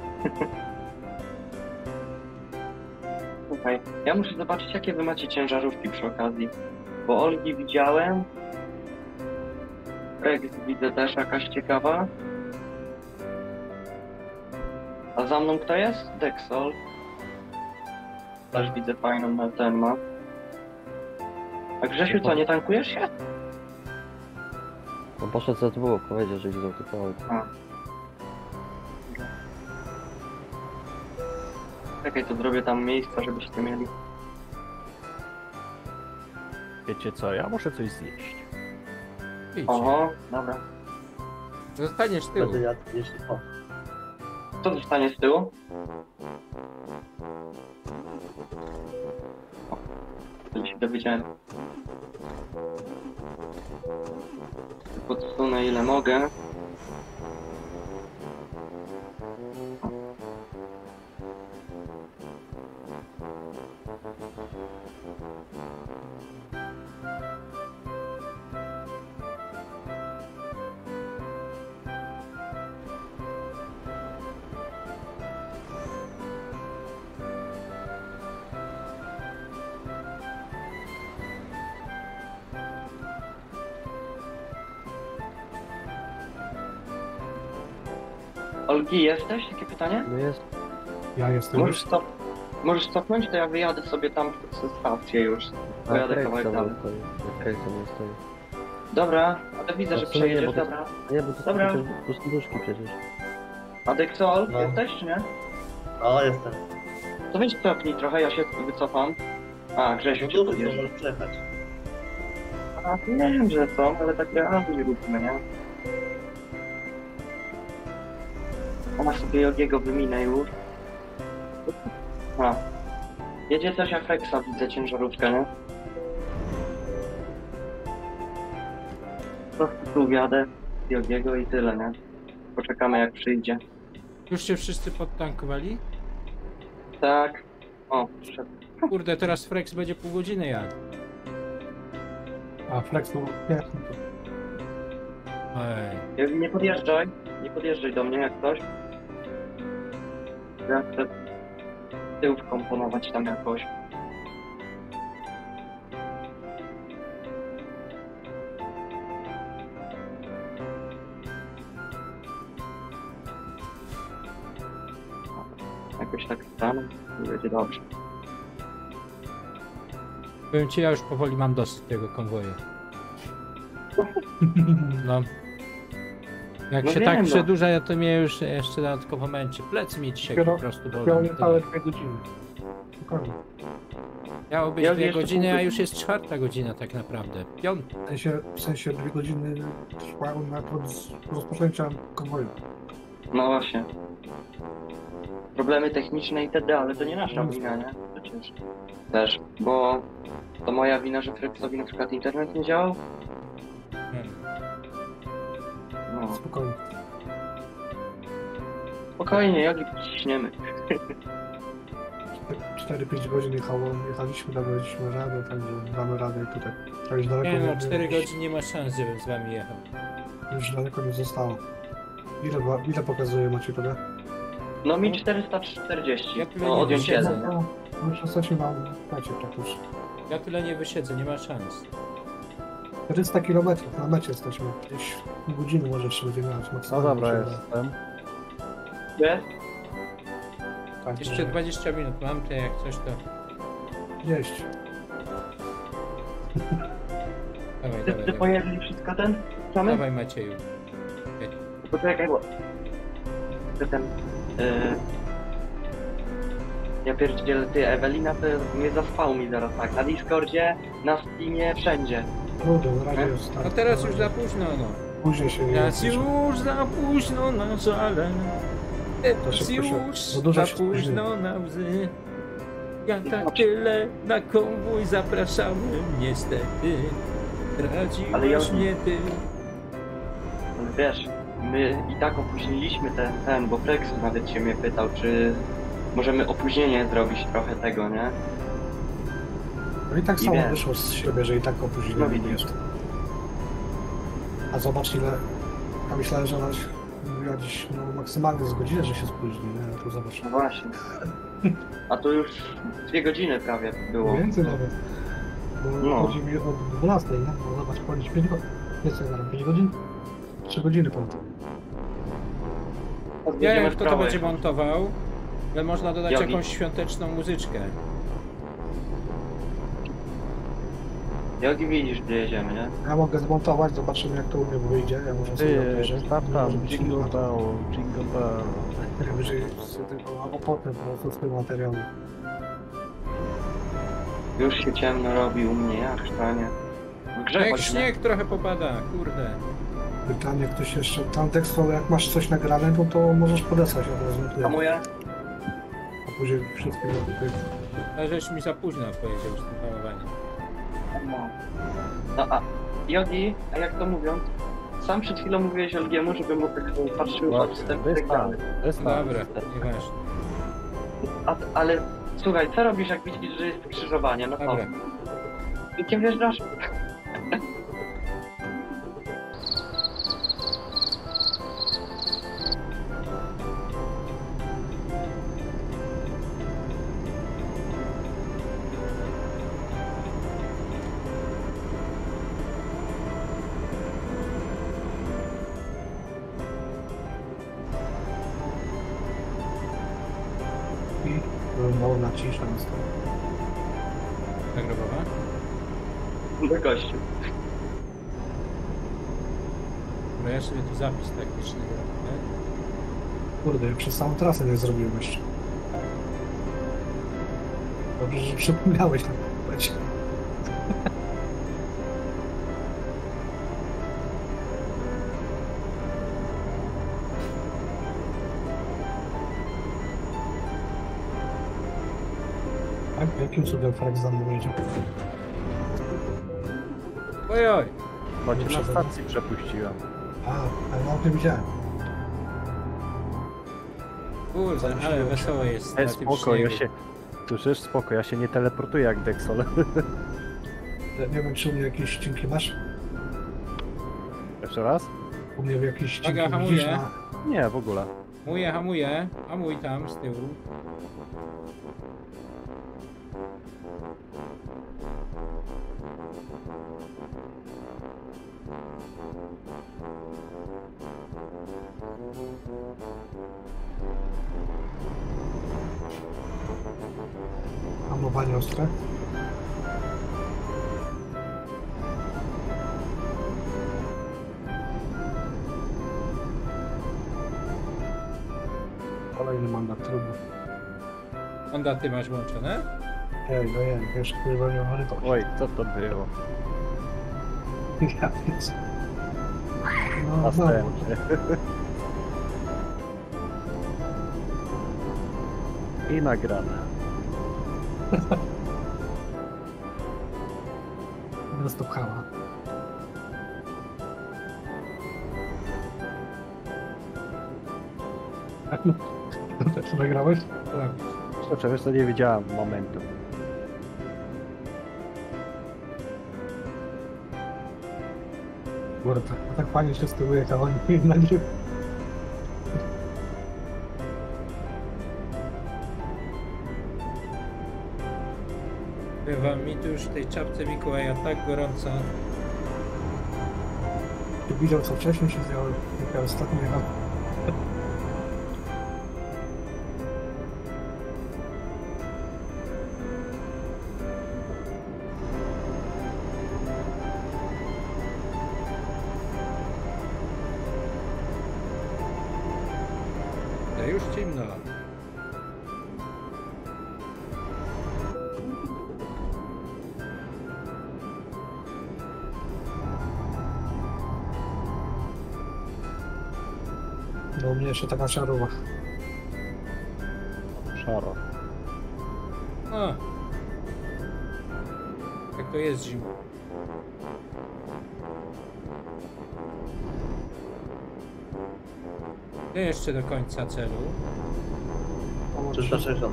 Słuchaj, ja muszę zobaczyć, jakie wy macie ciężarówki przy okazji. Bo Olgi widziałem. Rex widzę też jakaś ciekawa. A za mną kto jest? Dexol. Też widzę fajną na ten ma. A Grzesiu, co, nie tankujesz się? On poszedł za to było, powiedział, że idzie do typu. Czekaj, to zrobię tam miejsca, żebyście mieli. Wiecie co, ja muszę coś zjeść. Idź. Oho, dobra. Zostaniesz z tyłu. Będę jadł, jeśli... O, Co zostanie z tyłu? O, tyle się dowiedziałem. Podsunę ile mogę. Olgi, jesteś? Takie pytanie? No jest. Ja jestem już. Możesz cofnąć, to ja wyjadę sobie tam ze stację już. Pojadę kawałek dalej. nie stoi. Dobra, ale widzę, że A w sumie nie, przejedziesz, bo to- dobra. Nie, bo to Dobra. są pustuszki przecież. A Dexol, No. jesteś czy nie? o jestem. To weź cofnij trochę, ja się wycofam. A, Grzesiu No cię to podjeżdża. możesz przejechać. A, nie wiem, że co, ale tak realnie róbmy, nie? Ona sobie Jogiego wyminę już. A. Jedzie też Afrexa, widzę ciężarówkę, nie? Po prostu tu wjadę Jogiego i tyle, nie? Poczekamy jak przyjdzie. Już się wszyscy podtankowali? Tak. O, przyszedł. Kurde, teraz Frex będzie pół godziny jadł. A Flex był piękny. Ej. Jogi, nie podjeżdżaj. Nie podjeżdżaj do mnie jak coś. Ja chcę tył wkomponować tam jakoś. Jakoś tak tam i będzie dobrze. Powiem ci, ja już powoli mam dosyć tego konwoju. No. Jak No się wiem, tak no. przedłuża, ja to mnie już jeszcze dodatkowo męczy. Plecy mi dzisiaj Dopiero- po prostu Miał bolą. niecałe 2 godziny. Spokojnie. Miało być Ja 2 jeszcze godziny, a pół już jest 4 godzina tak naprawdę. 5. W sensie 2 godziny trwały na rozpoczęcia konwoju. No właśnie. Problemy techniczne itd., ale to nie nasza wina, nie? Przecież. Też, bo to moja wina, że Frexowi na przykład internet nie działał? No. Spokojnie. Spokojnie, jak ciśniemy. 4-5 godzin jechaliśmy, dawaliśmy radę, także damy radę i tutaj. To już daleko Nie no, 4 godziny nie ma szans, żebym z wami jechał. Już daleko nie zostało. Ile pokazuje macie tyle? No mi 440. Ja tyle No nie odjąć wysiedzę. jeden. No, już jesteśmy na mecie praktycznie. Ja tyle nie wysiedzę, nie ma szans. 400 km na mecie jesteśmy. Gdzieś pół godziny może jeszcze będziemy jechać No maksymalnie. dobra, myślę, że- jestem. Jest? Tak, Jeszcze 20 minut mam, to jak coś to... Gdzieś. Dawaj, Ty dawaj. pojedli wszystko ten? Samy? Dawaj Macieju. Poczekaj, bo... Ten... Ja pierdzielę, ty, Ewelina to mnie zaspał mi zaraz tak. Na Discordzie, na Steamie, wszędzie. Trudno, na razie jest tak. No teraz już za późno, no. Później się Teraz już za późno na żale. Teraz szybko się- już za dużo za się późno na łzy. Ja tak tyle na konwój zapraszałem, niestety. Ale ja- Radziłaś mnie ty. Ale wiesz, my i tak opóźniliśmy ten, bo Flexu nawet się mnie pytał, czy możemy opóźnienie zrobić trochę tego, nie? No i tak I samo wiesz. wyszło z siebie, że i tak opóźnienie No nie widzisz. jest. A zobacz ile... Ja myślałem, że ona mówiła dziś no, maksymalnie z godziny, że się spóźni, nie? Tu zobacz. No właśnie. A tu już 2 godziny prawie było. Więcej nawet. Bo No. chodzi mi od 12, nie? Bo zobacz, ponieść 5 godzin. Nie co, zaraz 5 godzin? 3 godziny ponad. Ja Odjedziemy wiem, w kto to prawo będzie jakoś. montował. Ale można dodać Jogi. jakąś świąteczną muzyczkę. Jogi widzisz, gdzie jedziemy, nie? Ja mogę zmontować, zobaczymy jak to u mnie wyjdzie. Ja może sobie Ty, obejrzę. staw Może tam, być jingle na to. bell, jingle bell. Najwyżej sobie tylko albo potem po prostu z tym materiałem. Już się ciemno robi u mnie, jak stanie. W grze Jak choć nie. śnieg trochę popada, kurde. Pytanie, ktoś jeszcze... Tam tekstowo, jak masz coś nagrane, to możesz podesłać od razu. tutaj. Hamuję? A później wszystkiego tutaj... A żeś mi za późno powiedział z tym hamowaniem. No a Jogi, a jak to mówiąc? Sam przed chwilą mówiłeś Olgiemu, żeby mu tak patrzył od wstępu tak dalej. Dobra, nieważne. Ale słuchaj, co robisz jak widzisz, że jest skrzyżowanie? No to. Dobra. Jakim wjeżdżasz? I wolna cisza nastąpi. Nagrobowa? Do gościu. Bo ja sobie tu zapis taktyczny robię. Kurde, ja przez całą trasę nie zrobiłem jeszcze. Dobrze, że przypomniałeś na tym. Jakim cudem Frank za mną jedzie? Ojoj! Bo cię na stacji przepuściłem. Ale no o tym widziałem. Kurde, ale wesoło jest na tym Spoko, ja śniegu. się... Słyszysz? Spoko, ja się nie teleportuję jak Dexol. Nie wiem, czy u mnie jakieś ścinki masz? Jeszcze raz? U mnie jakieś ścinki Uwaga, widzisz hamuję. na... Nie, w ogóle. Hamuję, hamuj tam z tyłu. Hamowanie ostre. Kolejny mandat, trudno. Mandaty masz włączone? Ej, no nie, wiesz, kurwa nie ma to. Oj, co to było? Ja więc... No, no, Następny. I nagrane. no to pchała. Co nagrałeś? Tak. Szczerze, wiesz co, nie widziałem momentu. Kurde, tak fajnie się z tyłu jechał, nie nagrywa. Bywa mi tu już w tej czapce Mikołaja tak gorąco. Ty widział, co wcześniej się działo, jak ja ostatnio jechał. To już ciemno. No u mnie jeszcze taka szarowa. Szaro. O! Jak to jest zimno. Nie jeszcze do końca celu. 360.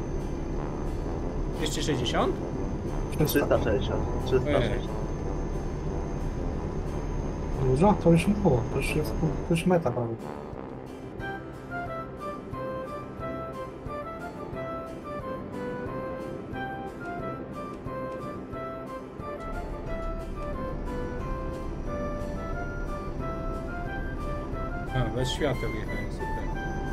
260? 360. 360. Dużo? To już było, to już jest to już meta prawie. A, bez świateł jechałem, super.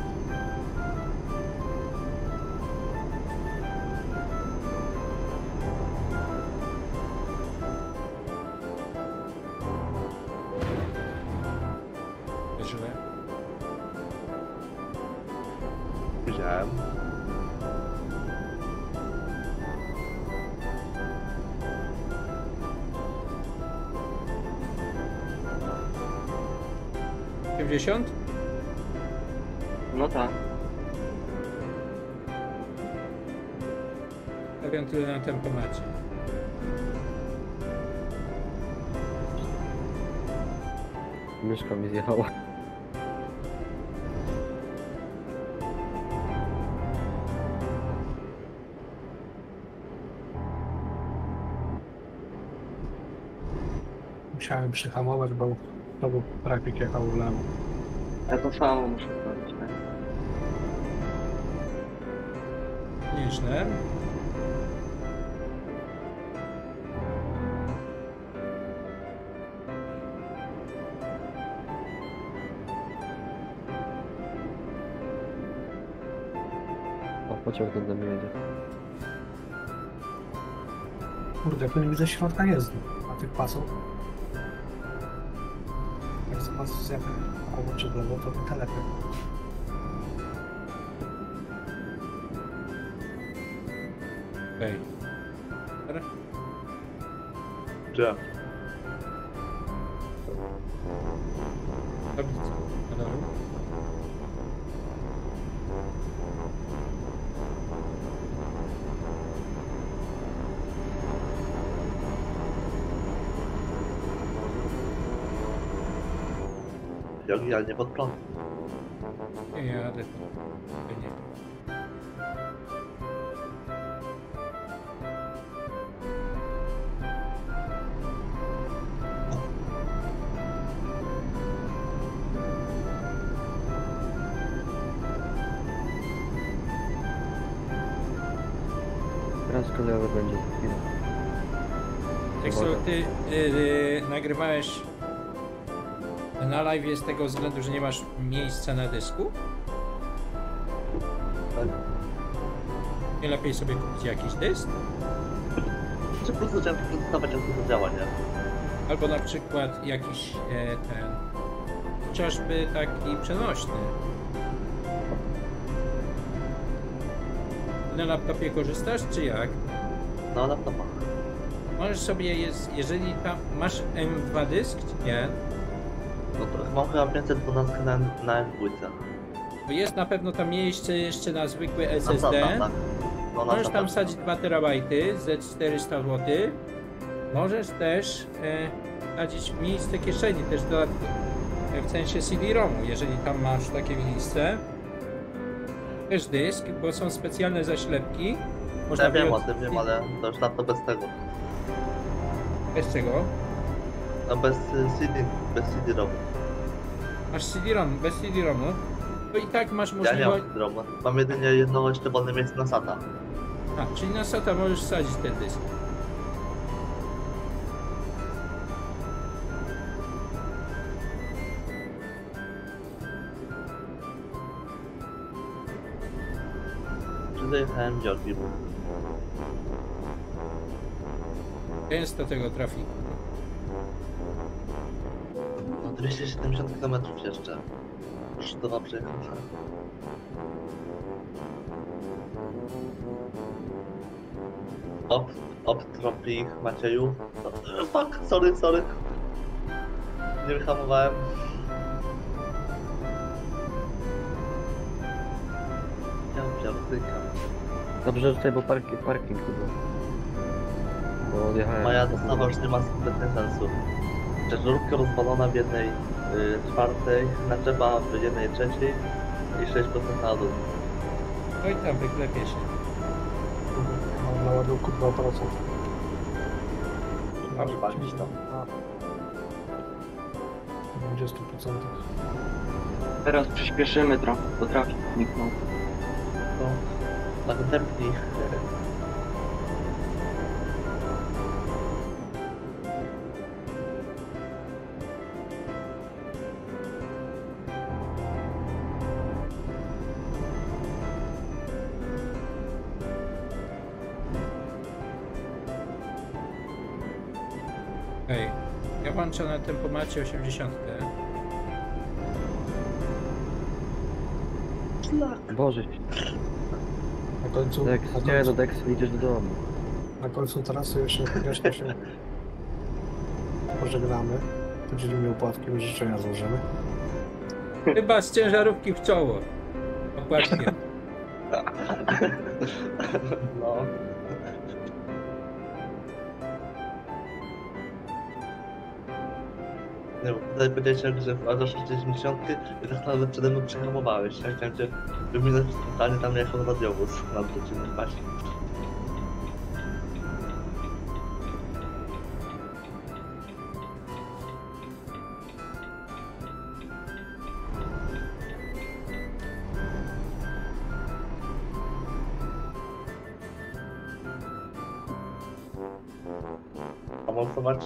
Źle. Widziałem. 80? No tak. Stawiam tyle na tempomacie. Myszka mi zjechała. Musiałem przyhamować, bo to był trafik jechał w lewo. Ja to samo muszę zrobić, tak? Nieźle. O, pociąg ten do mnie jedzie. Kurde, tu nie widzę środka jezdy na tych pasów. Jak z pas zjechać albo czy w lewo, to te lepiej. Okej. Gdzie? Tablica. Dobra. Ja nie pod prąd. Nie jadę. Nie. Teraz kolejowy będzie za chwilę. Jak ty nagrywałeś na live z tego względu, że nie masz miejsca na dysku? Tak. Nie lepiej sobie kupić jakiś dysk? Czy po prostu chciałem przedstawiać, jak to działa, nie? Albo na przykład jakiś ten... chociażby taki przenośny. Na laptopie korzystasz, czy jak? No, laptopa. Możesz sobie, jeżeli tam masz M2 dysk, czy nie? No to mam chyba 512 na M2. Bo jest na pewno tam miejsce jeszcze na zwykły Na SSD. SATA, tak. No, na Możesz SATA. tam wsadzić 2 terabajty z 400 zł. Możesz też wsadzić miejsce kieszeni, też w sensie CD-ROMu, jeżeli tam masz takie miejsce. Też dysk, bo są specjalne zaślepki. Ja wiem o od- tym, wiem, ale to już laptop bez tego. Bez czego? No bez bez CD-ROM. Masz CD-ROM, bez CD-ROMu. To i tak masz Ja nie mam możliwość... CD-ROM. Mam jedynie jedno jeszcze wolne miejsce na SATA. A, czyli na SATA możesz wsadzić ten dysk. Czy zajechałem dziorki? Gęsto tego trafiku. No 270 km jeszcze. Sztowa przejechać. Obtropi ich Macieju. Fuck, sorry. Nie wyhamowałem. Ja pierdykam. Dobrze, że tutaj był parking chyba. Bo odjechałem. Moja dostawa już nie ma kompletnie sensu. Ciężarówka rozwalona w jednej czwartej, naczepa w jednej trzeciej i 6% na dół. No i tam wyklepie się. Mam na ładunku 2%. Dobrze, palić to. W 20%. Teraz przyspieszymy trochę, bo trafik zniknął. No, następni. Okej. Ja włączę na tempomacie 80. Boże, Na końcu, Dex, nie no Dex, idziesz do domu. na końcu trasy jeszcze się pożegnamy. Podzielimy opłatki, życzenia złożymy. Chyba z ciężarówki w czoło. Dokładnie. No. Nie, bo tutaj powiedziałeś, że wkładasz 60 i tak naprawdę przede mną przehamowałeś. Ja chciałem cię wyminąć totalnie tam jako radiowóz na odwróconym pasie. Hamulcować?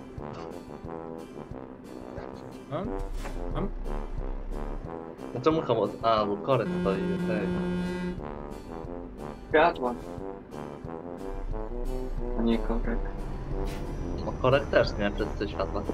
No, mam. No czemu hamulcować? A, bo korek stoi, okej. Światła. A nie korek. No korek też nie, przez te światła.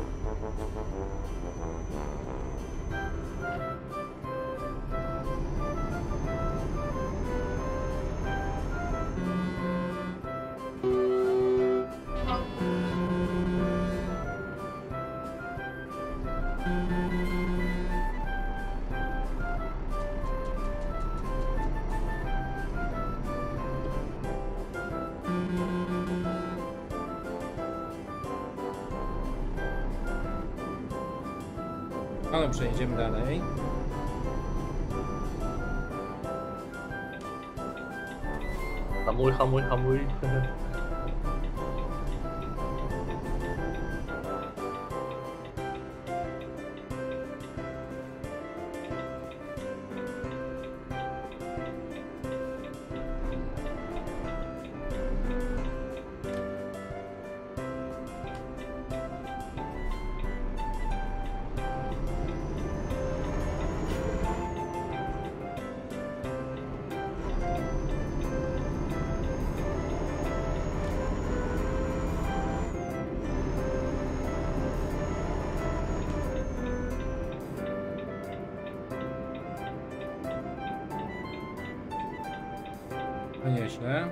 Ale przejdziemy dalej. Hamuj, hamuj, hamuj. No nieźle.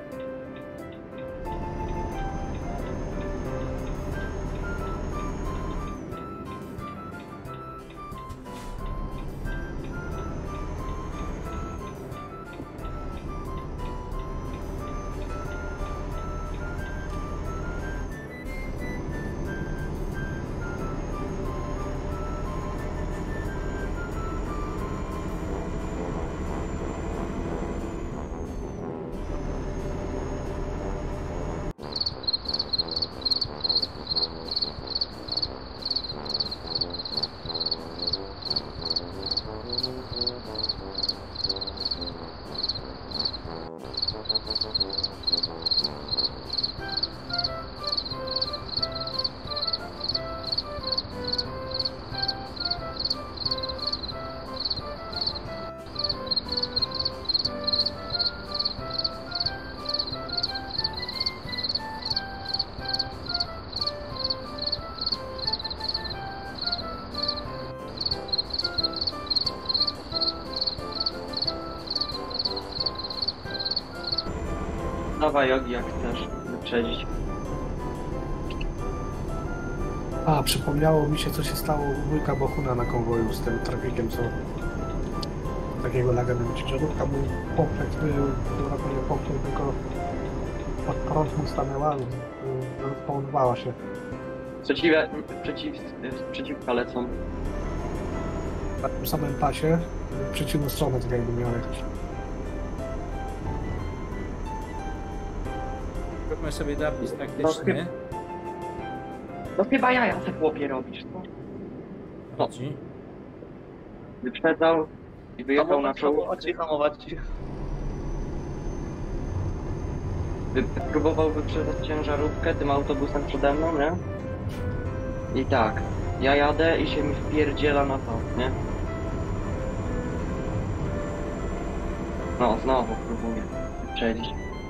Dawaj Jogi, jak chcesz wyprzedzić. A, przypomniało mi się, co się stało u wujka Bohuna na konwoju z tym trafikiem, co takiego laga miał. Ciężarówka był poprzek, która to nie poprzek, tylko pod prąd stanęła, rozpałowała się. Przeciwka lecą. Na tym samym pasie, w przeciwną stronę, tak jakby miał jechać. Róbmy sobie zapis taktyczny. No chyba jaja se chłopie robisz, no. Chodzi. Wyprzedzał i wyjechał na czoło. Hamować. Próbował wyprzedzać ciężarówkę tym autobusem przede mną, nie? I tak, ja jadę i się mi wpierdziela na to, nie? No, znowu próbuję wyprzedzić.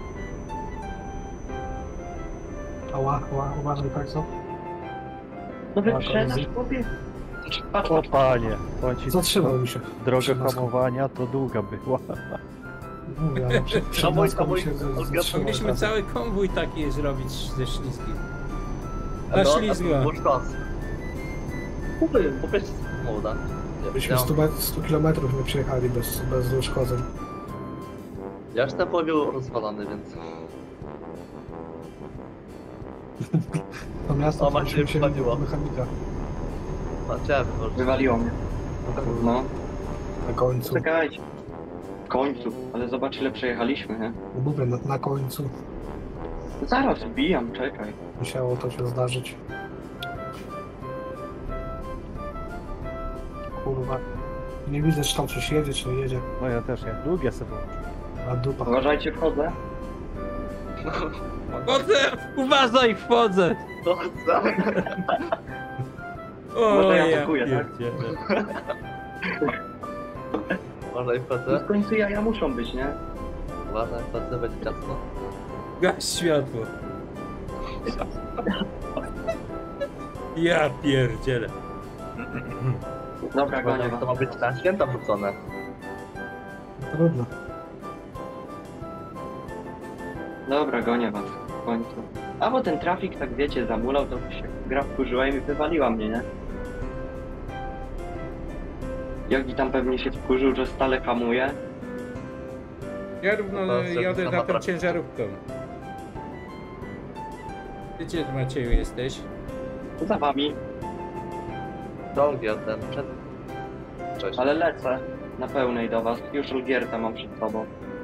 Ała, uważaj, tak co? No wyprzedasz, chłopie? Patrz, O panie, powiem ci, Zatrzymał mi się. droga Przed maską. hamowania to długa była. Mówię, ale przed maską mi się zatrzymał. Mogliśmy cały konwój taki zrobić ze ślizgi. No, Na ślizga. Bo sztos. Kupy, po prostu młoda. Byśmy 100 km nie przejechali bez uszkodzeń. Ja już ten był rozwalony, więc... To miasto O, Maciej musimy się wpaliło. mechanika Chciałem to Wywaliło mnie. No, na końcu. czekajcie. W końcu, ale zobacz ile przejechaliśmy, nie? Mówię, na końcu Zaraz wbijam, czekaj. musiało to się zdarzyć. Kurwa. Nie widzę, czy tam coś jedzie, czy nie jedzie. No ja też, jak długie sobie. A dupa. Uważajcie, wchodzę. Wchodzę! Uważaj, wchodzę! to co? O, Może ja atakuję, tak? pierdzielę. Uważaj, No PC. w końcu jaja muszą być, nie? Uważaj, PC, będzie ciasno. Gaś światło. Ja pierdzielę. Dobra, gonię To was. ma być na święta wrzucone. Trudno. Dobra, gonię was. W końcu. A bo ten trafik, tak wiecie, zamulał, to się gra wkurzyła i mi wywaliła mnie, nie? Jogi tam pewnie się wkurzył, że stale hamuje. Ja równo jadę za tą ciężarówką. Gdzie ty, Macieju, jesteś? Za wami, Dolgier ten przed... Cześć. ale lecę na pełnej do was. Już Olgierta mam przed sobą.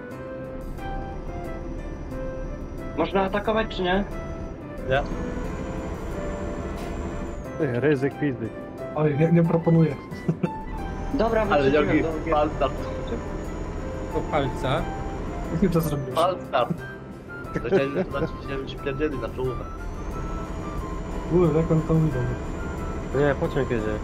Można atakować czy nie? Nie? Ty, ryzyk pizdy. Oj, nie proponuję. Dobra, Ale wróciłem Jogi, do Olgierta. fal start. Po palca. Jak ty to zrobiłeś? Fal start. To się śpierdzieli na czołówę. Kurde, jak on to widział. Nie, pociąg jedzie.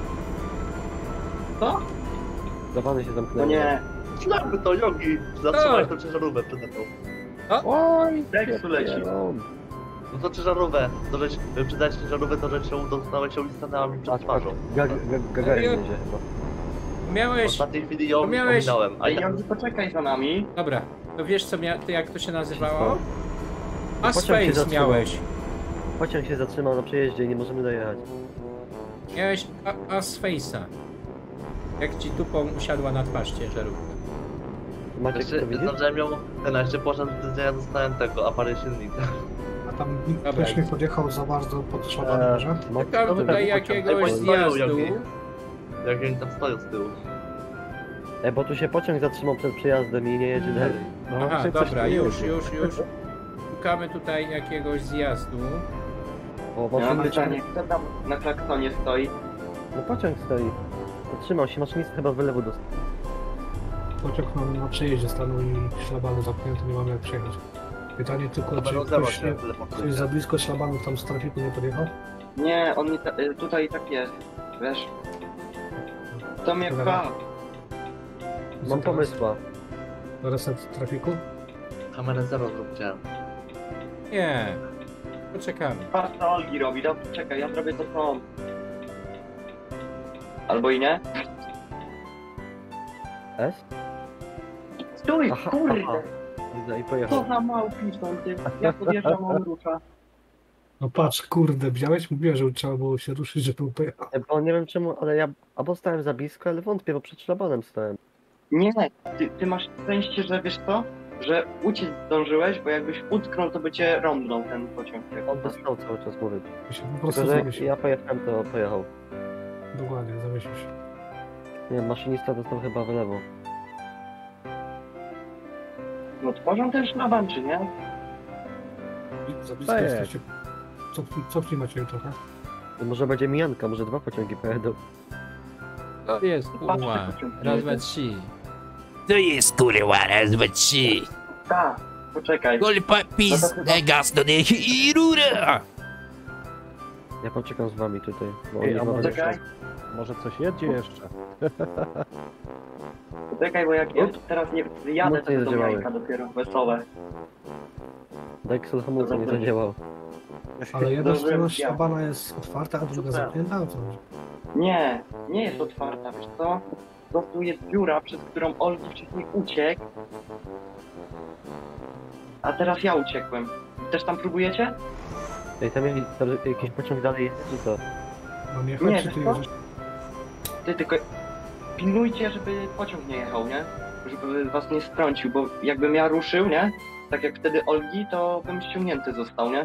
Co? Dawany się No zamknęły. nie. Szlakby to Jogi! Zatrzymaj tą ciężarówkę przede mną. Oj, Tekstu leci. pierdolę. No to ciężarówkę, to żeś wyprzedzać ciężarówkę, to żeś się dotknąłeś ją i stanęła mi przed Patrz, patrz, twarzą. Gagarin jedzie chyba. W Miałeś... ostatniej chwili ją To miałeś- ominąłem, a Ej, ja... Jogi, poczekaj za nami. Dobra, to wiesz co ty jak to się nazywało? Pociąg się Asface zatrzymał. miałeś. Pociąg się zatrzymał na przejeździe i nie możemy dojechać. Miałeś Asface'a. Jak ci dupą usiadła na twarz ciężarówka. Maciek to widzi? Zdążyłem ją, ten, a jeszcze poszedł, gdzie ja dostałem tego, aparat silnika. A tam nikt Dobra. ktoś nie podjechał za bardzo pod szlabanem, że? Maciek, Tam to tutaj widzi? jakiegoś Ej, stoją, zjazdu. Jogi. Jak oni tam stoją z tyłu. Bo tu się pociąg zatrzymał przed przejazdem i nie jedzie dalej. No, Aha, czy coś dobra, tu już. jedzie. Szukamy tutaj jakiegoś zjazdu. O, Ja mam maszyny pytanie, kto tam na klaksonie stoi? No pociąg stoi. Zatrzymał się, maszynista chyba wylewu dostał. Pociąg na przejeździe stanął i szlabany zamknięte, nie mamy jak przejechać. Pytanie tylko, To czy będą zero ktoś, się ktoś za blisko szlabanów tam z trafiku nie podjechał? Nie, on tutaj tak jest, wiesz? To mnie Dobra. pcha. Mam pomysła. Reset trafiku? Kamerę zero zróbcie. Nie. Poczekamy. Patrz co Olgi robi, dobra, czekaj, ja zrobię to co on. Albo i nie? S? Stój, Aha, kurde! aha. Widzę i Co pojechał. za małpi są ty? Ja podjeżdżam, on rusza. No patrz, kurde, widziałeś? Mówiłem, że trzeba było się ruszyć, żeby pojechał. Bo nie wiem czemu, ale ja albo stałem za blisko, ale wątpię, bo przed szlabanem stałem. Nie, ty masz szczęście, że wiesz co? Że uciec zdążyłeś, bo jakbyś utknął, to by cię rąbnął ten pociąg. On by stał cały czas mówić. się po prostu Tylko, że jak zawiesił. ja pojechałem, to pojechał. Dokładnie, zawiesił się. Nie, maszynista dostał chyba wylewu. No tworzą też na ban, czy nie? Za blisko Tak. jesteście. Cofnij Maciej trochę. To może będzie mijanka, może 2 pociągi pojadą. To jest kurwa. Raz, dwa, trzy. To jest kurwa, raz, dwa, trzy. Tak, poczekaj. Golpa, pizdę, gaz do nich i rura. Ja poczekam z wami tutaj. Bo Ej, oni a chyba może, Czekaj. może coś jedzie jeszcze? Poczekaj, bo jak ja teraz nie wyjadę, No to nie to do zadziałały. jajka dopiero wesołe. Dexel hamulca nie zadziałał. Ale jedna Zdążyłem strona ja. szlabana jest otwarta, a druga Super. zamknięta. O co chodzi? Nie, nie jest otwarta, wiesz co? Po prostu jest dziura, przez którą Olgi wcześniej uciekł. A teraz ja uciekłem. Też tam próbujecie? Ej, tam jakiś pociąg dalej jest, czy co? Mam jechać, Nie, czy ty wiesz co? jedziesz? Ty tylko... pilnujcie, żeby pociąg nie jechał, nie? Żeby was nie strącił, bo jakbym ja ruszył, nie? Tak jak wtedy Olgi, to bym ściągnięty został, nie?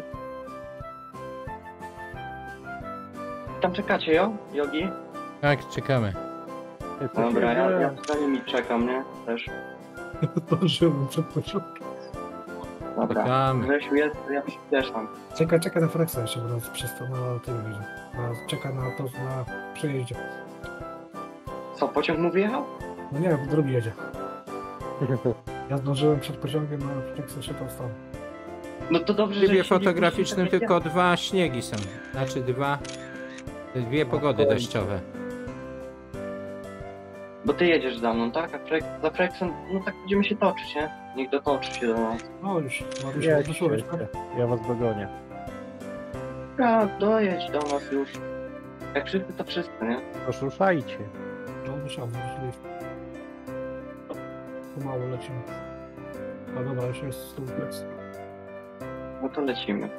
Tam czekacie, Jogi? Tak, czekamy. Dobra, ja za nimi czekam, nie? Też. Zdążyłem przed pociągiem. Dobra. Czekamy. Grzesiu jest, to ja przyspieszam. Czekaj na Flexa jeszcze, bo nas przez to na tym widzę. Czeka na to, na przejeździe. Co, pociąg mu wyjechał? No nie, drugi jedzie. Ja zdążyłem przed pociągiem, a Flexa się tam stał. No to dobrze, W trybie że się nie fotograficznym puści, tylko 2 śniegi są. Znaczy dwie pogody deszczowe. Bo ty jedziesz za mną, tak? A za Frexem, no tak będziemy się toczyć, nie? Niech dotoczy się do nas. No już, odeszłeś, tak? Ja was dogonię. Ja, dojedź do nas już. Jak wszyscy, to wszyscy, nie? Toż ruszajcie. No musiałem, wyszliśmy. Pomału lecimy. No dobra, już jest z tyłu Flex. No to lecimy.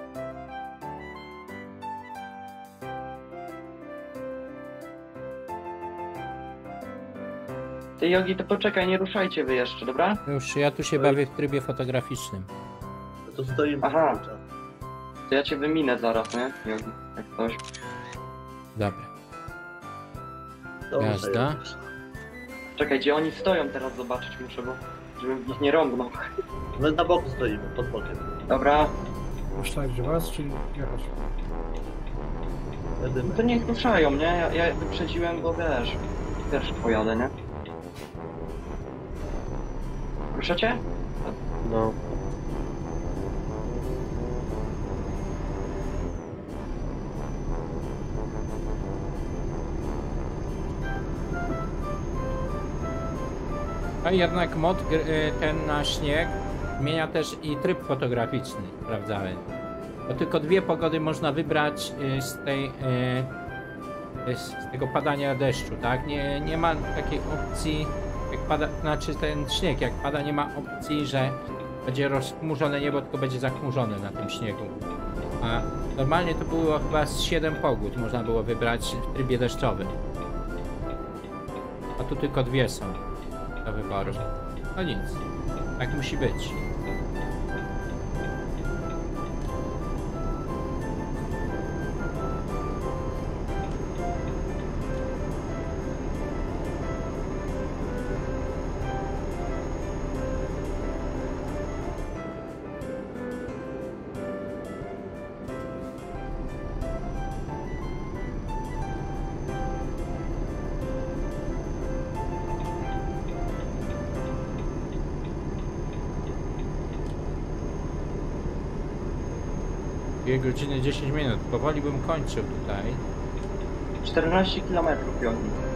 Ty, Jogi, to poczekaj, nie ruszajcie wy jeszcze, dobra? Już ja tu się bawię w trybie fotograficznym. To stoimy. Aha. To ja cię wyminę zaraz, nie? Jogi, jak coś. Dobra. Dobrze, Jazda. już. Czekaj, gdzie oni stoją teraz zobaczyć muszę, bo żebym ich nie rąbnął. My na boku stoimy, pod bokiem. Dobra, Puszczać was, czy jechać? Jedymy. to niech ruszają, nie? Ja wyprzedziłem, bo wiesz, też pojadę, nie? Ruszacie? No. A jednak mod ten na śnieg zmienia też i tryb fotograficzny, sprawdzałem. Bo tylko 2 pogody można wybrać z tego padania deszczu, tak? Nie ma takiej opcji, jak pada, znaczy ten śnieg, jak pada, nie ma opcji, że będzie rozchmurzone niebo, tylko będzie zachmurzone na tym śniegu. A normalnie to było chyba z 7 pogód można było wybrać w trybie deszczowym. A tu tylko 2 są do wyboru. No nic, tak musi być. Dwie godziny 10 minut. Powoli bym kończył tutaj. 14 km Jogi.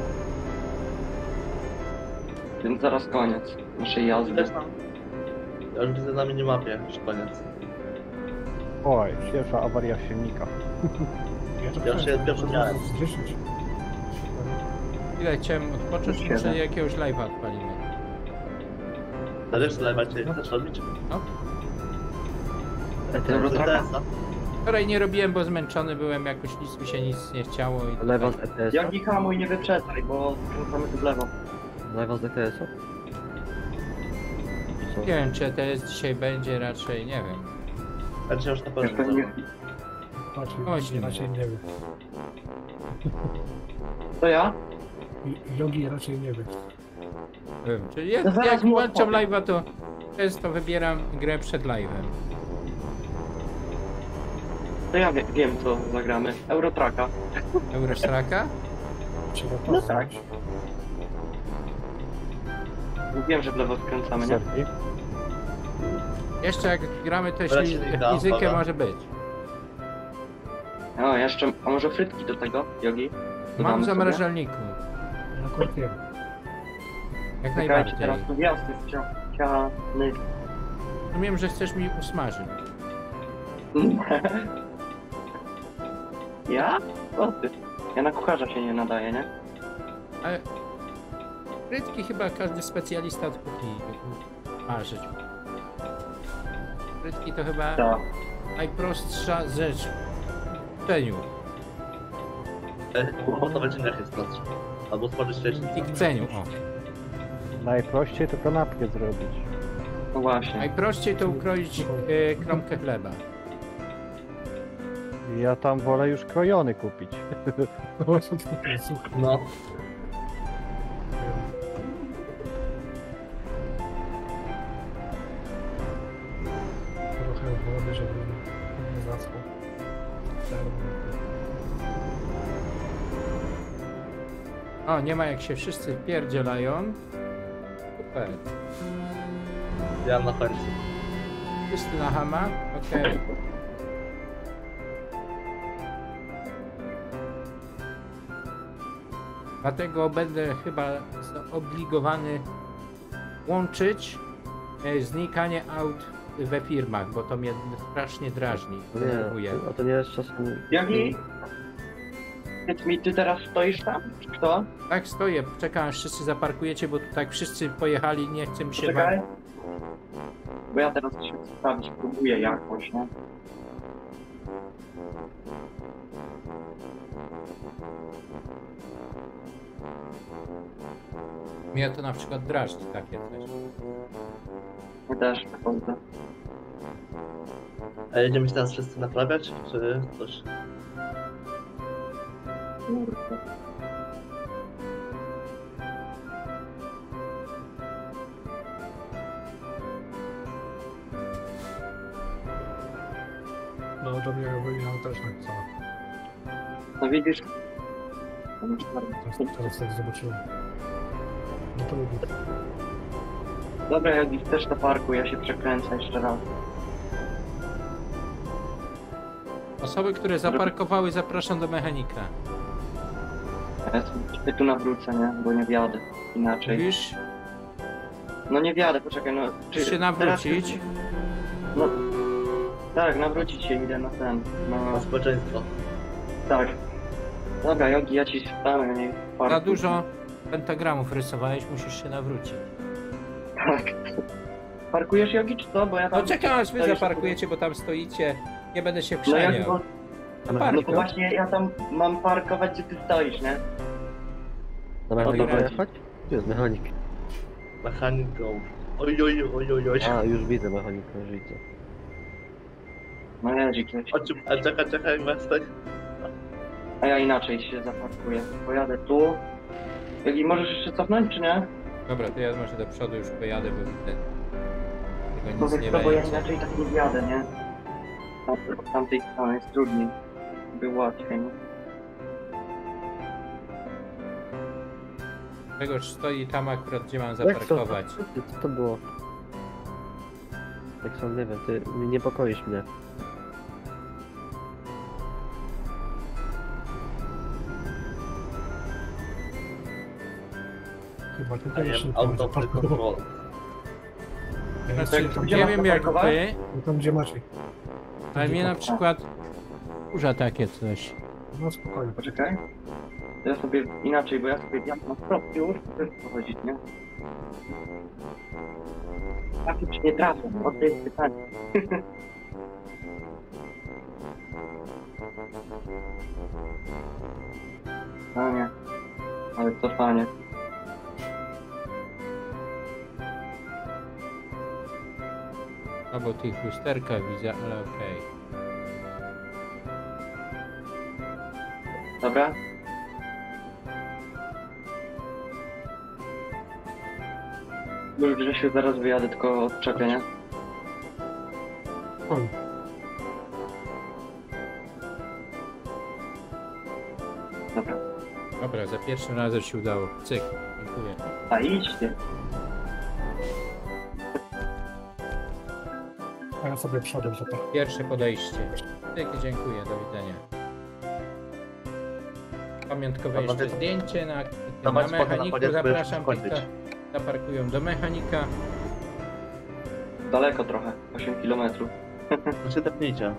Więc zaraz koniec naszej jazdy. Też tam. Ja już widzę na minimapie, już koniec. Oj, pierwsza awaria silnika. Ja się pierwszy miałem. Z 10. Chwilę chciałem odpocząć, Siedem. może jakiegoś live'a odpalimy. To wiesz, co najbardziej chcesz robić? No. Eurotraka? Wczoraj nie robiłem, bo zmęczony byłem, jakoś nic nie chciało i... Lewa z ETS-a? Jogi, hamuj, nie wyprzedzaj, bo wrzucamy tu w lewo. Lewa z ETS-a? Co? Nie wiem, czy ETS dzisiaj będzie, raczej nie wiem. Ja cię już na pewno Pewnie. Raczej nie wiem. To ja? Jogi raczej nie wiem. Nie wiem, czyli jak, No zaraz jak mu włączam odpowiem. live'a, to często wybieram grę przed live'em. To ja wiem co zagramy. Eurotraka. Eurostraka? Trzeba No posłuchać. Wiem, że w lewo skręcamy, nie? Serki. Jeszcze jak gramy to Wreszcie liga, fizykę dobra. może być. O, jeszcze, a może frytki do tego, Jogi? Mam w Dodamy sobie? zamrażalniku. Ja korkiem. Jak Czekajcie, najbardziej. teraz tu wjazd jest ciany. Rozumiem, że chcesz mi usmażyć. Ja? O ty. Ja na kucharza się nie nadaję, nie? Ale frytki chyba każdy specjalista od kuchni marzyć. Frytki to chyba Tak. najprostsza rzecz w uczeniu. Po to będzie jak jest prostsze. Albo stworzyć świecznik. I kceniu, o. Najprościej to kanapkę zrobić. No właśnie. Najprościej to ukroić kromkę chleba. Ja tam wolę już krojony kupić. No właśnie, to jest słuchaj. No. Trochę wody, żeby nie zaschło. O, nie ma jak się wszyscy wpierdzielają. Super. Ja na końcu. Wszyscy na hama? Okej. Dlatego będę chyba zobligowany łączyć znikanie aut we firmach, bo to mnie strasznie drażni. denerwuje. Nie, a to nie jest czasem... Jaki? Powiedz mi, ty teraz stoisz tam? Czy kto? Tak stoję, czekam aż wszyscy zaparkujecie, bo tu tak wszyscy pojechali, nie chcę mi się Czekaj. Bo ja teraz się sprawić próbuję jakoś, nie? Mnie to na przykład drażni takie coś. Ja też naprawdę. A jedziemy się teraz wszyscy naprawiać, czy coś? Kurde. No do mnie ja też napisałem. No widzisz? Teraz tak zobaczyłem. No to lubię. Dobra, jak ich też do parku, ja się przekręcę jeszcze raz. Osoby, które zaparkowały, zapraszam do mechanika. Ja sobie tu nawrócę, nie? Bo nie wjadę inaczej. Mówisz? No nie wjadę, poczekaj, no... Czy się nawrócić? Teraz... No... Tak, nawrócić się idę na ten. Na No, społeczeństwo. tak. Dobra, Jogi, ja ci stanę, nie? w parku. Za dużo pentagramów rysowałeś, musisz się nawrócić. Tak. Parkujesz, Jogi, czy co? Bo ja tam... No czekam aż wy stoisz- zaparkujecie, bo tam stoicie. Nie będę się No ja przeniał. no Park, to właśnie ja tam mam parkować, gdzie ty stoisz, nie? Na mechanika dobra. jechać? Gdzie jest mechanik? Mechanik go. Oj, oj, oj, oj, oj. A, już widzę mechanika, już widzę. No jedzik leci. Chodź, a czekaj, Mestek. A ja inaczej się zaparkuję. Pojadę tu. Jogi, możesz jeszcze cofnąć, czy nie? Dobra, to ja może do przodu już pojadę, bo widzę. Tego nic Powiedz nie to, bo ja będzie. inaczej tak nie wjadę, nie? Od tamtej strony jest trudniej. By łatwiej, nie? Grzegorz stoi tam akurat, gdzie mam Jak to? zaparkować. Co to było? Tak sam nie wiem, ty niepokoisz mnie. Chyba I tutaj jeszcze am nie out of the control. Znaczy, Gdzie nie masz wiem jak zaparkować? wy, Tam gdzie Maciej. ale mnie na przykład kurza takie coś. No spokojnie. Poczekaj. To ja sobie inaczej, bo ja sobie jak na wprost już chcę pochodzić, nie? Trafię czy nie trafię? O to jest pytanie. No nie. Ale cofanie. No bo tych lusterka widzę, ale okej. Dobra? Już Grzesiu, zaraz wyjadę, tylko odczepię, nie? Spokojnie. Dobra. Dobra, za pierwszym razem się udało. Cyk, dziękuję. A idźcie. A ja sobie przodem za to. Pierwsze podejście. Cyk, dziękuję, do widzenia. Pamiątkowe Dobra, jeszcze ty- zdjęcie na Dawaj spokój, na mechaniku. koniec będziesz Zapraszam, kończyć. kilka zaparkują do mechanika. Daleko trochę, 8 km. No się tepnijcie.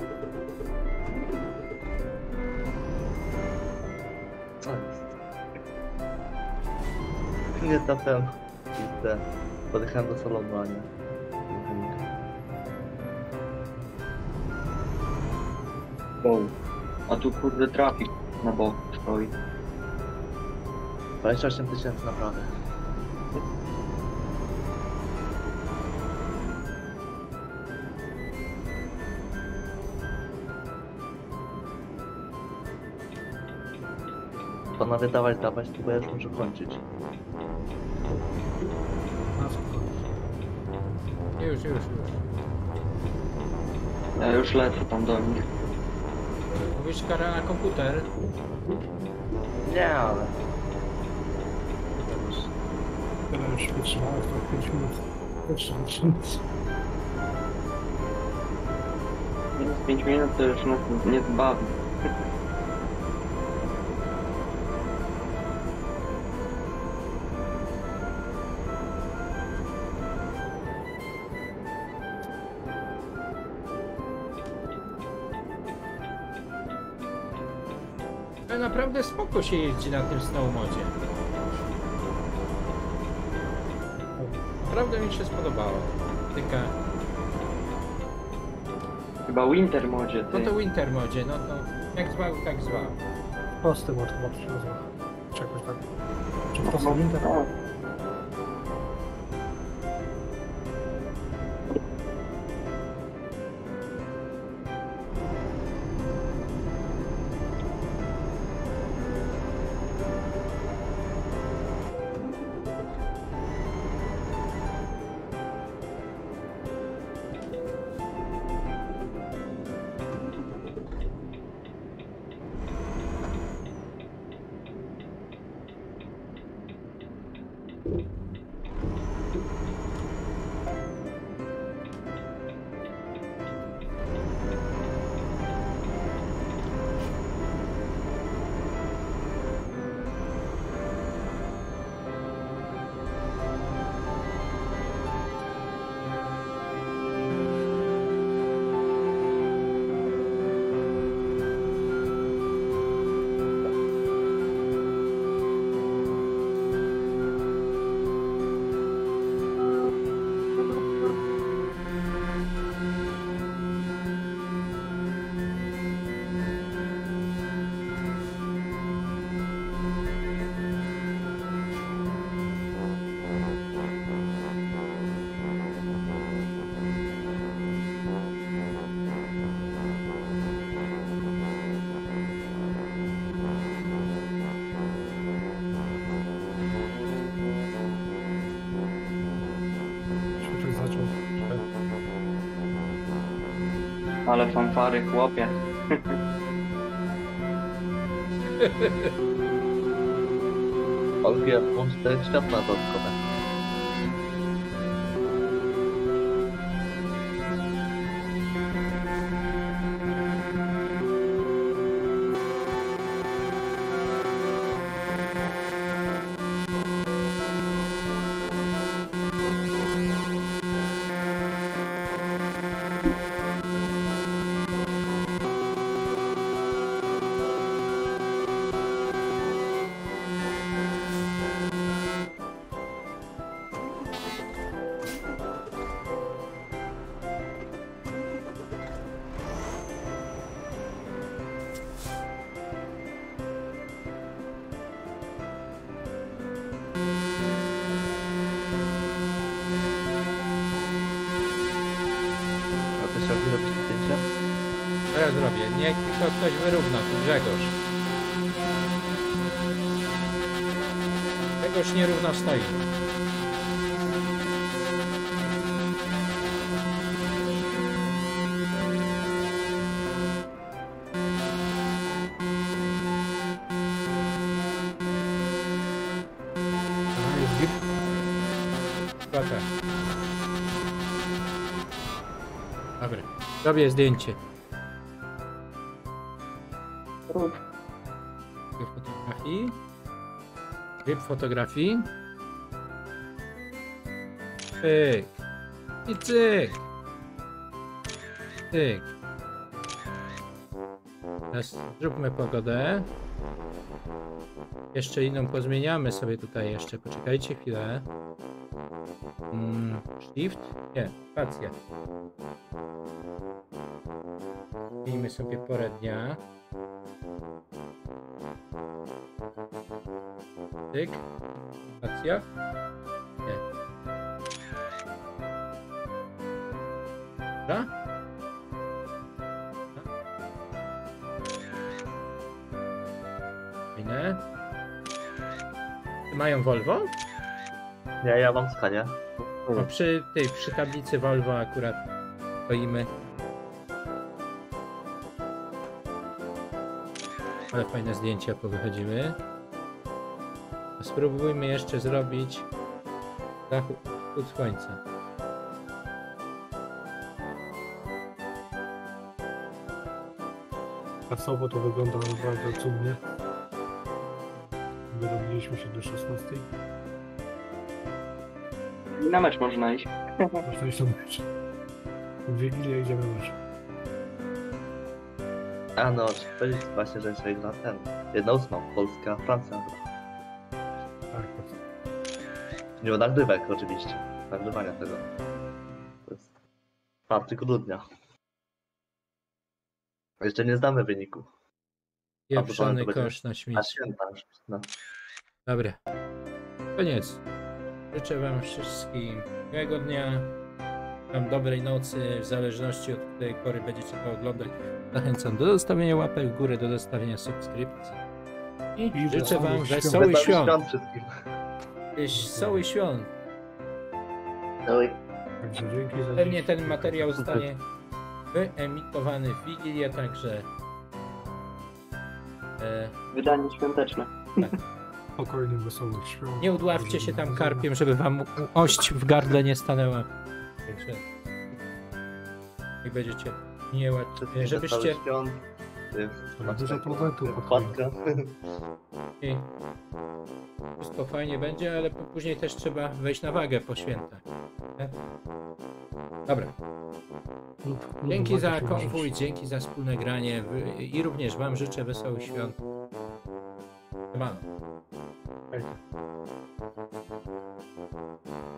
Co jest? Nie ta ten. I te. Podjechałem do salonu, a nie. Wow. A tu kurde trafik na bok stoi. 28 000 naprawdę. Panowie, dawać, bo ja już muszę kończyć. Na spokojnie. Już. Ja już lecę tam do nich. Mówisz kara na komputer? Nie, ale... Tyle już wytrzymałeś, to 5 minut. Jeszcze wytrzymać. Minus 5 minut to już nas nie zbawi. Ale naprawdę spoko się jeździ na tym snowmodzie. Naprawdę mi się spodobało. Tylko... Chyba Winter modzie, No ty. to Winter modzie, no to jak zwał, tak zwał. Prosty mod chyba się nazywa. Czy jakoś tak. Czy prosty winter? Świeczek zaczął. Ale fanfary, chłopie. Olgi, włącz te światła dodatkowe. A ty się robisz zdjęcia? Co ja zrobię? Niech to ktoś wyrówna, tu Grzegorz. Grzegorz nierówno stoi. A, jest git. Proszę. Dobra, robię zdjęcie. Tryb fotografii. Tryb fotografii. Pyk. I cyk. Cyk. Teraz zróbmy pogodę. Jeszcze inną pozmieniamy sobie tutaj jeszcze. Poczekajcie chwilę. Shift? Nie, spacja. Zmienimy sobie porę dnia. Tyk. Spacja. Nie. Dobra. Fajne. Mają Volvo? Nie, ja mam Scania. No przy tablicy Volvo akurat stoimy. Ale fajne zdjęcia powychodziły. Spróbujmy jeszcze zrobić zachód słońca. Czasowo to wygląda bardzo cudnie. Wyrobiliśmy się do 16. Na mecz można iść. Można iść na mecz. W Wigilię idziemy na mecz. A no, to jest właśnie rzecz jak na ten. 1/8, Polska, Francja. Tak, Nie ma nagrywek oczywiście. Nagrywania tego. To jest 4 grudnia. Jeszcze nie znamy wyniku. Pieprzony to będzie kosz na Na śmieci. święta już. No. Dobra. Koniec. Życzę wam wszystkim miłego dnia. Tam dobrej nocy, w zależności od której pory będziecie to oglądać. Zachęcam do zostawienia łapek w górę, do zostawienia subskrypcji. I życzę wam wesołych świąt. wszystkim. Wesołych świąt. Także dzięki za Pewnie dziś. ten materiał zostanie wyemitowany w Wigilię, także Wydanie świąteczne. Spokojnych, wesołych świąt. nie udławcie się tam karpiem, żeby wam ość w gardle nie stanęła. Także i będziecie nie Wszystkim żebyście wesołych świąt. Jest Dużo prezentu. okładka. i wszystko fajnie będzie, ale później też trzeba wejść na wagę po świętach. Nie? Dobra. Dzięki za konwój, dzięki za wspólne granie i również wam życzę wesołych świąt. Siemano. Hej.